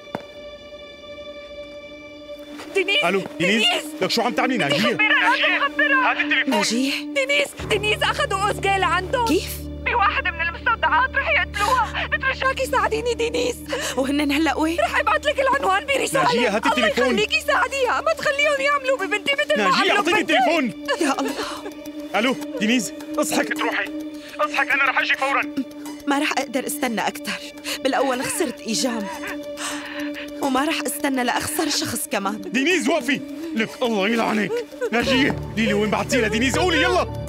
دينيز الو دينيز لك شو عم تعملي ناجية؟ خبرها هات التليفون. ناجية دينيز اخذوا اوزجيل عندهم. كيف؟ بواحدة من المستودعات رح يقتلوها. بترجاكي ساعديني دينيز. وهنن هلا وين؟ رح ابعث لك العنوان برسالة. ناجية هات التليفون. الله يخليكي ساعديها، ما تخليهم يعملوا ببنتي مثل ما ناجية عملوا اعطيني التليفون. يا الله. الو دينيز اصحك تروحي. اصحك انا رح اجي فورا. ما رح اقدر استنى اكثر، بالاول خسرت ايجام وما رح استنى لاخسر شخص كمان. دينيز وقفي. لك الله يلعنك. ناجية ليلي وين بعتيها لدينيز؟ قولي يلا.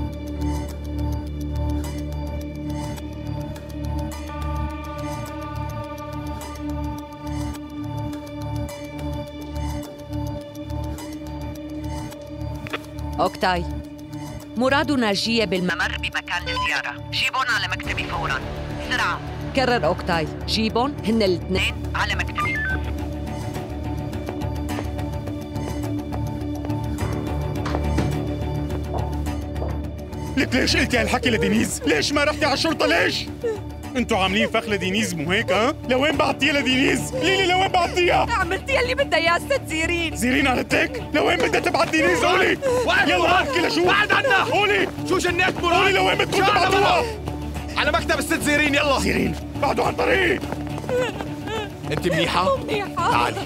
أوكتاي، مراد وناجية بالممر بمكان الزيارة، جيبون على مكتبي فوراً، بسرعة. كرر أوكتاي، جيبون هن الاثنين على مكتبي. لك ليش قلتي هالحكي لدينيز؟ ليش ما رحتي على الشرطة ليش؟ انتوا عاملين فخ لدينيز مو هيك ها؟ لوين بعتيها لدينيز؟ ليلي لوين بعتيها؟ عملتي اللي بدها اياه ست زيرين. زيرين قالت لك؟ لوين بدها تبعت دينيز؟ قولي يلا احكي لشو؟ بعد عنا. قولي شو جنيت مراد؟ قولي لوين بدكم تبعتوها؟ على مكتب الست زيرين. يلا زيرين بعدوا عن طريق. انت منيحة؟ منيحة. تعالي.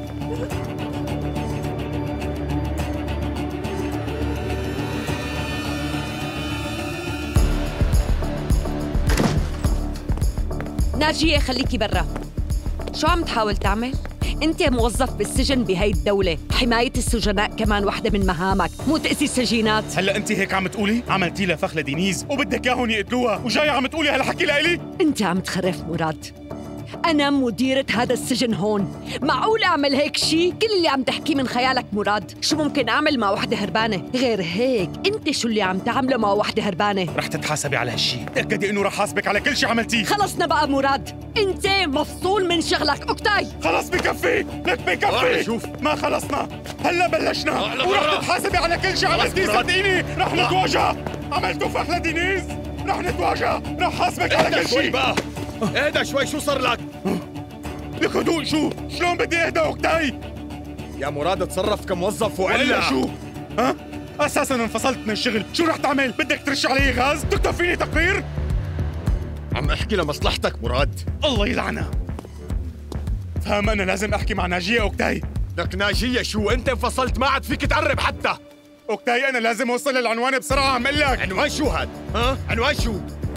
ناجية خليكي برا. شو عم تحاول تعمل؟ انت موظف بالسجن بهي الدولة، حماية السجناء كمان وحدة من مهامك، مو تأذي السجينات. هلا انت هيك عم تقولي؟ عملتي لها فخ لدينيز وبدك اياهم يقتلوها وجاي عم تقولي هالحكي لإلي؟ انت عم تخرف مراد. أنا مديرة هذا السجن هون، معقول أعمل هيك شي؟ كل اللي عم تحكيه من خيالك مراد. شو ممكن أعمل مع وحدة هربانة؟ غير هيك أنت شو اللي عم تعمله مع وحدة هربانة؟ رح تتحاسبي على هالشي، تأكدي إنه رح حاسبك على كل شي عملتيه. خلصنا بقى مراد، أنت مفصول من شغلك. أوكتاي خلص بكفي، لك بكفي. شوف ما خلصنا، هلا بلشنا ورح تتحاسبي على كل شي عملتيه. صدقيني رح نتواجه. عملتوا فخ لدينيز، رح نتواجه، رح حاسبك على كل شي. بقى اهدى شوي. شو صار لك؟ لك هدوء. شلون بدي اهدى اوكتاي؟ يا مراد تصرف كموظف ولا شو؟ ها؟ اساسا انفصلت من الشغل، شو رح تعمل؟ بدك ترش علي غاز؟ تكتب فيني تقرير؟ عم احكي لمصلحتك مراد. الله يلعنها. فهم انا لازم احكي مع ناجية اوكتاي. لك ناجية شو؟ انت انفصلت ما عاد فيك تقرب حتى. اوكتاي انا لازم اوصل للعنوان بسرعة. عم اقول لك عنوان شو هاد؟ ها؟ عنوان شو؟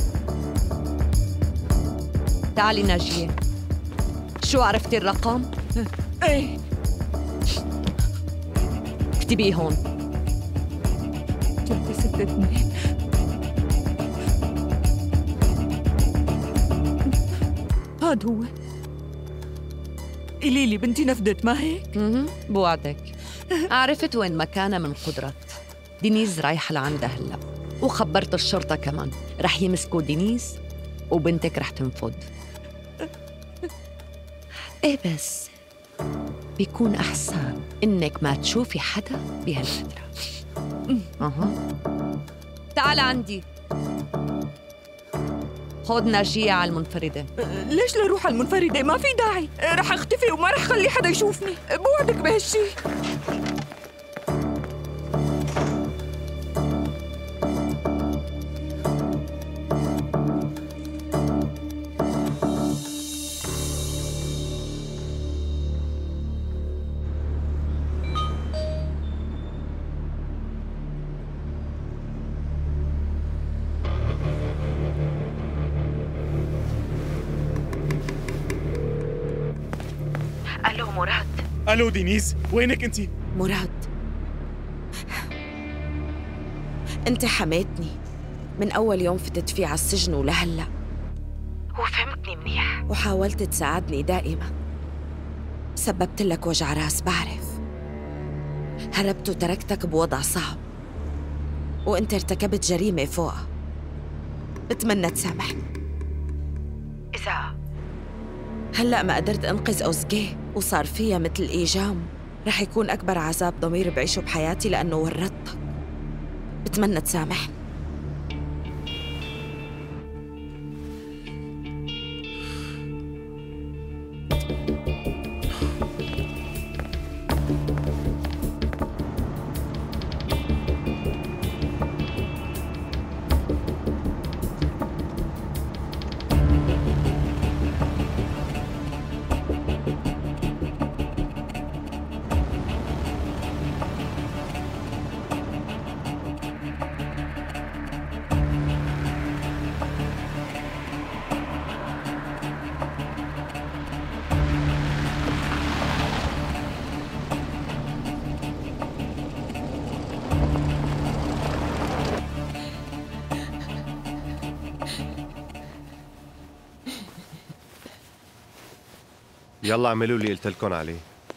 تعالي ناجية. شو عرفتي الرقم؟ ايه اكتبيه هون. 362. هاد هو. قولي لي بنتي نفدت ما هيك؟ بوعدك. عرفت وين مكانها من قدرت. دينيز رايحة لعندها هلا، وخبرت الشرطة كمان. رح يمسكوا دينيز وبنتك رح تنفض. ايه بس بيكون أحسن إنك ما تشوفي حدا بهالفترة. تعال عندي. خذ ناجية على المنفردة. ليش لروح على المنفردة؟ ما في داعي، رح اختفي وما رح خلي حدا يشوفني، بوعدك بهالشي. الو مراد. الو دينيز، وينك انت؟ مراد، انت حميتني من اول يوم فتت فيه على السجن ولهلا، وفهمتني منيح وحاولت تساعدني دائما. سببت لك وجع راس بعرف، هربت وتركتك بوضع صعب، وانت ارتكبت جريمة فوقها. بتمنى تسامحني. إذا هلأ ما قدرت أنقذ أوزجيه وصار فيها مثل إيجام، رح يكون أكبر عذاب ضمير بعيشه بحياتي لأنه ورطتك. بتمنى تسامحني. يلا اعملوا اللي قلت لكم عليه.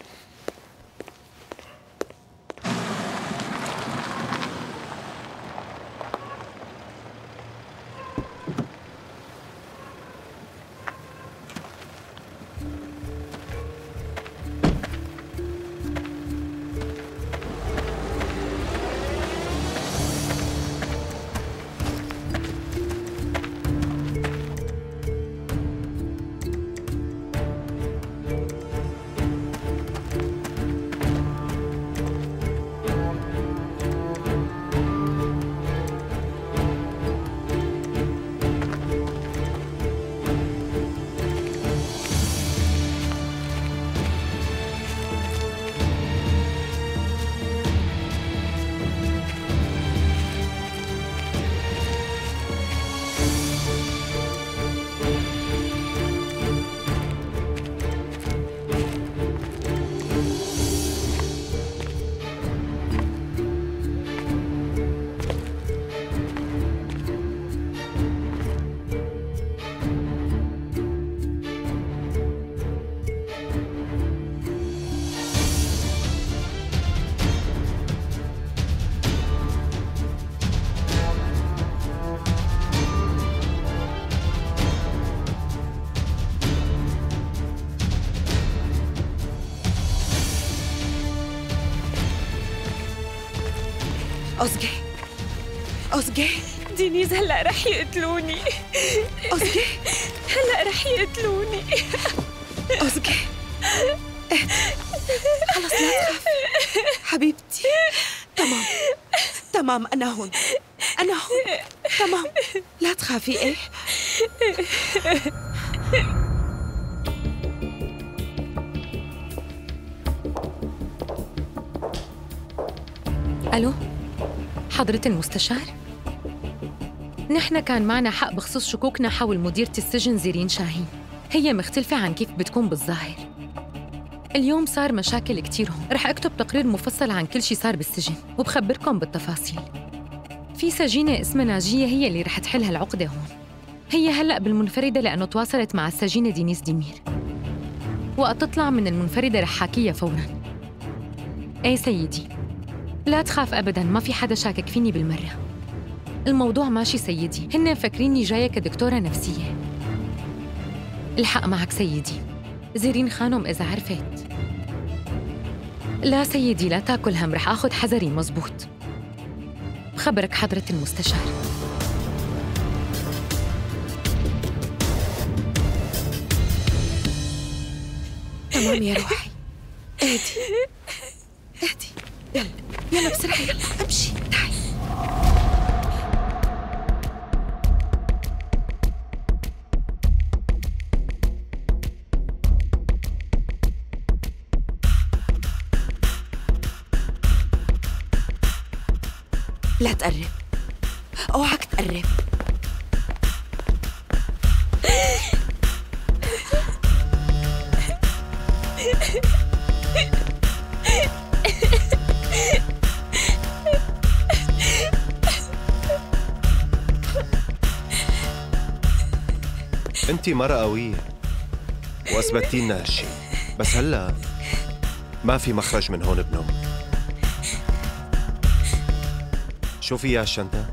أوزجيه دينيز هلأ رح يقتلوني. أوزجيه هلأ رح يقتلوني. أوزجيه خلص لا تخافي حبيبتي. تمام أنا هون تمام لا تخافي. إيه ألو، حضرة المستشار؟ نحن كان معنا حق بخصوص شكوكنا حول مديرة السجن زيرين شاهين. هي مختلفة عن كيف بتكون بالظاهر. اليوم صار مشاكل كتير هون. رح أكتب تقرير مفصل عن كل شي صار بالسجن وبخبركم بالتفاصيل. في سجينة اسمها ناجية هي اللي رح تحل هالعقدة هون. هي هلأ بالمنفردة لأنه تواصلت مع السجينة دينيس ديمير. وقت تطلع من المنفردة رح حاكيها فوراً. إيه سيدي، لا تخاف أبداً، ما في حدا شاكك فيني بالمرة. الموضوع ماشي سيدي، هن مفكريني جاية كدكتورة نفسية. الحق معك سيدي، زيرين خانم إذا عرفت. لا سيدي لا تاكل هم، رح آخذ حذري مزبوط. بخبرك حضرة المستشار. تمام يا روحي. اهدي يلا بسرعة، يلا امشي تعي. لا تقرب، اوعك تقرب. انتي مرة قوية واثبتي لنا هالشي، بس هلا ما في مخرج من هون بنوم. شو فيها الشنطة؟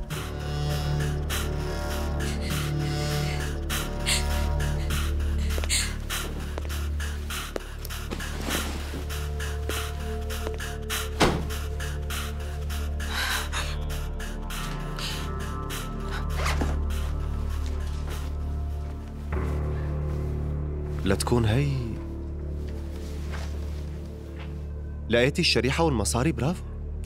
لتكون هي لقيتي الشريحة والمصاري؟ برافو.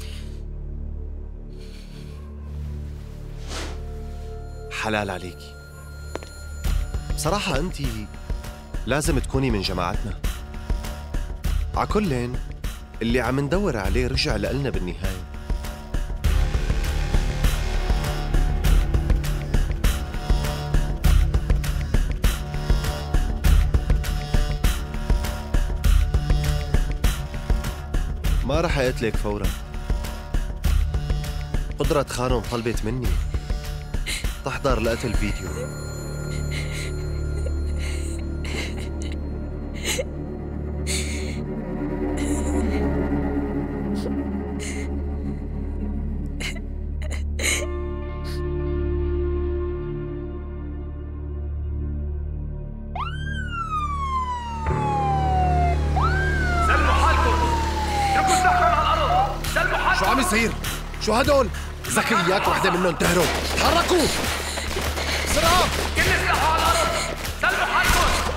حلال عليكي. بصراحة أنتِ لازم تكوني من جماعتنا. عكلن اللي عم ندور عليه رجع لقلنا بالنهاية. ما رح أقتلك فورا. قدرة خانم طلبت مني تحضر لقتل فيديو. شو عم يصير؟ شو هدول؟ ذكيات وحدة منهم تهرب. تحركوا بسرعة. كل سلاحه على الأرض. سلموا حالكم.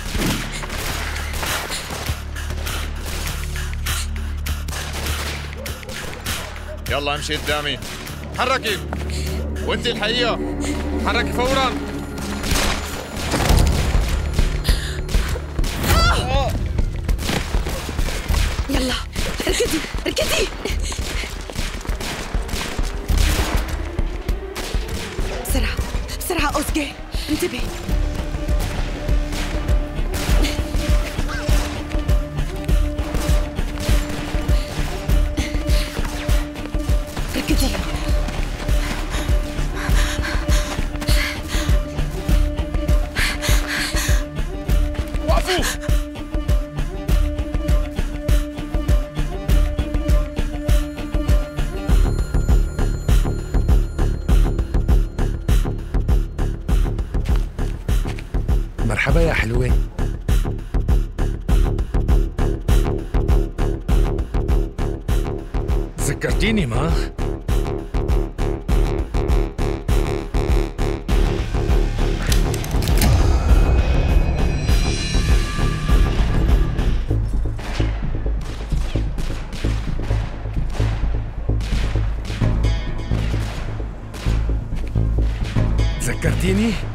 يلا امشي قدامي. حركي. وانت الحقيقة حركي فورا. يلا اركضي اركضي. بسرعة بسرعة أوزجي، انتبهي. اركضي. وقفوا. مرحبا يا حلوة. ذكرتيني ما؟ ذكرتيني؟